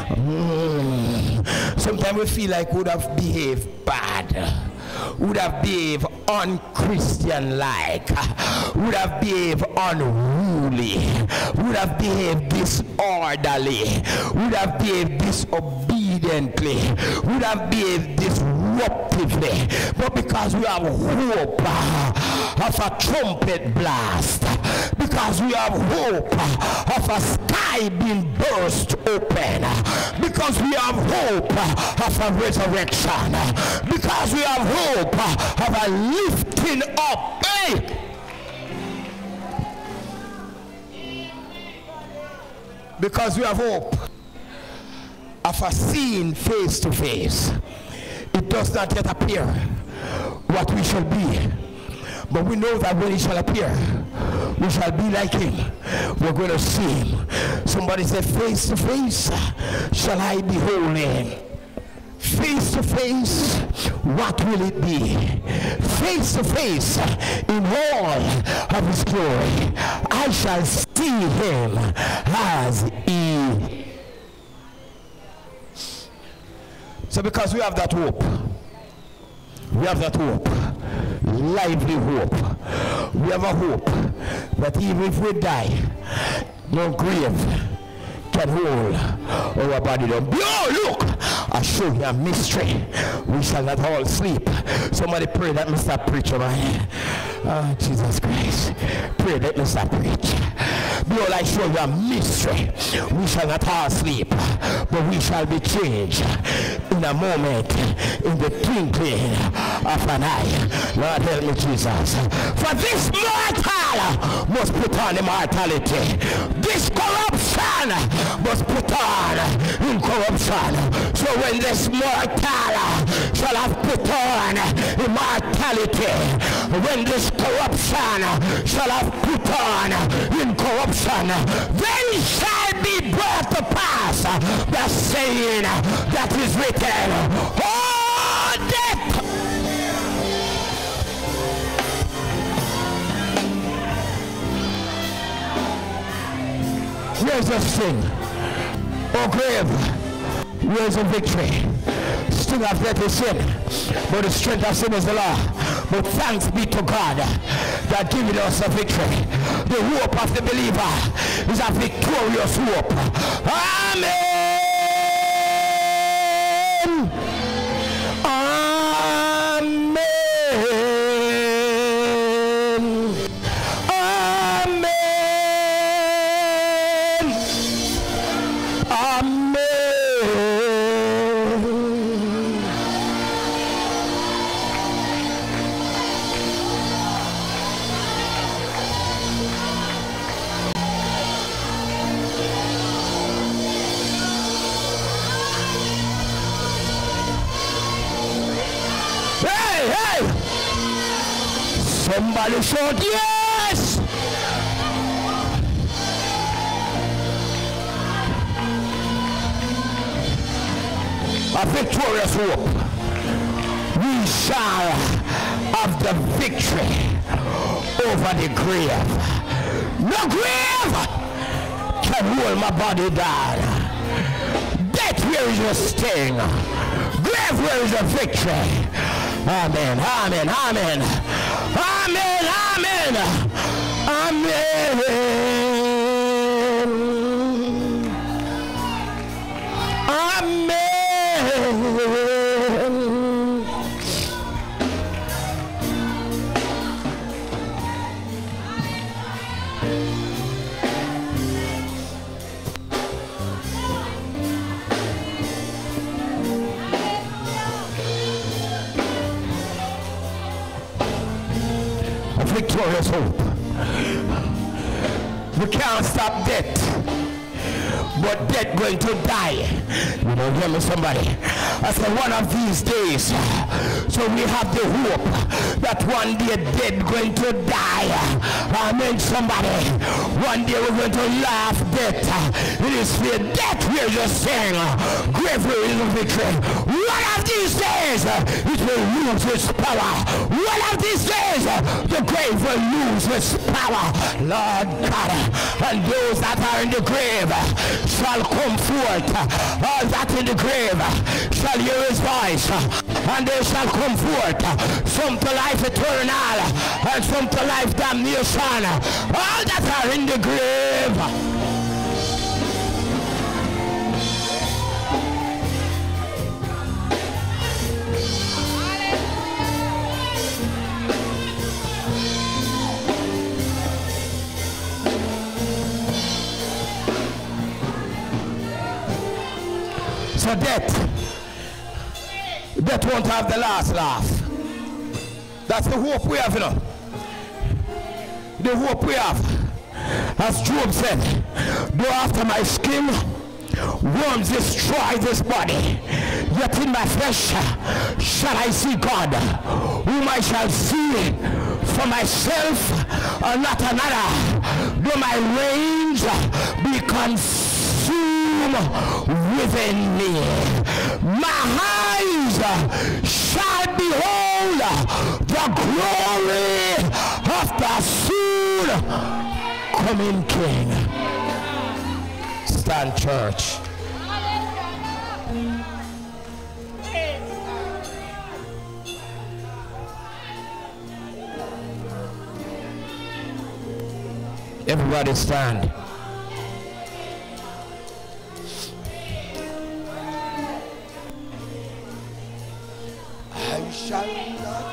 [SPEAKER 2] Mm. Sometimes we feel like we would have behaved bad, would have behaved unchristian-like, would have behaved unruly, would have behaved disorderly, would have behaved disobediently, would have behaved disruptively. But because we have hope of a trumpet blast, because we have hope of a sky being burst open, because we have hope of a resurrection, because we have hope of a lifting up. Hey! Because we have hope of a seeing face to face. It does not yet appear what we shall be, but we know that when it shall appear, we shall be like him. We're going to see him. Somebody said, face to face shall I behold him. Face to face, what will it be? Face to face, in all of his glory, I shall see him as he. So because we have that hope, we have that hope, lively hope, we have a hope that even if we die, no grave can hold our body down. Behold, look, I show you a mystery. We shall not all sleep. Somebody pray that me stop preaching, man. Oh, Jesus Christ. Pray that me stop preach. Behold, I show you a mystery. We shall not all sleep, but we shall be changed in a moment, in the twinkling of an eye. Lord, help me, Jesus. For this mortal must put on immortality. This corruption must put on incorruption. So when this mortal shall have put on immortality, when this corruption shall have put on incorruption, then shall be brought to pass the saying that is written, oh death, where's the sting? Oh grave, where's the victory? Sting of death is sin, but the strength of sin is the law. But thanks be to God that giving us a victory. The hope of the believer is a victorious hope. Amen. Amen. Amen. Amen. Somebody shout yes! A victorious hope. We shall have the victory over the grave. No grave can hold my body down. Death, where is your sting? Grave, where is your victory? Amen, amen, amen. Amen, amen, amen, amen. Victorious hope. We can't stop death, but death going to die. You know, hear me, somebody. I said one of these days. So we have the hope that one day death going to die. Amen, somebody. One day we're going to laugh death. It is fear. Death, we're just saying. Grave, where is the victory? One of these days, it will lose its power. One of these days, the grave will lose its power. Lord God, and those that are in the grave shall come forth. All that in the grave shall hear his voice, and they shall come forth, some to life eternal and some to life damnation. All that are in the grave. So death, death won't have the last laugh. That's the hope we have, you know. The hope we have. As Job said, go after my skin, Worms destroy this body, yet in my flesh shall I see God, whom I shall see for myself, and not another. Though my reins be consumed within me, my eyes shall behold the glory of the soon coming King. Stand, church. Everybody stand. I shall not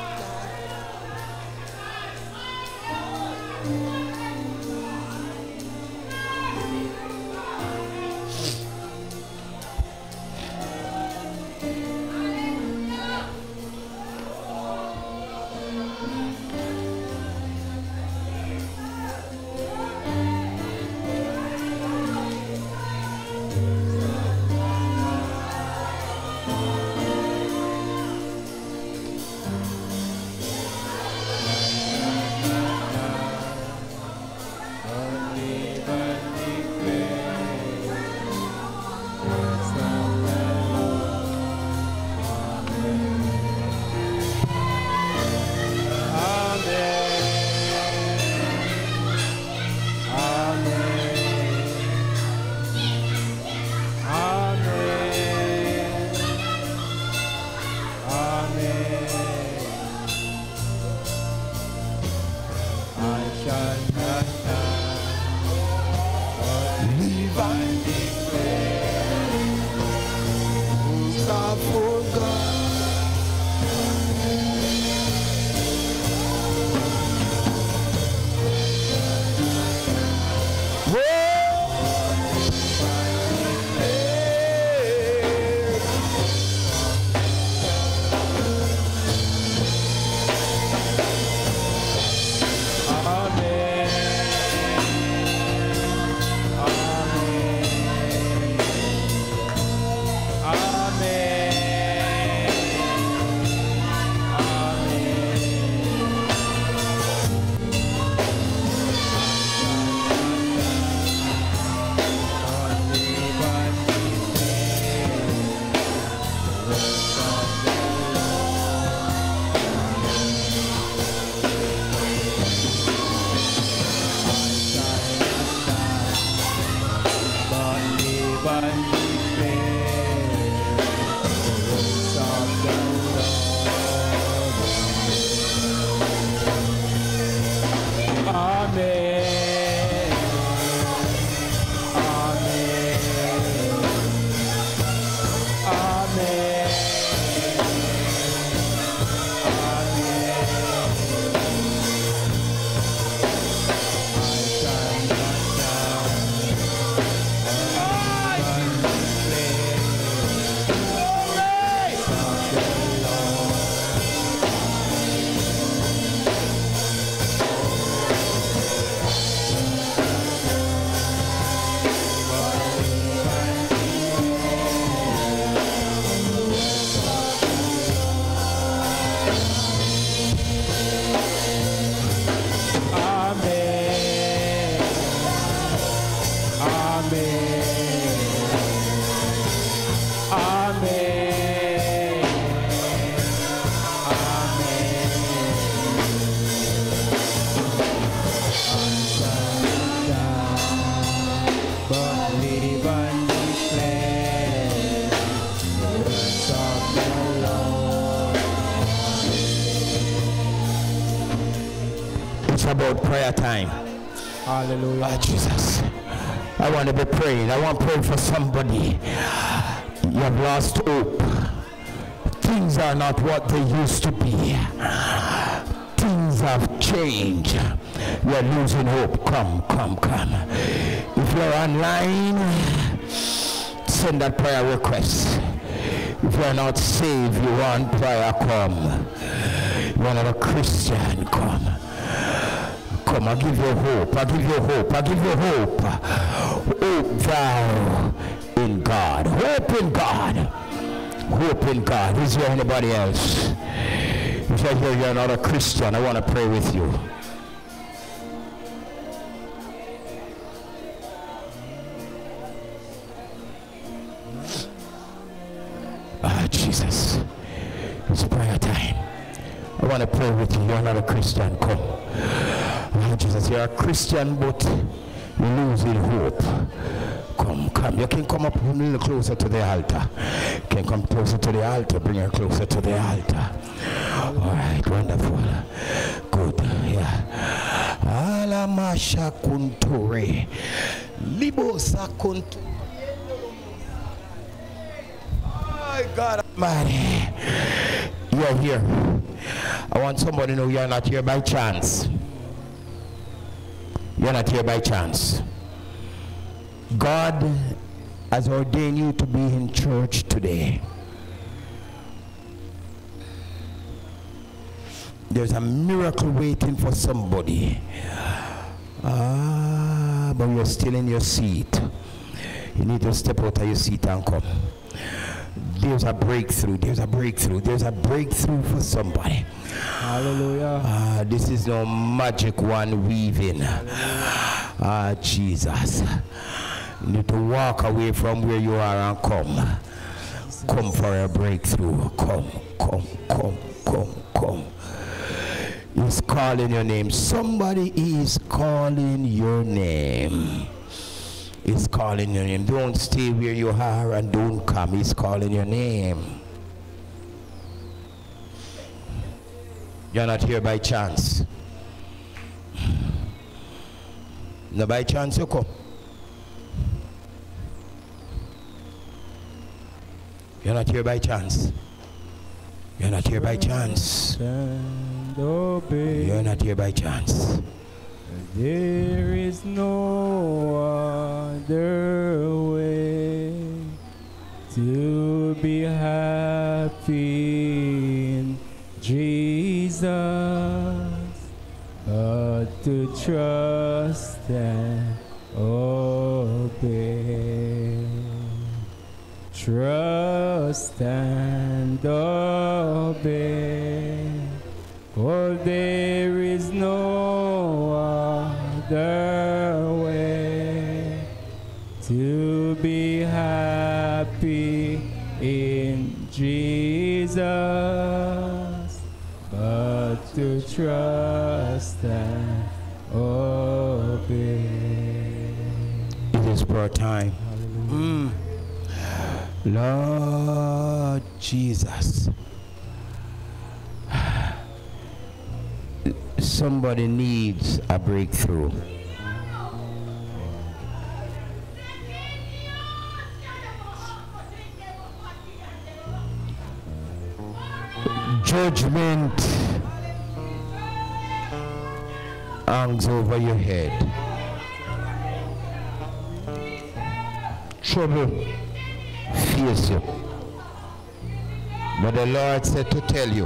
[SPEAKER 2] about prayer time. Hallelujah. Oh, Jesus. I want to be praying. I want to pray for somebody. You have lost hope. Things are not what they used to be. Things have changed. You're losing hope. Come, come, come. If you're online, send that prayer request. If you're not saved, you want prayer, come. You're not a Christian, come. Come, I give you hope, I give you hope, I give you hope. Hope thou in in God. Hope in God. Hope in God. Is there anybody else? If I hear you're not a Christian, I want to pray with you. Ah, Jesus. It's prayer time. I want to pray with you. You're not a Christian. Come. Oh, Jesus, you're a Christian, but you're losing hope. Come, come. You can come up a little closer to the altar. You can come closer to the altar. Bring her closer to the altar. All right, wonderful. Good. Yeah. Alamasha kunture. Libosa kunture. My God Almighty. You're here. I want somebody to know you're not here by chance. You're not here by chance. God has ordained you to be in church today. There's a miracle waiting for somebody. Ah, but you're still in your seat. You need to step out of your seat and come. There's a breakthrough. There's a breakthrough. There's a breakthrough for somebody.
[SPEAKER 8] Hallelujah.
[SPEAKER 2] Uh, this is no magic one weaving. Ah, uh, Jesus. You need to walk away from where you are and come. Come for a breakthrough. Come, come, come, come, come. He's calling your name. Somebody is calling your name. He's calling your name. Don't stay where you are and don't come. He's calling your name. You're not here by chance. No, by chance you come. You're not here by chance. You're not here by chance. You're not here by chance.
[SPEAKER 8] There is no other way to be happy in Jesus but to trust and obey. Trust and obey. For there is no other way to be happy in Jesus but to trust and obey.
[SPEAKER 2] It is prayer time. Mm. Lord Jesus. Somebody needs a breakthrough. Judgment hangs over your head. Trouble fears you. But the Lord said to tell you,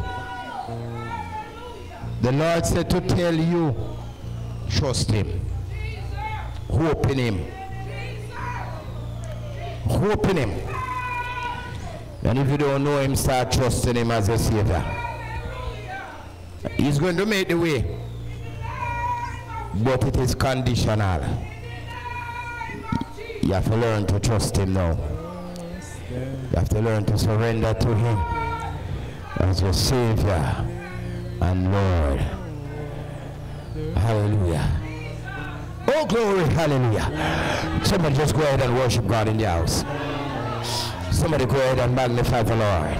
[SPEAKER 2] the Lord said to tell you, trust Him. Hope in Him. Hope in Him. And if you don't know Him, start trusting Him as a Savior. He's going to make the way. But it is conditional. You have to learn to trust Him now. You have to learn to surrender to Him as your Savior and Lord. Hallelujah. Oh, glory, hallelujah. Somebody just go ahead and worship God in the house. Somebody go ahead and magnify the Lord.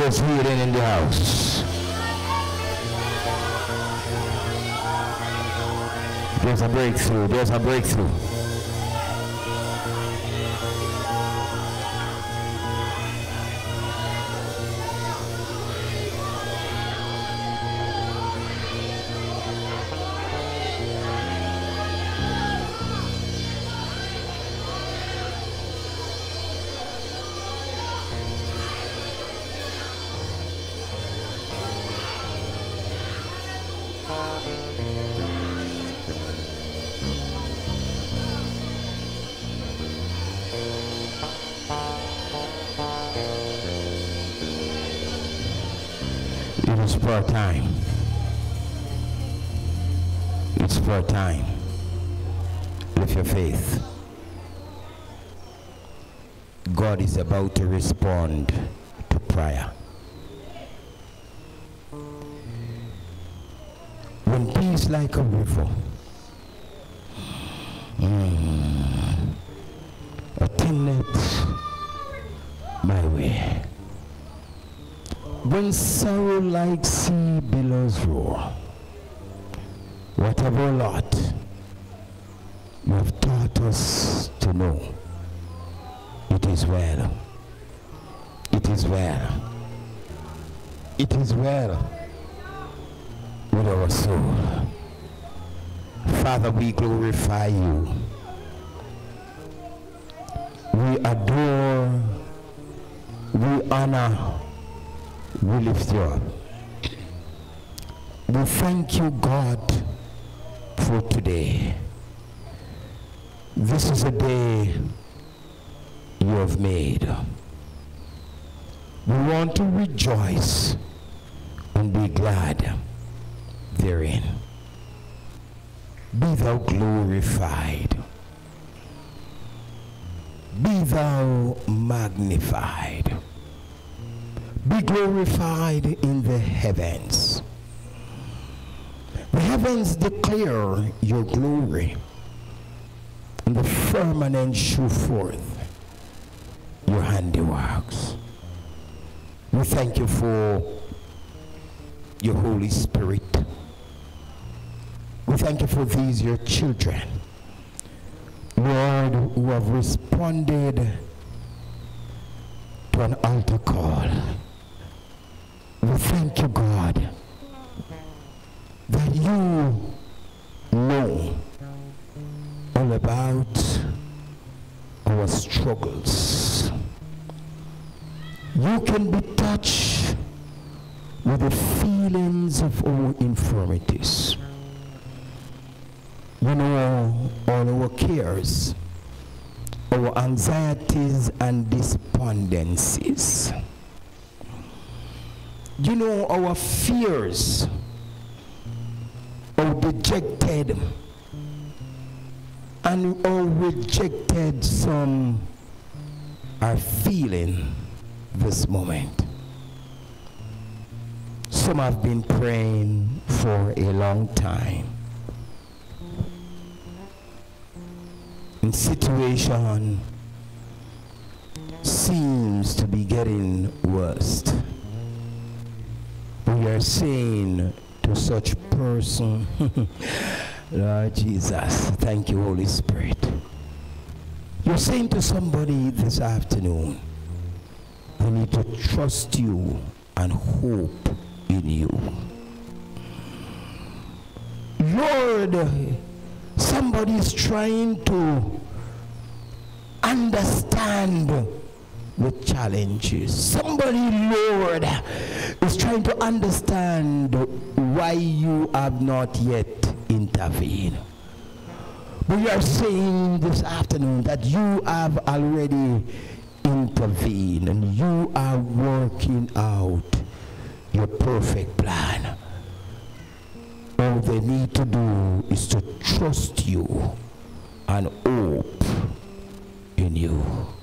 [SPEAKER 2] There's healing in the house. There's a breakthrough. There's a breakthrough. It's for time. It's for time. With your faith, God is about to respond to prayer. When peace like a river, mm, attendeth my way. When sorrow like sea billows roar, whatever lot you have taught us to know, it is well. It is well. It is well with our soul. Father, we glorify you. We adore, we honor, we lift you up. We thank you, God, for today. This is a day you have made. We want to rejoice and be glad therein. Be thou glorified. Be thou magnified. Be glorified in the heavens. The heavens declare your glory, and the firmament show forth your handiworks. We thank you for your Holy Spirit. We thank you for these, your children, Lord, who have responded to an altar call. We thank you, God, that you know all about our struggles. You can be touched with the feelings of our infirmities. You know all our cares, our anxieties and despondencies. You know our fears, our dejected and our rejected some are feeling this moment. Some have been praying for a long time. And situation seems to be getting worse. We are saying to such person, Lord Jesus, thank you, Holy Spirit. You're saying to somebody this afternoon, they need to trust you and hope in you. Lord, somebody is trying to understand the challenges. Somebody, Lord, is trying to understand why you have not yet intervened. We are saying this afternoon that you have already intervened and you are working out your perfect plan. All they need to do is to trust you and hope in you.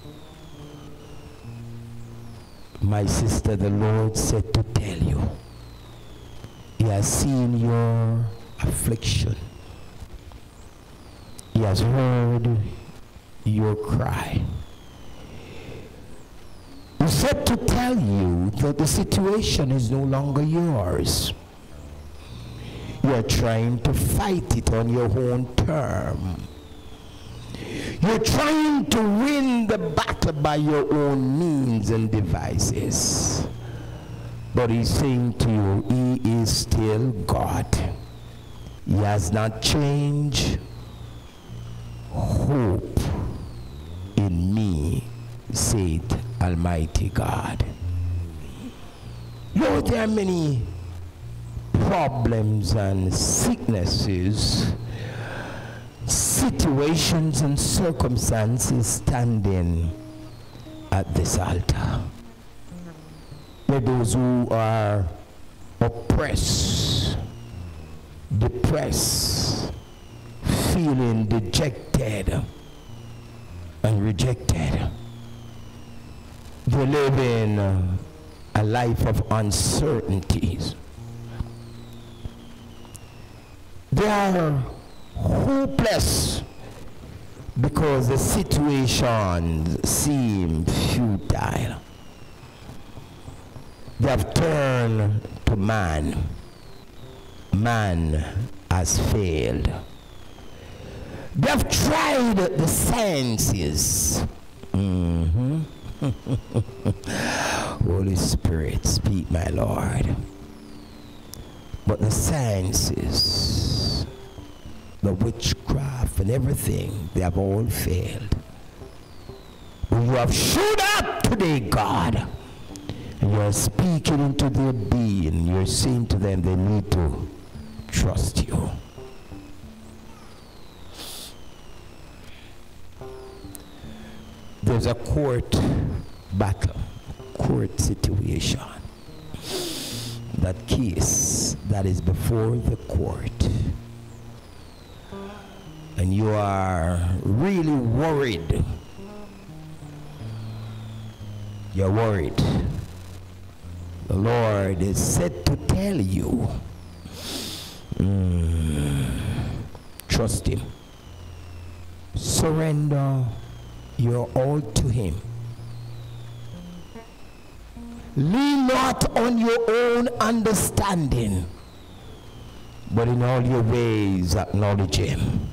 [SPEAKER 2] My sister, the Lord said to tell you, He has seen your affliction. He has heard your cry. He He said to tell you that the situation is no longer yours. You're trying to fight it on your own term. You're trying to win the battle by your own means and devices. But he's saying to you, he is still God. He has not changed. Hope in me, saith Almighty God. Lord, there are many problems and sicknesses, situations and circumstances standing at this altar. There are those who are oppressed, depressed, feeling dejected and rejected. They live in a life of uncertainties. They are hopeless because the situations seem futile. They have turned to man. Man has failed. They have tried the sciences. Mm-hmm. Holy Spirit, speak, my Lord. But the sciences, the witchcraft and everything, they have all failed. You have showed up today, God, and you are speaking into their being. You're saying to them they need to trust you. There's a court battle, court situation. That case that is before the court. And you are really worried. You're worried. The Lord is said to tell you, mm, trust him. Surrender your all to him. Lean not on your own understanding, but in all your ways acknowledge him.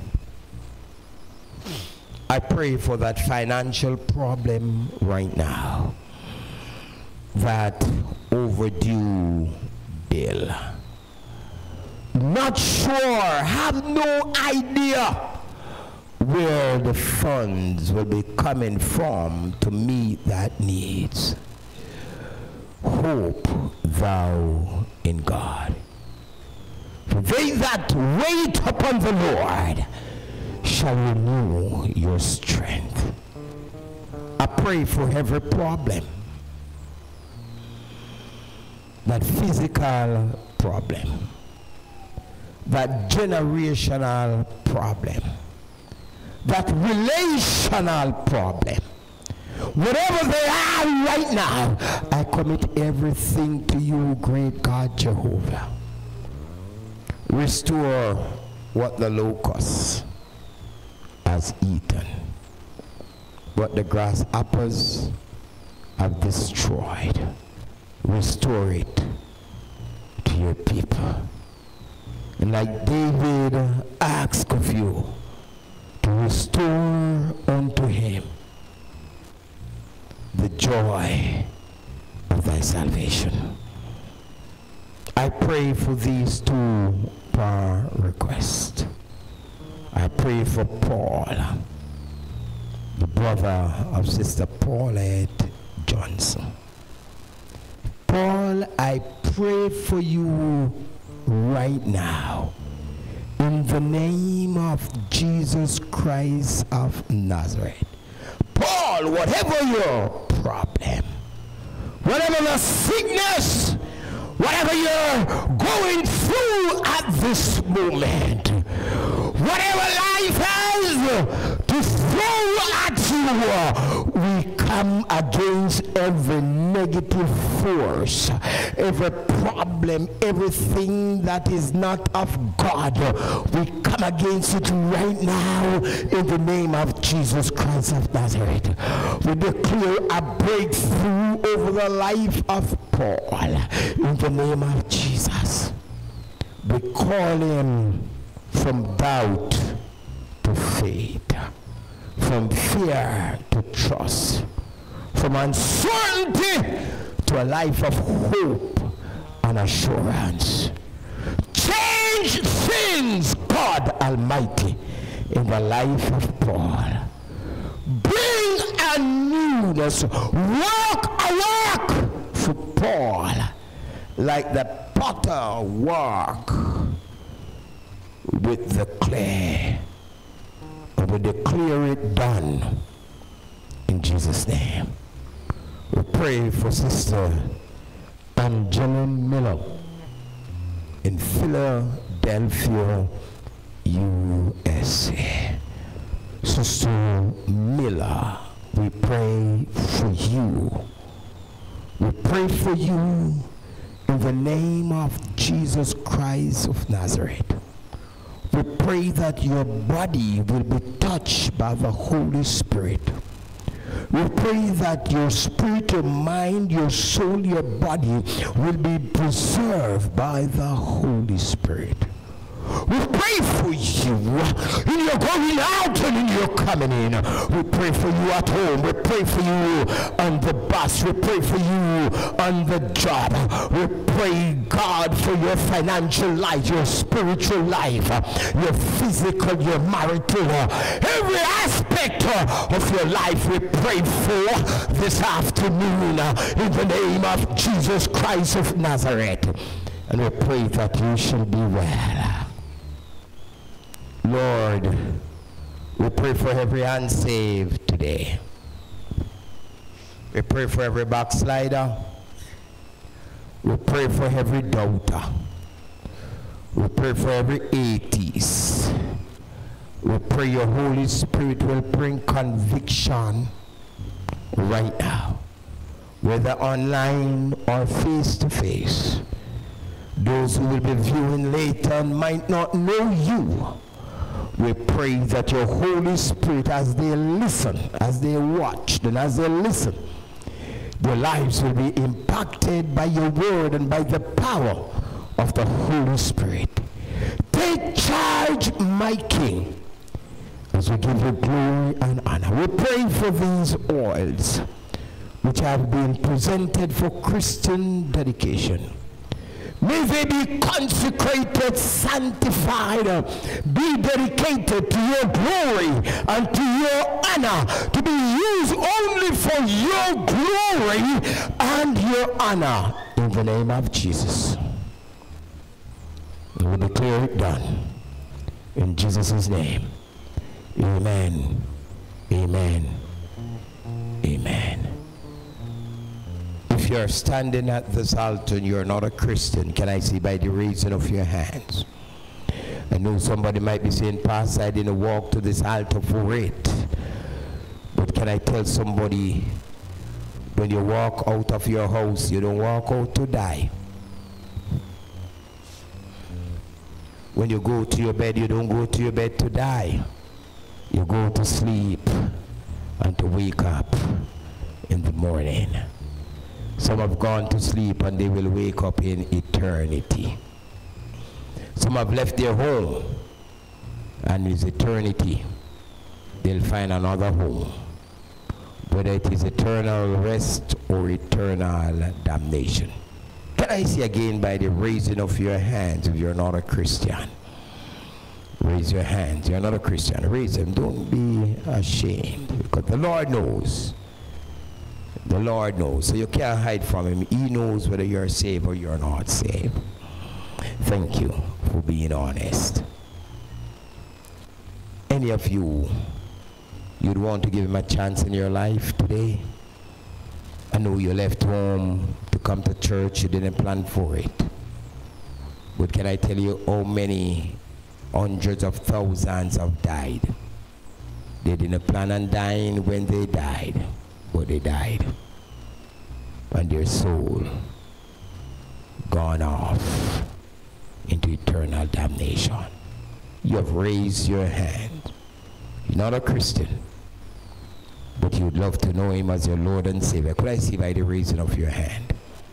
[SPEAKER 2] I pray for that financial problem right now, that overdue bill. Not sure, have no idea where the funds will be coming from to meet that needs. Hope thou in God. For they that wait upon the Lord shall renew your strength. I pray for every problem. That physical problem. That generational problem. That relational problem. Whatever they are right now, I commit everything to you, great God Jehovah. Restore what the locust has eaten, what the grasshoppers have destroyed. Restore it to your people. And like David asked of you, to restore unto him the joy of thy salvation. I pray for these two prayer requests. I pray for Paul, the brother of Sister Paulette Johnson. Paul, I pray for you right now in the name of Jesus Christ of Nazareth. Paul, whatever your problem, whatever the sickness, whatever you're going through at this moment, whatever life has to throw at you Yeshua, we come against every negative force, every problem, everything that is not of God. We come against it right now in the name of Jesus Christ of Nazareth. We declare a breakthrough over the life of Paul in the name of Jesus. We call him from doubt to faith, from fear to trust, from uncertainty to a life of hope and assurance. Change things, God Almighty, in the life of Paul. Bring a newness, work a work for Paul, like the potter work with the clay. And we declare it done in Jesus' name. We pray for Sister Angela Miller in Philadelphia, U S A. Sister Miller, we pray for you. We pray for you in the name of Jesus Christ of Nazareth. We pray that your body will be touched by the Holy Spirit. We pray that your spirit, your mind, your soul, your body will be preserved by the Holy Spirit. We pray for you in your going out and in your coming in. We pray for you at home. We pray for you on the bus. We pray for you on the job. We pray, God, for your financial life, your spiritual life, your physical, your marital, every aspect of your life we pray for this afternoon in the name of Jesus Christ of Nazareth. And we pray that you shall be well. Lord, we pray for every unsaved today. We pray for every backslider. We pray for every doubter. We pray for every atheist. We pray your Holy Spirit will bring conviction right now, whether online or face-to-face. Those who will be viewing later might not know you. We pray that your Holy Spirit, as they listen, as they watch, and as they listen, their lives will be impacted by your word and by the power of the Holy Spirit. Take charge, my King, as we give you glory and honor. We pray for these oils which have been presented for Christian dedication. May they be consecrated, sanctified, be dedicated to your glory and to your honor, to be used only for your glory and your honor, in the name of Jesus. We declare it done in Jesus' name. Amen. Amen. Amen. If you're standing at this altar and you're not a Christian, can I see by the raising of your hands? I know somebody might be saying, Pastor, I didn't walk to this altar for it. But can I tell somebody, when you walk out of your house, you don't walk out to die. When you go to your bed, you don't go to your bed to die. You go to sleep and to wake up in the morning. Some have gone to sleep and they will wake up in eternity. Some have left their home and in eternity they'll find another home, whether it is eternal rest or eternal damnation. Can I see again by the raising of your hands if you're not a Christian? Raise your hands. You're not a Christian. Raise them. Don't be ashamed, because the Lord knows. The Lord knows. So you can't hide from him. He knows whether you're saved or you're not saved. Thank you for being honest. Any of you, you'd want to give him a chance in your life today? I know you left home to come to church. You didn't plan for it. But can I tell you how many hundreds of thousands have died They didn't plan on dying when they died, but they died. And their soul gone off into eternal damnation. You have raised your hand. You're not a Christian, but you'd love to know him as your Lord and Savior. Could I see by the raising of your hand?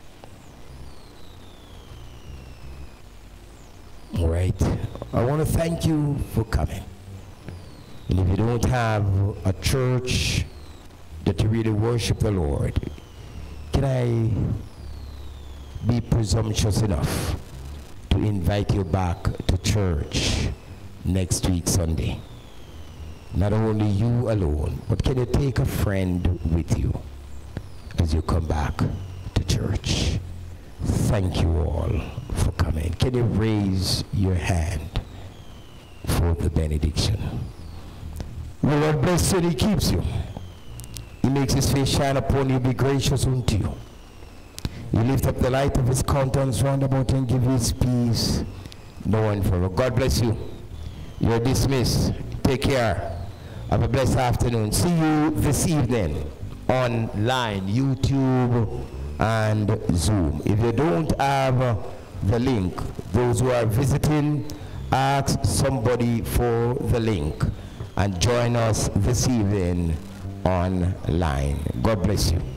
[SPEAKER 2] All right. I want to thank you for coming. And if you don't have a church that you really worship the Lord, can I be presumptuous enough to invite you back to church next week Sunday? Not only you alone, but can you take a friend with you as you come back to church? Thank you all for coming. Can you raise your hand for the benediction? The Lord bless you and he keeps you. He makes his face shine upon you, be gracious unto you. He lift up the light of his countenance round about and give you his peace, now and forever. God bless you. You're dismissed. Take care. Have a blessed afternoon. See you this evening online, YouTube and Zoom. If you don't have uh, the link, those who are visiting, ask somebody for the link and join us this evening online. God bless you.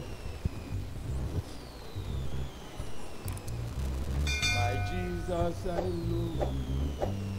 [SPEAKER 8] My Jesus, I love you.